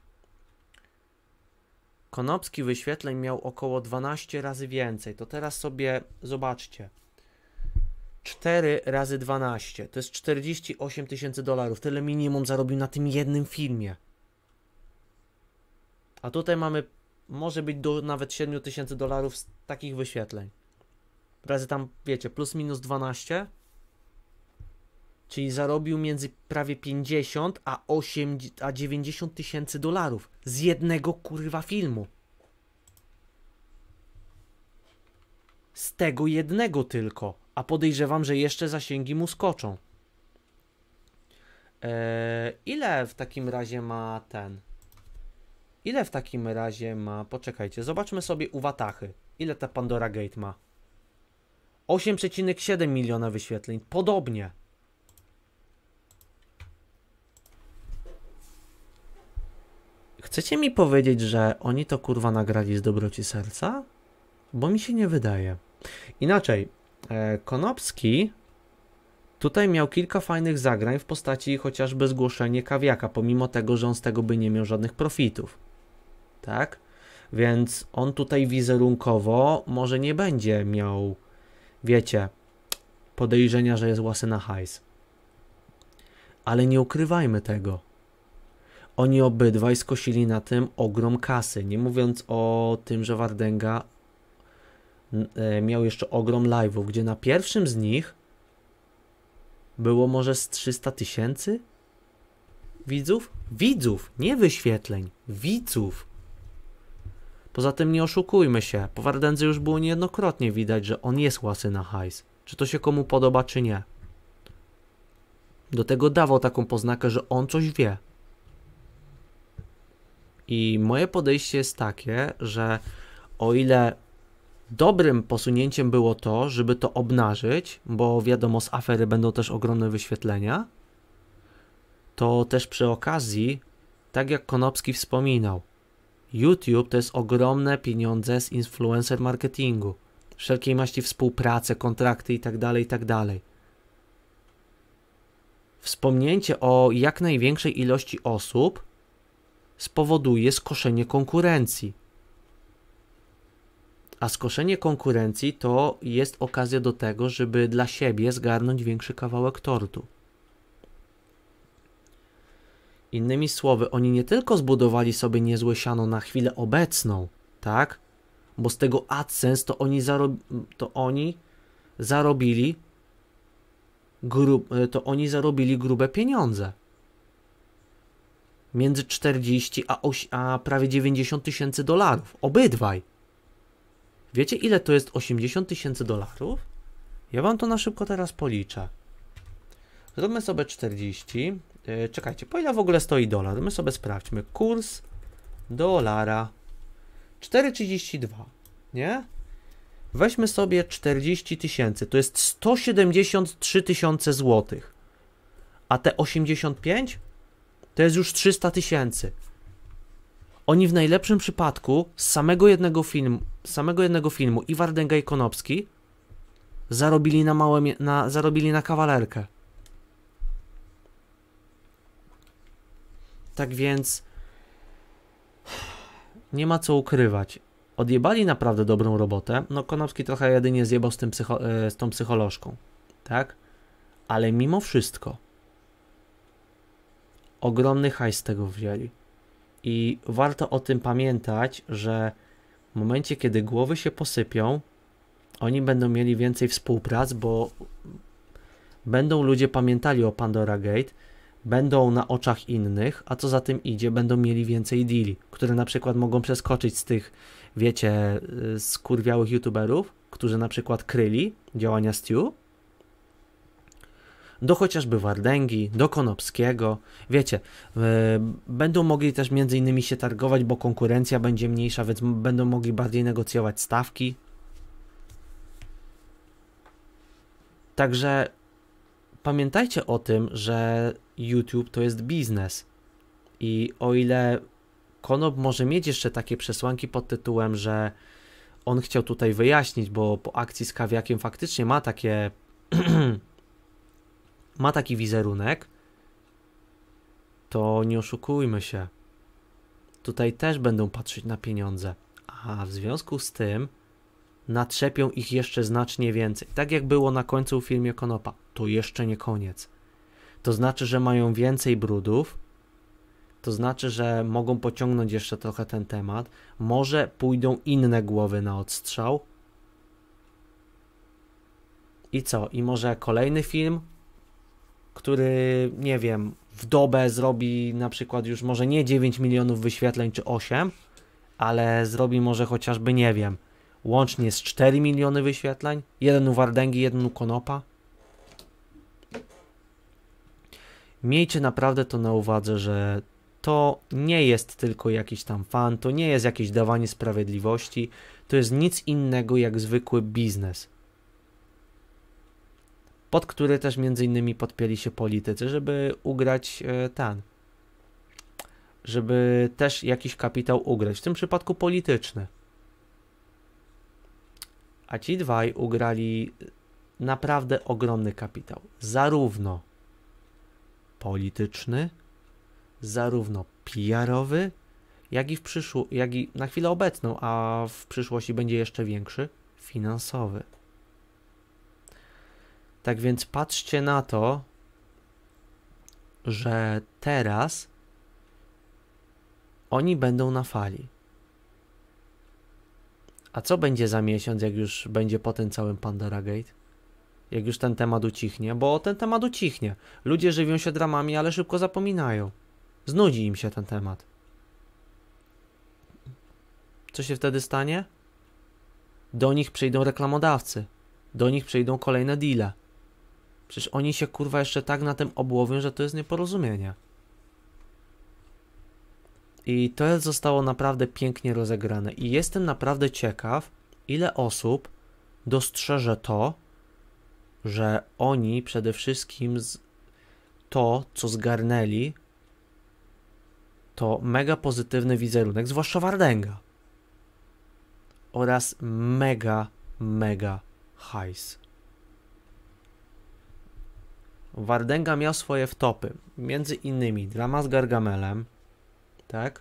Konopski wyświetleń miał około dwanaście razy więcej. To teraz sobie zobaczcie. cztery razy dwanaście to jest czterdzieści osiem tysięcy dolarów. Tyle minimum zarobił na tym jednym filmie. A tutaj mamy, może być do nawet siedem tysięcy dolarów z takich wyświetleń. Razy tam, wiecie, plus minus dwanaście. Czyli zarobił między prawie pięćdziesiąt a, osiemdziesiąt, a dziewięćdziesiąt tysięcy dolarów z jednego kurwa filmu. Z tego jednego tylko. A podejrzewam, że jeszcze zasięgi mu skoczą. Eee, ile w takim razie ma ten? Ile w takim razie ma? Poczekajcie, zobaczmy sobie u Watachy. Ile ta Pandora Gate ma? osiem przecinek siedem miliona wyświetleń. Podobnie. Chcecie mi powiedzieć, że oni to kurwa nagrali z dobroci serca? Bo mi się nie wydaje. Inaczej, e, Konopski tutaj miał kilka fajnych zagrań w postaci chociażby zgłoszenie kawiaka, pomimo tego, że on z tego by nie miał żadnych profitów. Tak? Więc on tutaj wizerunkowo może nie będzie miał, wiecie, podejrzenia, że jest łasy na hajs. Ale nie ukrywajmy tego. Oni obydwaj skosili na tym ogrom kasy. Nie mówiąc o tym, że Wardęga e, miał jeszcze ogrom live'ów, gdzie na pierwszym z nich było może z trzysta tysięcy widzów? Widzów, nie wyświetleń. Widzów. Poza tym nie oszukujmy się. Po Wardędze już było niejednokrotnie widać, że on jest łasy na hajs. Czy to się komu podoba, czy nie. Do tego dawał taką poznakę, że on coś wie. I moje podejście jest takie, że o ile dobrym posunięciem było to, żeby to obnażyć, bo wiadomo, z afery będą też ogromne wyświetlenia, to też przy okazji, tak jak Konopski wspominał, YouTube to jest ogromne pieniądze z influencer marketingu, wszelkiej maści współpracę, kontrakty itd., itd. Wspomnienie o jak największej ilości osób spowoduje skoszenie konkurencji. A skoszenie konkurencji to jest okazja do tego, żeby dla siebie zgarnąć większy kawałek tortu. Innymi słowy, oni nie tylko zbudowali sobie niezłe siano na chwilę obecną, tak? Bo z tego AdSense to oni, zarob to oni zarobili grub to oni zarobili grube pieniądze. Między czterdzieści a, oś, a prawie dziewięćdziesiąt tysięcy dolarów. Obydwaj. Wiecie, ile to jest osiemdziesiąt tysięcy dolarów? Ja wam to na szybko teraz policzę. Zróbmy sobie czterdzieści. Yy, czekajcie, po ile w ogóle stoi dolar? My sobie sprawdźmy. Kurs dolara. cztery trzydzieści dwa. Nie? Weźmy sobie czterdzieści tysięcy. To jest sto siedemdziesiąt trzy tysiące złotych. A te osiemdziesiąt pięć to jest już trzysta tysięcy. Oni w najlepszym przypadku z samego jednego filmu, z samego jednego filmu i Wardęga i Konopski zarobili na małe, na, zarobili na kawalerkę. Tak więc nie ma co ukrywać. Odjebali naprawdę dobrą robotę. No Konopski trochę jedynie zjebał z, tym psycho, z tą psycholożką. Tak? Ale mimo wszystko ogromny hajs z tego wzięli. I warto o tym pamiętać, że w momencie, kiedy głowy się posypią, oni będą mieli więcej współprac, bo będą ludzie pamiętali o Pandora Gate, będą na oczach innych, a co za tym idzie, będą mieli więcej deali, które na przykład mogą przeskoczyć z tych, wiecie, skurwiałych youtuberów, którzy na przykład kryli działania Stu, do chociażby Wardęgi, do Konopskiego. Wiecie, yy, będą mogli też między innymi się targować, bo konkurencja będzie mniejsza, więc będą mogli bardziej negocjować stawki. Także pamiętajcie o tym, że YouTube to jest biznes. I o ile Konop może mieć jeszcze takie przesłanki pod tytułem, że on chciał tutaj wyjaśnić, bo po akcji z Kawiakiem faktycznie ma takie ma taki wizerunek, to nie oszukujmy się. Tutaj też będą patrzeć na pieniądze. A w związku z tym natrzepią ich jeszcze znacznie więcej. Tak jak było na końcu w filmie Konopa. To jeszcze nie koniec. To znaczy, że mają więcej brudów. To znaczy, że mogą pociągnąć jeszcze trochę ten temat. Może pójdą inne głowy na odstrzał. I co? I może kolejny film, który, nie wiem, w dobę zrobi na przykład już może nie dziewięć milionów wyświetleń czy osiem, ale zrobi może chociażby, nie wiem, łącznie z cztery miliony wyświetleń. Jeden u Wardęgi, jeden u Konopa. Miejcie naprawdę to na uwadze, że to nie jest tylko jakiś tam fan, to nie jest jakieś dawanie sprawiedliwości, to jest nic innego jak zwykły biznes, pod który też między innymi podpięli się politycy, żeby ugrać e, ten, żeby też jakiś kapitał ugrać, w tym przypadku polityczny. A ci dwaj ugrali naprawdę ogromny kapitał, zarówno polityczny, zarówno P R-owy, jak i w przyszło, jak i na chwilę obecną, a w przyszłości będzie jeszcze większy, finansowy. Tak więc patrzcie na to, że teraz oni będą na fali. A co będzie za miesiąc, jak już będzie po tym całym Pandora Gate? Jak już ten temat ucichnie? Bo ten temat ucichnie. Ludzie żywią się dramami, ale szybko zapominają. Znudzi im się ten temat. Co się wtedy stanie? Do nich przyjdą reklamodawcy. Do nich przyjdą kolejne deale. Przecież oni się kurwa jeszcze tak na tym obłowią, że to jest nieporozumienie. I to zostało naprawdę pięknie rozegrane. I jestem naprawdę ciekaw, ile osób dostrzeże to, że oni przede wszystkim z to, co zgarnęli, to mega pozytywny wizerunek, zwłaszcza Wardęga. Oraz mega, mega hajs. Wardęga miał swoje wtopy. Między innymi drama z Gargamelem. Tak?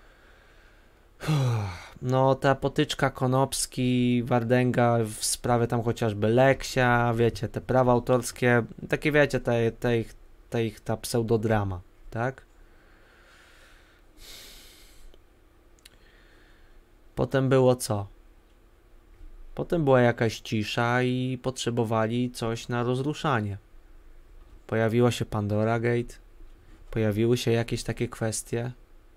No, ta potyczka Konopski, Wardęga w sprawie tam chociażby Leksia, wiecie, te prawa autorskie, takie wiecie, te, te, ich, te ich ta pseudodrama, tak? Potem było co? Potem była jakaś cisza i potrzebowali coś na rozruszanie. Pojawiło się Pandora Gate, Pojawiły się jakieś takie kwestie.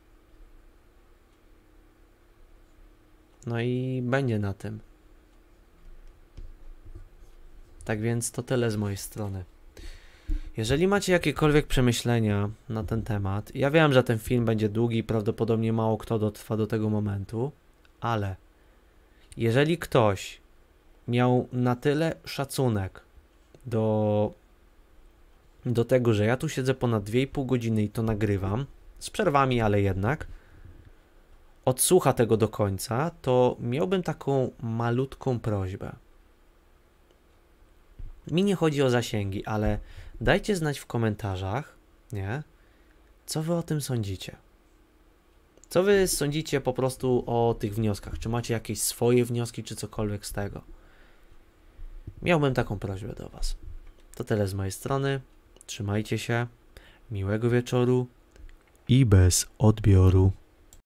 No i będzie na tym. Tak więc to tyle z mojej strony. Jeżeli macie jakiekolwiek przemyślenia na ten temat, ja wiem, że ten film będzie długi i prawdopodobnie mało kto dotrwa do tego momentu, ale jeżeli ktoś miał na tyle szacunek do, do tego, że ja tu siedzę ponad dwie i pół godziny i to nagrywam, z przerwami, ale jednak, odsłucha tego do końca, to miałbym taką malutką prośbę. Mi nie chodzi o zasięgi, ale dajcie znać w komentarzach, nie? Co wy o tym sądzicie? Co wy sądzicie po prostu o tych wnioskach? Czy macie jakieś swoje wnioski, czy cokolwiek z tego? Miałbym taką prośbę do was. To tyle z mojej strony. Trzymajcie się. Miłego wieczoru i bez odbioru.